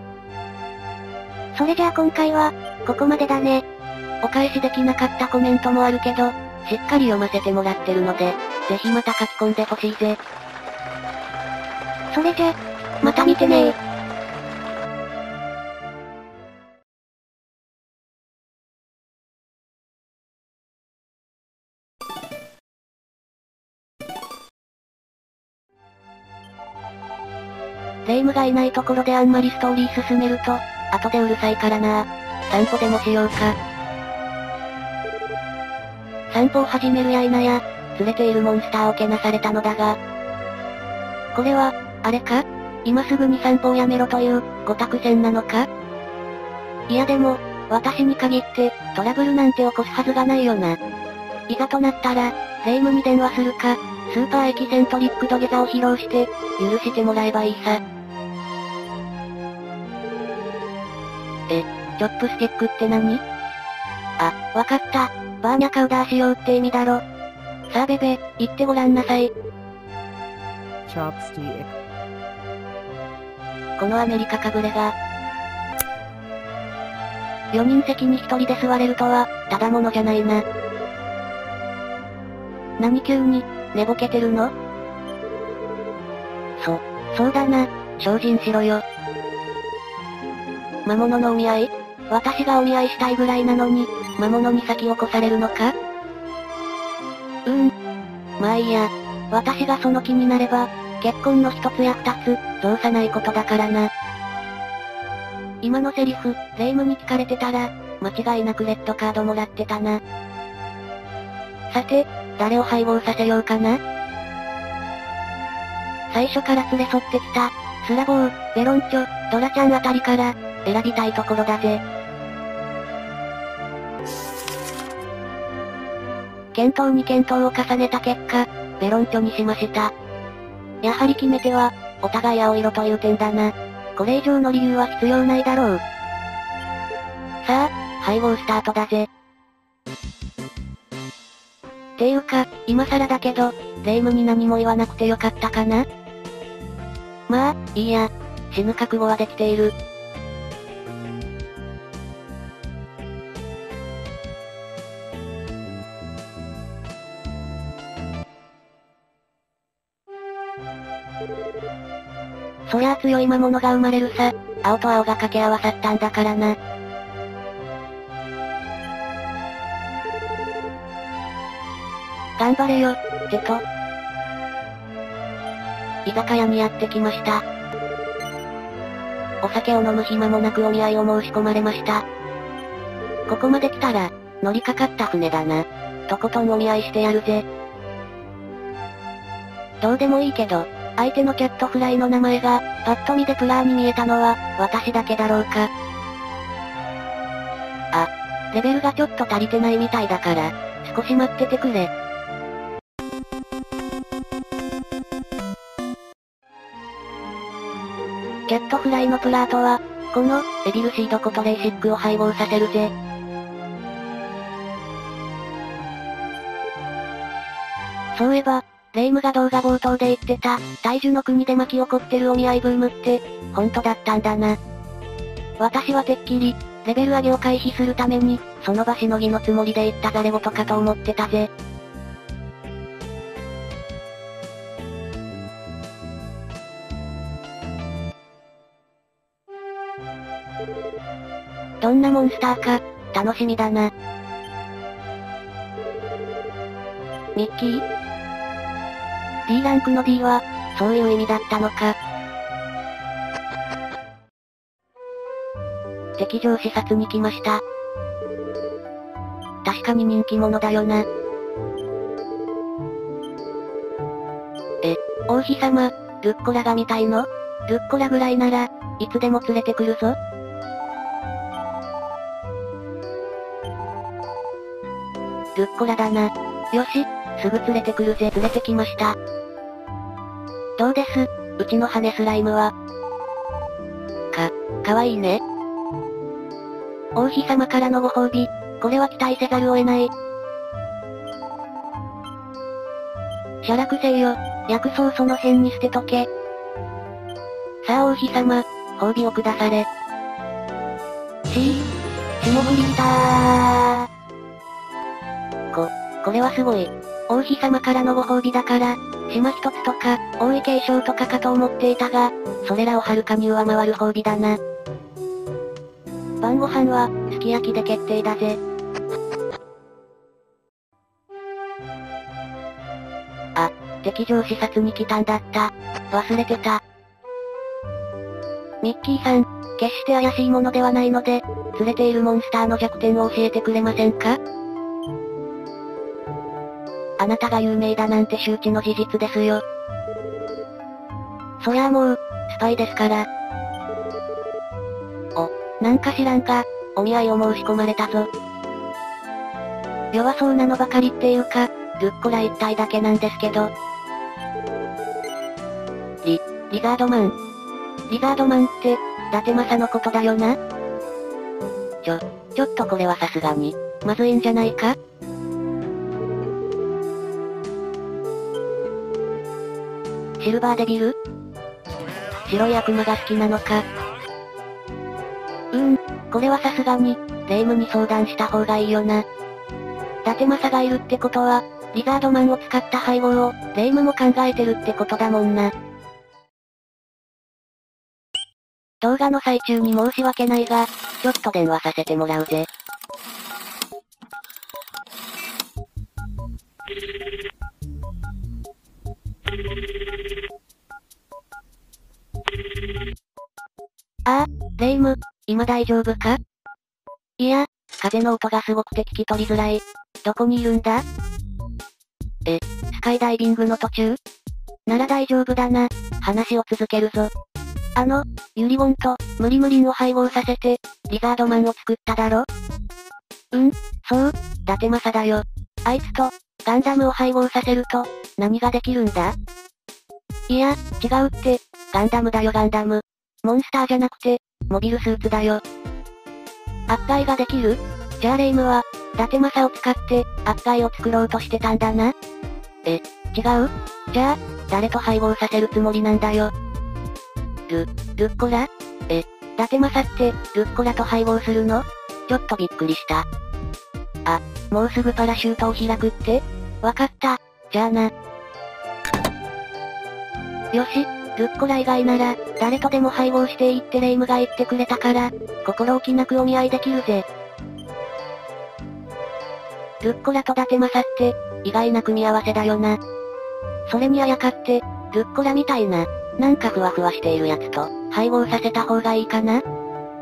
それじゃあ今回は、ここまでだね。 お返しできなかったコメントもあるけど、しっかり読ませてもらってるので、ぜひまた書き込んでほしいぜ。 それじゃ、また見てねー。 霊夢がいないところであんまりストーリー進めると、後でうるさいからな。散歩でもしようか。散歩を始めるや否や、連れているモンスターをけなされたのだが。これは、あれか？今すぐに散歩をやめろという、ご託戦なのか？いやでも、私に限って、トラブルなんて起こすはずがないよな。いざとなったら、霊夢に電話するか、スーパーエキセントリック土下座を披露して、許してもらえばいいさ。チョップスティックって何？あ、わかった。バーニャカウダーしようって意味だろ。さあベベ、言ってごらんなさい。このアメリカかぶれが。4人席に1人で座れるとは、ただものじゃないな。何急に、寝ぼけてるの？ そうだな、精進しろよ。魔物のお見合い？私がお見合いしたいぐらいなのに、魔物に先を越されるのか？まあいいや。私がその気になれば、結婚の一つや二つ、造さないことだからな。今のセリフ、霊夢に聞かれてたら、間違いなくレッドカードもらってたな。さて、誰を配合させようかな。最初から連れ添ってきた、スラボー、ベロンチョ、ドラちゃんあたりから、選びたいところだぜ。検討に検討を重ねた結果、ベロンチョにしました。やはり決め手は、お互い青色という点だな。これ以上の理由は必要ないだろう。さあ、配合スタートだぜ。っていうか、今更だけど、霊夢に何も言わなくてよかったかな？まあ、いいや。死ぬ覚悟はできている。そりゃあ強い魔物が生まれるさ。青と青が掛け合わさったんだからな。頑張れよ、ジェト。居酒屋にやってきました。お酒を飲む暇もなくお見合いを申し込まれました。ここまで来たら、乗りかかった船だな。とことんお見合いしてやるぜ。どうでもいいけど、相手のキャットフライの名前が、パッと見でプラーに見えたのは、私だけだろうか。あ、レベルがちょっと足りてないみたいだから、少し待っててくれ。キャットフライのプラートは、この、エビルシードコトレーシックを配合させるぜ。そういえば、霊夢が動画冒頭で言ってた、大樹の国で巻き起こってるお見合いブームって、本当だったんだな。私はてっきり、レベル上げを回避するために、その場しのぎのつもりで言ったざれ言かと思ってたぜ。どんなモンスターか、楽しみだな。ミッキー？ D ランクの D は、そういう意味だったのか。敵情視察に来ました。確かに人気者だよな。王妃様、ルッコラが見たいの？ルッコラぐらいなら、いつでも連れてくるぞ。ルッコラだな。よし、すぐ連れてくるぜ。連れてきました。どうです？うちの羽スライムは。かわいいね。王妃様からのご褒美、これは期待せざるを得ない。写楽せよ、薬草その辺に捨てとけ。さあ王妃様、褒美をくだされ。霜降りギター。これはすごい。王妃様からのご褒美だから、島一つとか、王位継承とかかと思っていたが、それらをはるかに上回る褒美だな。晩ご飯は、すき焼きで決定だぜ。あ、敵情視察に来たんだった。忘れてた。ミッキーさん、決して怪しいものではないので、連れているモンスターの弱点を教えてくれませんか？あなたが有名だなんて周知の事実ですよ。そりゃあもう、スパイですから。なんか知らんが、お見合いを申し込まれたぞ。弱そうなのばかりっていうか、ルッコラ一体だけなんですけど。リザードマン。リザードマンって、伊達政のことだよな？ちょっとこれはさすがに、まずいんじゃないか？シルバーデビル？白い悪魔が好きなのか？これはさすがに、霊夢に相談した方がいいよな。伊達政がいるってことは、リザードマンを使った配合を、霊夢も考えてるってことだもんな。 動画の最中に申し訳ないが、ちょっと電話させてもらうぜ。ああ、レイム、今大丈夫か？いや、風の音がすごくて聞き取りづらい。どこにいるんだ？スカイダイビングの途中？なら大丈夫だな。話を続けるぞ。ユリゴンと、ムリムリンを配合させて、リザードマンを作っただろ？そう、伊達政だよ。あいつと、ガンダムを配合させると、何ができるんだ？いや、違うって、ガンダムだよガンダム。モンスターじゃなくて、モビルスーツだよ。悪界ができる？じゃあレイムは、伊達政を使って、悪界を作ろうとしてたんだな。違う？じゃあ、誰と配合させるつもりなんだよ。ルッコラ？伊達政って、ルッコラと配合するの？ちょっとびっくりした。あ、もうすぐパラシュートを開くって？わかった。じゃあな。よし、ルッコラ以外なら、誰とでも配合していいってレイムが言ってくれたから、心置きなくお見合いできるぜ。ルッコラと伊達政って、意外な組み合わせだよな。それにあやかって、ルッコラみたいな、なんかふわふわしているやつと、配合させた方がいいかな？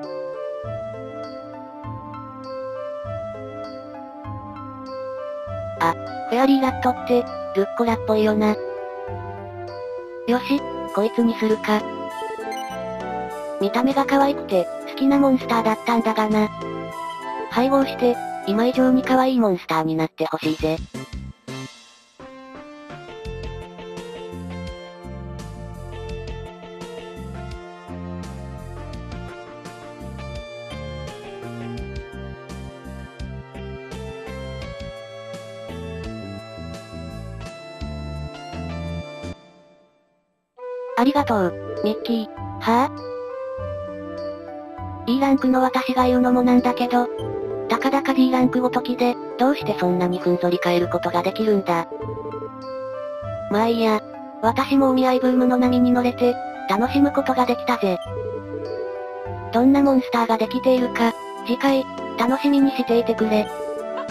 あ、フェアリーラットって、ルッコラっぽいよな。よし、こいつにするか。見た目が可愛くて、好きなモンスターだったんだがな。配合して、今以上に可愛いモンスターになってほしいぜ。ありがとう、ミッキー。はぁ？E ランクの私が言うのもなんだけど、たかだか D ランクごときで、どうしてそんなにふんぞり返ることができるんだ。まあいいや、私もお見合いブームの波に乗れて、楽しむことができたぜ。どんなモンスターができているか、次回、楽しみにしていてくれ。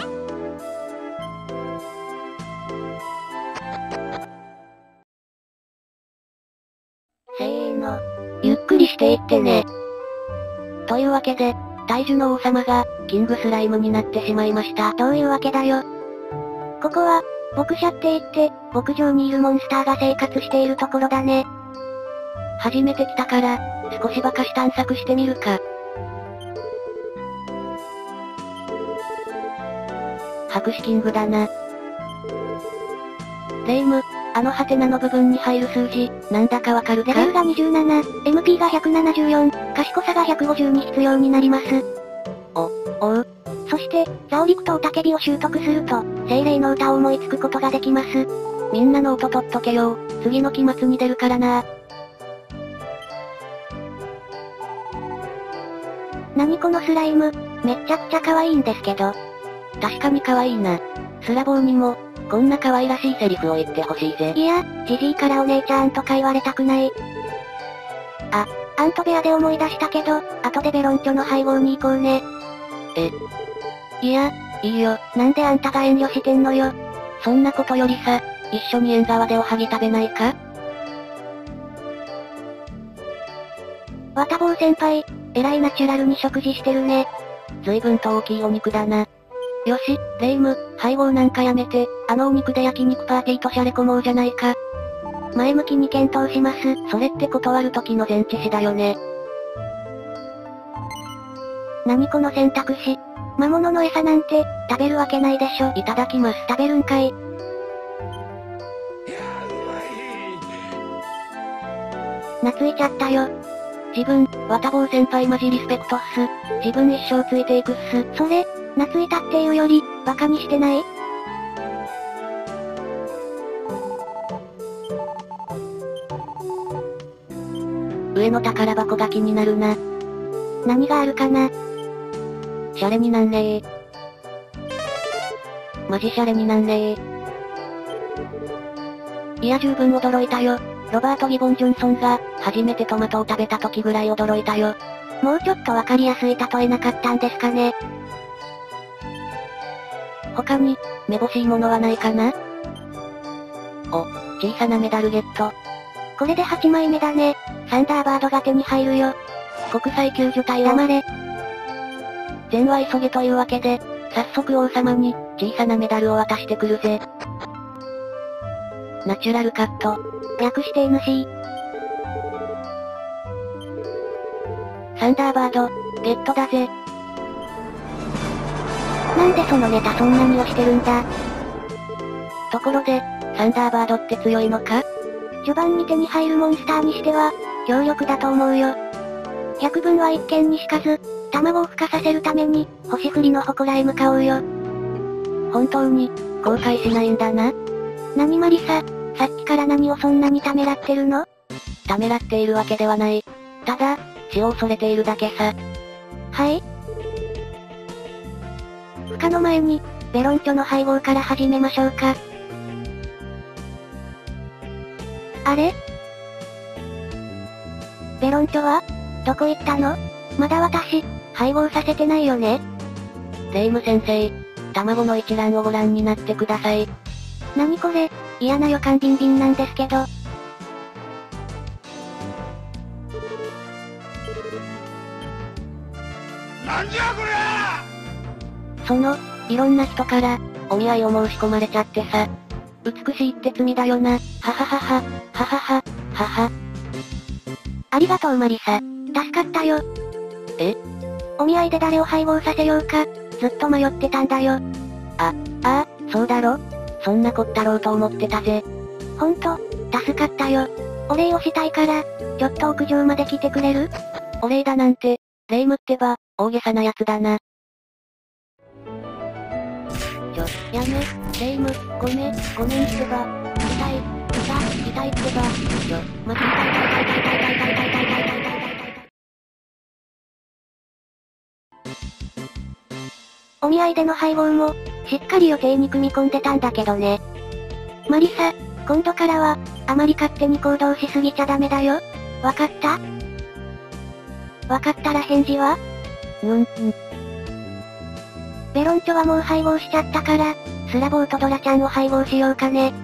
せーの。ゆっくりしていってね。というわけで、大樹の王様が、キングスライムになってしまいました。 どういうわけだよ。ここは、牧舎って言って、牧場にいるモンスターが生活しているところだね。 初めて来たから、少しばかし探索してみるか。白紙キングだな。レイム、あのハテナの部分に入る数字、なんだかわかるか？ レベルが27、MP が174、賢さが150に必要になります。 おう。 そして、ザオリクと雄たけびを習得すると、精霊の歌を思いつくことができます。 みんなの音取っとけよ。次の期末に出るからな。 何このスライム、めっちゃくちゃ可愛いんですけど。 確かに可愛いな。スラボーにも、こんな可愛らしいセリフを言ってほしいぜ。 いや、ジジイからお姉ちゃんとか言われたくない。あ、アントベアで思い出したけど、後でベロンチョの配合に行こうね。 いや、いいよ。 なんであんたが遠慮してんのよ。 そんなことよりさ、一緒に縁側でおはぎ食べないか？ ワタボー先輩、えらいナチュラルに食事してるね。 随分と大きいお肉だな。よし、レイム、配合なんかやめて、あのお肉で焼肉パーティーとシャレ込もうじゃないか。 前向きに検討します。 それって断る時の前置詞だよね。 何この選択肢。魔物の餌なんて、食べるわけないでしょ。 いただきます。 食べるんかい。懐いちゃったよ。 自分、ワタボー先輩マジリスペクトっす。自分一生ついていくっす。 それ、懐いたっていうより、バカにしてない？ 上の宝箱が気になるな。 何があるかな？ シャレになんねえ。マジシャレになんねえ。いや十分驚いたよ。 ロバート・ギボン・ジョンソンが、初めてトマトを食べた時ぐらい驚いたよ。 もうちょっとわかりやすい例えなかったんですかね。 他に、めぼしいものはないかな？お、小さなメダルゲット。 これで8枚目だね。サンダーバードが手に入るよ。 国際救助隊を。 黙れ。 善は急げというわけで、早速王様に、小さなメダルを渡してくるぜ。ナチュラルカット。 略して NC。 サンダーバード、ゲットだぜ。 なんでそのネタそんなに押してるんだ。 ところで、サンダーバードって強いのか？ 序盤に手に入るモンスターにしては、強力だと思うよ。百聞は一見にしかず、卵を孵化させるために、星降りの祠へ向かおうよ。 本当に、後悔しないんだな。 何マリサ、さっきから何をそんなにためらってるの？ ためらっているわけではない。ただ、死を恐れているだけさ。 はい？孵化の前に、ベロンチョの配合から始めましょうか。あれ？ベロンチョは？どこ行ったの？まだ私、配合させてないよね？ レイム先生、卵の一覧をご覧になってください。 何これ、嫌な予感ビンビンなんですけど。 なんじゃこりゃその、いろんな人から、お見合いを申し込まれちゃってさ。美しいって罪だよな、はははは、ははは、はは。 ありがとうマリサ、助かったよ。 え？ お見合いで誰を配合させようか、ずっと迷ってたんだよ。 ああ、そうだろ？そんなこったろうと思ってたぜ。 ほんと、助かったよ。お礼をしたいから、ちょっと屋上まで来てくれる？ お礼だなんて、レイムってば、大げさなやつだな。やめ、レイム、ごめんってば。痛いってば。まじ痛い。 お見合いでの配合も、しっかり予定に組み込んでたんだけどね。マリサ、今度からは、あまり勝手に行動しすぎちゃダメだよ。わかった？わかったら返事は？ベロンチョはもう配合しちゃったから、スラボーとドラちゃんを配合しようかね。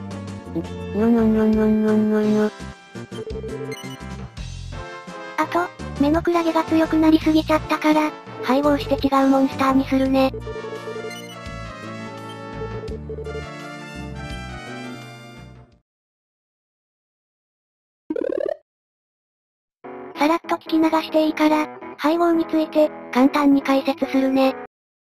あと、目のクラゲが強くなりすぎちゃったから、配合して違うモンスターにするね。さらっと聞き流していいから、配合について、簡単に解説するね。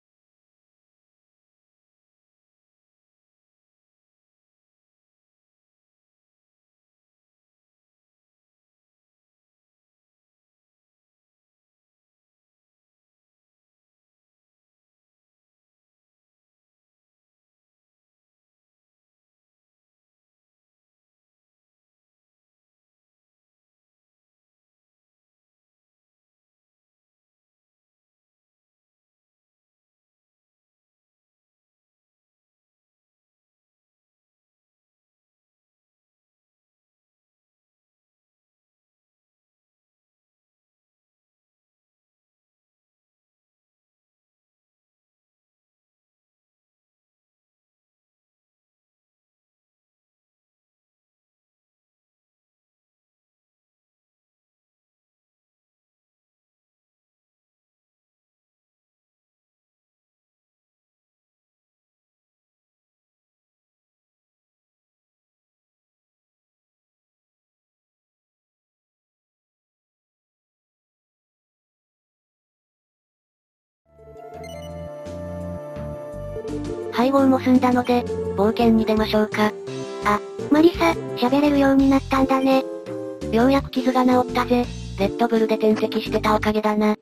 配合も済んだので、冒険に出ましょうか。 あ、マリサ、喋れるようになったんだね。 ようやく傷が治ったぜ。レッドブルで点滴してたおかげだな。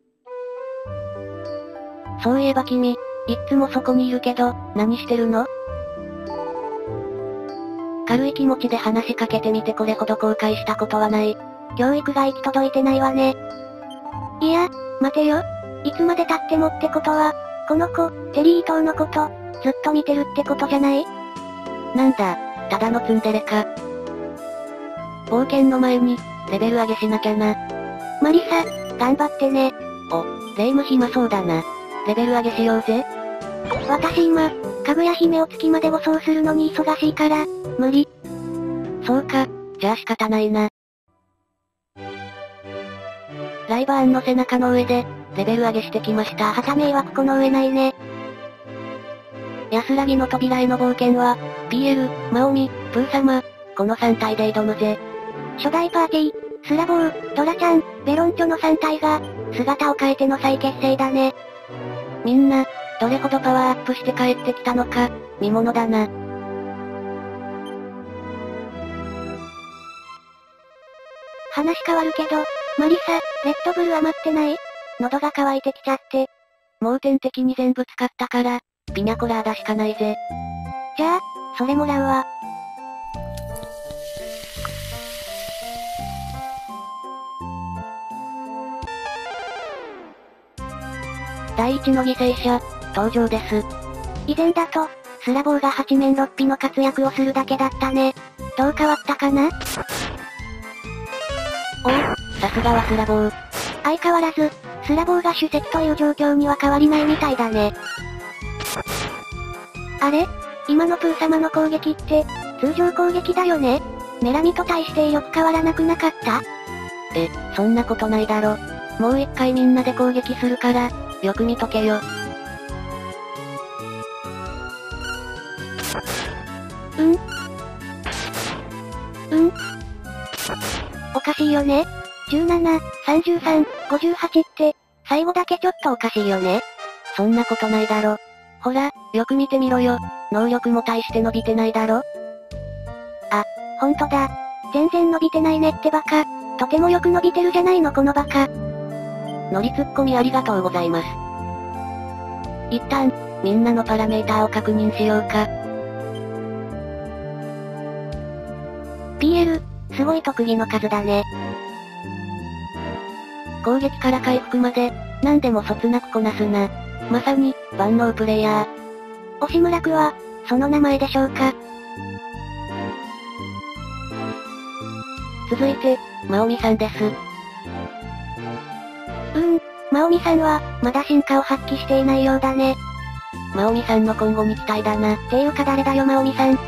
そういえば君、いっつもそこにいるけど、何してるの？軽い気持ちで話しかけてみてこれほど後悔したことはない。 教育が行き届いてないわね。いや、待てよ。いつまで経ってもってことは、この子、テリー島のこと、ずっと見てるってことじゃない？ なんだ、ただのツンデレか。 冒険の前に、レベル上げしなきゃな。 マリサ、頑張ってね。 レイム暇そうだな。レベル上げしようぜ。 私今、かぐや姫を月まで護送するのに忙しいから、無理。 そうか、じゃあ仕方ないな。ライバーンの背中の上で、レベル上げしてきました。 はためいわくこの上ないね。 安らぎの扉への冒険は、PL、マオミ、プー様、この3体で挑むぜ。 初代パーティー、スラボー、ドラちゃん、ベロンチョの3体が、姿を変えての再結成だね。 みんな、どれほどパワーアップして帰ってきたのか、見ものだな。 話変わるけど、マリサ、レッドブル余ってない？喉が渇いてきちゃって。 盲点的に全部使ったから、ピニャコラーダしかないぜ。 じゃあ、それもらうわ。 第一の犠牲者、登場です。 以前だと、スラボーが八面六臂の活躍をするだけだったね。どう変わったかな？ さすがはスラボー。 相変わらず、スラボーが主席という状況には変わりないみたいだね。あれ？今のプー様の攻撃って、通常攻撃だよね？メラミと対して威力変わらなくなかった？ そんなことないだろ。もう一回みんなで攻撃するから、よく見とけよ。 おかしいよね。17、33、58って、最後だけちょっとおかしいよね。 そんなことないだろ。ほら、よく見てみろよ。能力も大して伸びてないだろ。 あ、ほんとだ。全然伸びてないねってバカ。とてもよく伸びてるじゃないのこのバカ。 乗りツッコミありがとうございます。一旦、みんなのパラメーターを確認しようか。 PL、すごい特技の数だね。 攻撃から回復まで、何でもそつなくこなすな。まさに、万能プレイヤー。 押村区は、その名前でしょうか。 続いて、マオミさんです。 マオミさんは、まだ進化を発揮していないようだね。 マオミさんの今後に期待だな。 っていうか誰だよマオミさん。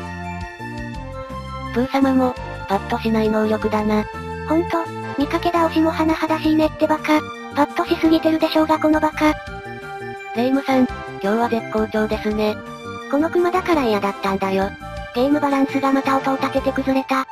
プー様も、パッとしない能力だな。 ほんと、見かけ倒しも甚だしいねってバカ。パッとしすぎてるでしょうがこのバカ。 レイムさん、今日は絶好調ですね。 このクマだから嫌だったんだよ。ゲームバランスがまた音を立てて崩れた。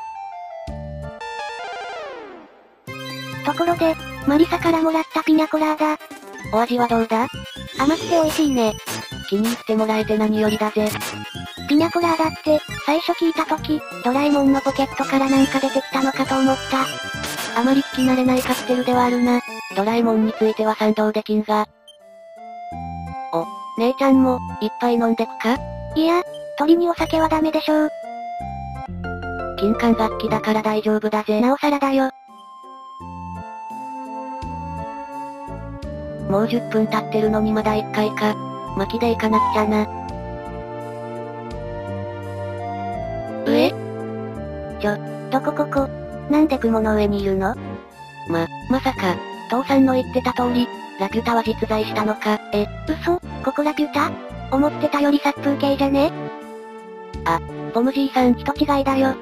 ところで、マリサからもらったピニャコラーダ。 お味はどうだ？ 甘くて美味しいね。 気に入ってもらえて何よりだぜ。 ピニャコラーダって、最初聞いたとき、ドラえもんのポケットからなんか出てきたのかと思った。 あまり聞き慣れないカクテルではあるな。ドラえもんについては賛同できんが。姉ちゃんも、一杯飲んでくか？ いや、鳥にお酒はダメでしょう。 金管楽器だから大丈夫だぜ。 なおさらだよ。 もう10分経ってるのにまだ1回か。巻きで行かなくちゃな。 どこここ。なんで雲の上にいるの？ まさか、父さんの言ってた通り、ラピュタは実在したのか。 嘘？ここラピュタ？思ってたより殺風景じゃね？ ポムじいさん。 人違いだよ。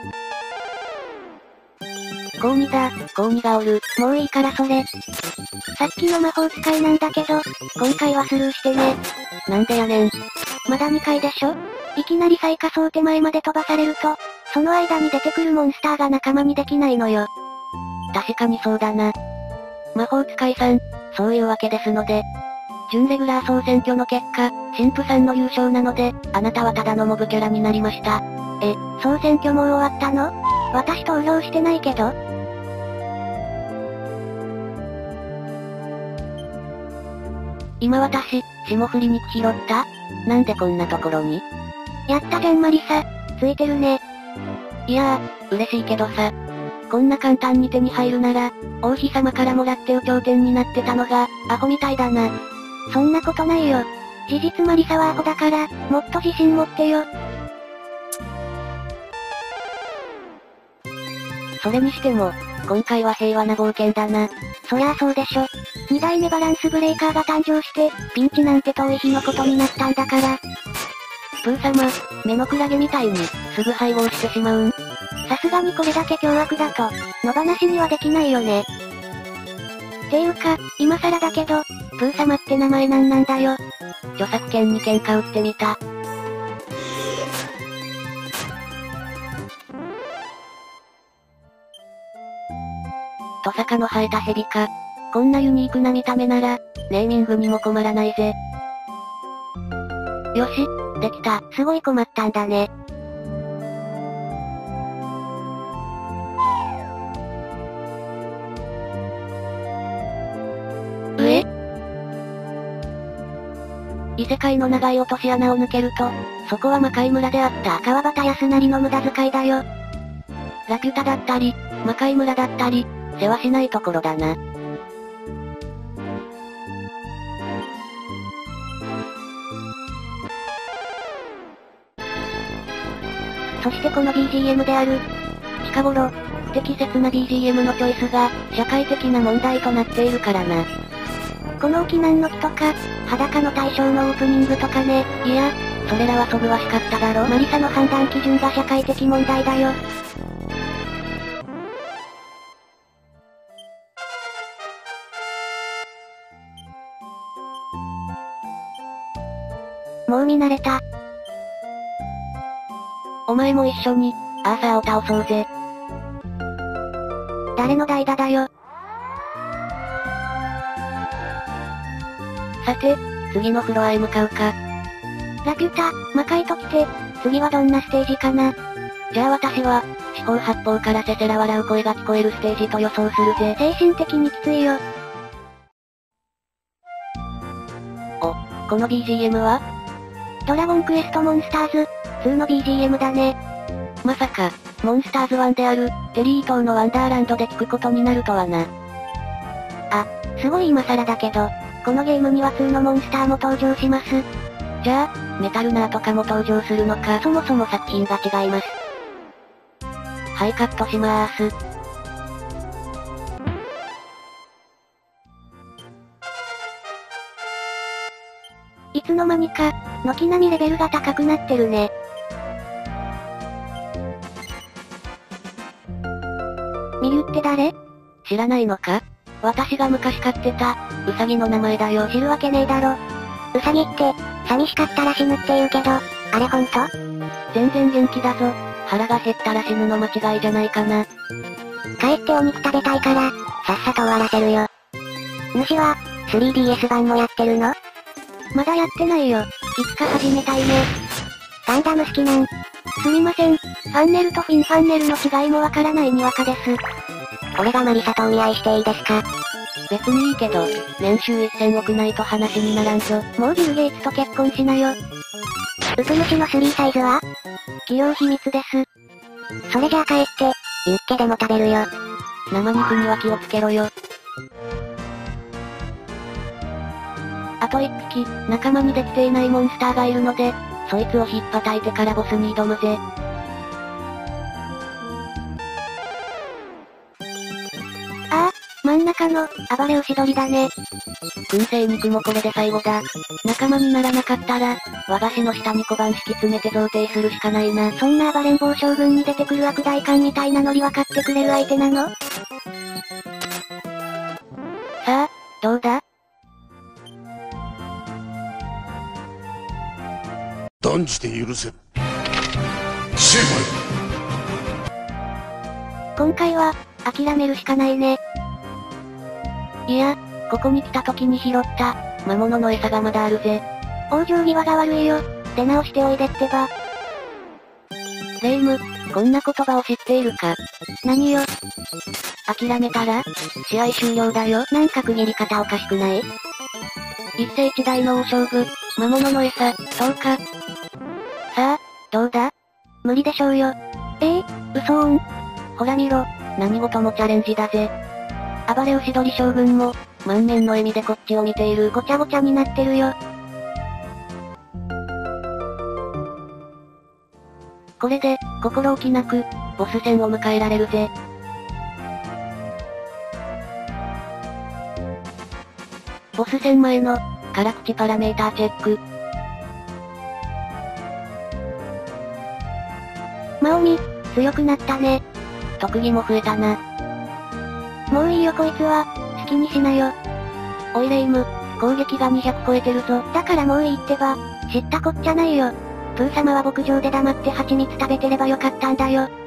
高2だ、高2がおる。 もういいからそれ。さっきの魔法使いなんだけど、今回はスルーしてね。 なんでやねん。 まだ2回でしょ？いきなり最下層手前まで飛ばされると、その間に出てくるモンスターが仲間にできないのよ。 確かにそうだな。魔法使いさん、そういうわけですので。準レギュラー総選挙の結果、神父さんの優勝なので、あなたはただのモブキャラになりました。 総選挙もう終わったの？私投票してないけど。 今私、霜降り肉拾った？なんでこんなところに？ やったじゃんマリサ。ついてるね。 いやー、嬉しいけどさ。こんな簡単に手に入るなら、王妃様からもらって有頂天になってたのが、アホみたいだな。 そんなことないよ。事実マリサはアホだから、もっと自信持ってよ。 それにしても、今回は平和な冒険だな。 そりゃあそうでしょ。2代目バランスブレーカーが誕生して、ピンチなんて遠い日のことになったんだから。 プー様、目のクラゲみたいに、すぐ配合してしまうん？ さすがにこれだけ凶悪だと、野放しにはできないよね。っていうか、今更だけど、プー様って名前なんだよ。 著作権に喧嘩売ってみた。トサカの生えた蛇か。こんなユニークな見た目なら、ネーミングにも困らないぜ。よし、できた。 すごい困ったんだね。 異世界の長い落とし穴を抜けると、そこは魔界村であった。 川端康成の無駄遣いだよ。 ラピュタだったり、魔界村だったり、世話しないところだな。 そしてこの BGM である。 近頃、不適切な BGM のチョイスが、社会的な問題となっているからな。 この沖南の木とか、裸の大将のオープニングとかね。 いや、それらはそぐわしかっただろ。 マリサの判断基準が社会的問題だよ。もう見慣れた。 お前も一緒に、アーサーを倒そうぜ。 誰の代打だよ。 さて、次のフロアへ向かうか。 ラピュタ、魔界と来て、次はどんなステージかな。 じゃあ私は、四方八方からせせら笑う声が聞こえるステージと予想するぜ。 精神的にきついよ。 この BGM は？ ドラゴンクエストモンスターズ2の BGM だね。 まさか、モンスターズ1である、テリー島のワンダーランドで聞くことになるとはな。 あ、すごい今更だけど、このゲームには2のモンスターも登場します。 じゃあ、メタルナーとかも登場するのか。 そもそも作品が違います。 はい、カットしまーす。 いつの間にか、軒並みレベルが高くなってるね。ミリュって誰？ 知らないのか？私が昔飼ってた、ウサギの名前だよ。 知るわけねえだろ。ウサギって、寂しかったら死ぬって言うけど、あれほんと？ 全然元気だぞ。腹が減ったら死ぬの間違いじゃないかな。 帰ってお肉食べたいから、さっさと終わらせるよ。主は、3DS 版もやってるの？まだやってないよ。いつか始めたいね。ガンダム好きなん。すみません。ファンネルとフィンファンネルの違いもわからないにわかです。 俺がマリサとお見合いしていいですか？別にいいけど、年収1000億ないと話にならんぞ。 もうビル・ゲイツと結婚しなよ。ウプ主の3サイズは？企業秘密です。それじゃあ帰って、ユッケでも食べるよ。 生肉には気をつけろよ。あと1匹、仲間にできていないモンスターがいるので、そいつを引っ叩いてからボスに挑むぜ。 ああ、真ん中の、暴れ牛鳥だね。 燻製肉もこれで最後だ。仲間にならなかったら、和菓子の下に小判敷き詰めて贈呈するしかないな。 そんな暴れん坊将軍に出てくる悪代官みたいなノリ分かってくれる相手なの？ さあ、どうだ？ 断じて許せん。成敗。 今回は、諦めるしかないね。 いや、ここに来た時に拾った、魔物の餌がまだあるぜ。 往生際が悪いよ。出直しておいでってば。 レイム、こんな言葉を知っているか？ 何よ。 諦めたら、試合終了だよ。 なんか区切り方おかしくない？ 一世一代の大勝負、魔物の餌、どうか。さあ、どうだ？ 無理でしょうよ。嘘ーん。 ほら見ろ、何事もチャレンジだぜ。暴れ牛取将軍も、満面の笑みでこっちを見ている。 ごちゃごちゃになってるよ。 これで、心置きなく、ボス戦を迎えられるぜ。 ボス戦前の、辛口パラメーターチェック。 マオミ、強くなったね。 特技も増えたな。 もういいよこいつは、好きにしなよ。 おいレイム、攻撃が200超えてるぞ。 だからもういいってば、知ったこっちゃないよ。プー様は牧場で黙って蜂蜜食べてればよかったんだよ。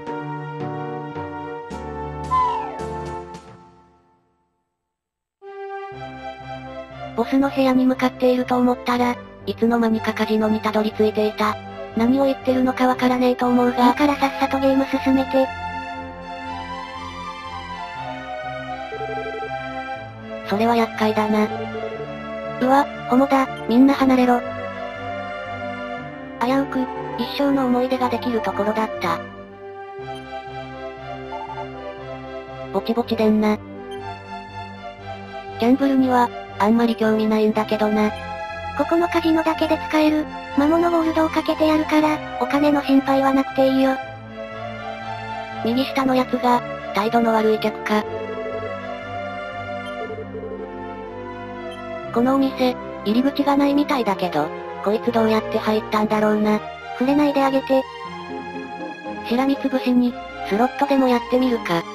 ボスの部屋に向かっていると思ったら、いつの間にかカジノにたどり着いていた。何を言ってるのかわからねえと思うが。 いいからさっさとゲーム進めて。 それは厄介だな。うわ、ホモだ、みんな離れろ。危うく、一生の思い出ができるところだった。ぼちぼちでんな。ギャンブルには、あんまり興味ないんだけどな。 ここのカジノだけで使える、魔物ゴールドをかけてやるから、お金の心配はなくていいよ。 右下のやつが、態度の悪い客か。このお店、入り口がないみたいだけど、こいつどうやって入ったんだろうな。 触れないであげて。 しらみつぶしに、スロットでもやってみるか。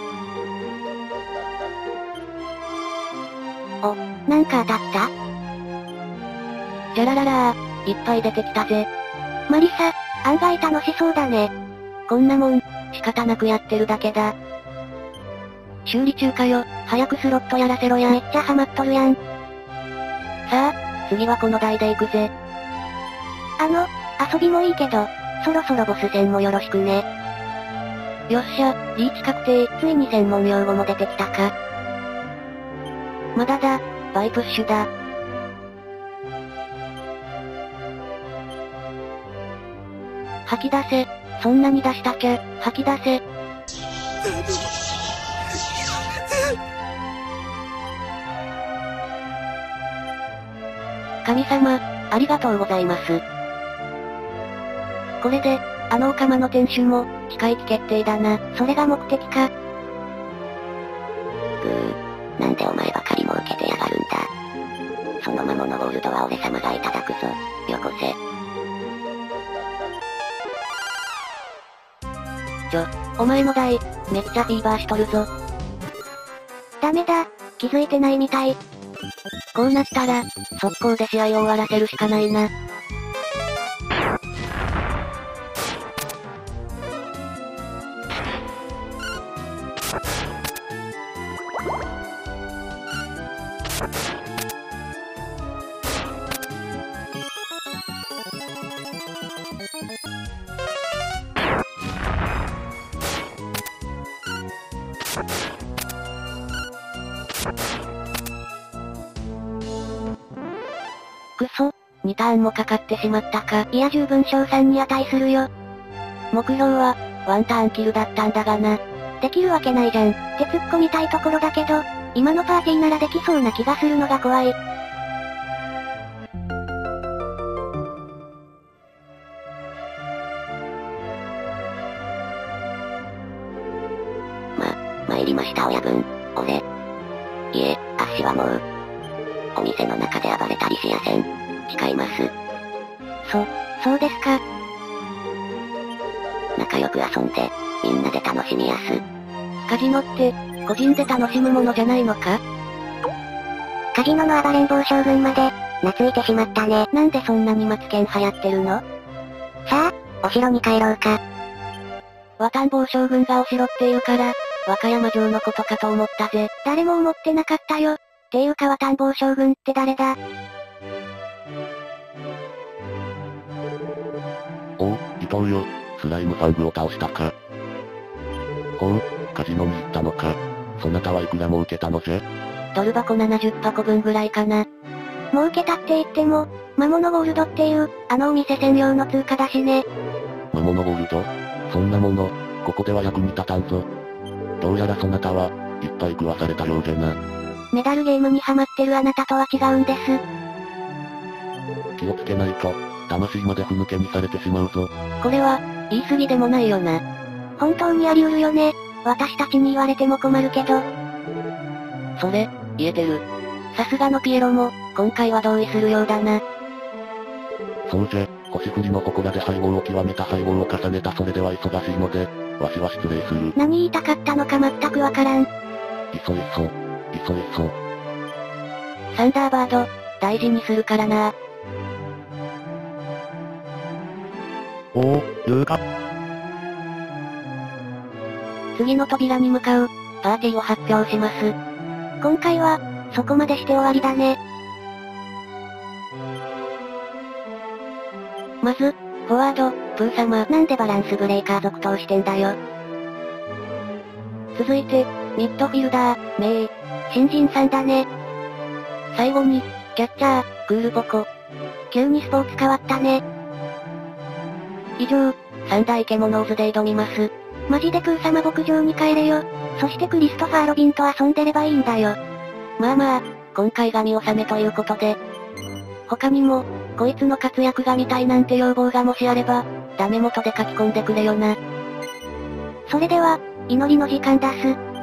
お、なんか当たった？ じゃらららー、いっぱい出てきたぜ。 マリサ、案外楽しそうだね。 こんなもん、仕方なくやってるだけだ。修理中かよ、早くスロットやらせろや。 めっちゃハマっとるやん。 さあ、次はこの台で行くぜ。 遊びもいいけど、そろそろボス戦もよろしくね。 よっしゃ、リーチ確定。 ついに専門用語も出てきたか。 まだだ、バイプッシュだ。吐き出せ、そんなに出したきゃ、吐き出せ。神様、ありがとうございます。これで、あのオカマの店主も、機械機決定だな。 それが目的か。 なんでお前ばかり儲けてやがるんだ。その魔物ゴールドは俺様がいただくぞ。よこせ。お前の代、めっちゃフィーバーしとるぞ。 ダメだ、気づいてないみたい。 こうなったら、速攻で試合を終わらせるしかないな。くそ、2ターンもかかってしまったか。 いや十分賞賛に値するよ。 目標は、ワンターンキルだったんだがな。 できるわけないじゃん、って突っ込みたいところだけど、今のパーティーならできそうな気がするのが怖い。 参りました親分、俺。いえ、足はもう、お店の中で暴れたりしやせん。誓います。 そうですか。 仲良く遊んで、みんなで楽しみやす。カジノって、個人で楽しむものじゃないのか？ カジノの暴れん坊将軍まで、懐いてしまったね。 なんでそんなにマツケン流行ってるの？ さあ、お城に帰ろうか。 和田坊将軍がお城っていうから、和歌山城のことかと思ったぜ。 誰も思ってなかったよ。っていうか和田坊将軍って誰だ？ おう、伊藤よ。スライムファングを倒したか。ほう、カジノに行ったのか。そなたはいくら儲けたのぜ？ ドル箱70箱分ぐらいかな。 儲けたって言っても、魔物ゴールドっていう、あのお店専用の通貨だしね。 魔物ゴールド？そんなもの、ここでは役に立たんぞ。どうやらそなたは、いっぱい食わされたようでな。 メダルゲームにハマってるあなたとは違うんです。 気をつけないと、魂までふぬけにされてしまうぞ。 これは、言い過ぎでもないよな。 本当にあり得るよね。私たちに言われても困るけど。 それ、言えてる。 さすがのピエロも、今回は同意するようだな。 そうじゃ、星降りの祠で配合を極めた配合を重ねたそれでは忙しいので、わしは失礼する。 何言いたかったのか全くわからん。 いそ。 サンダーバード、大事にするからな。 おお、ルーカ。 次の扉に向かう、パーティーを発表します。 今回は、そこまでして終わりだね。 まず、フォワード、プー様。 なんでバランスブレーカー続投してんだよ。 続いて、ミッドフィルダー、メイ。 新人さんだね。 最後に、キャッチャー、クールポコ。 急にスポーツ変わったね。 以上、三大ケモノーズで挑みます。 マジでプー様牧場に帰れよ。そしてクリストファー・ロビンと遊んでればいいんだよ。 まあ、今回が見納めということで。他にも、こいつの活躍が見たいなんて要望がもしあれば、ダメ元で書き込んでくれよな。 それでは、祈りの時間だす。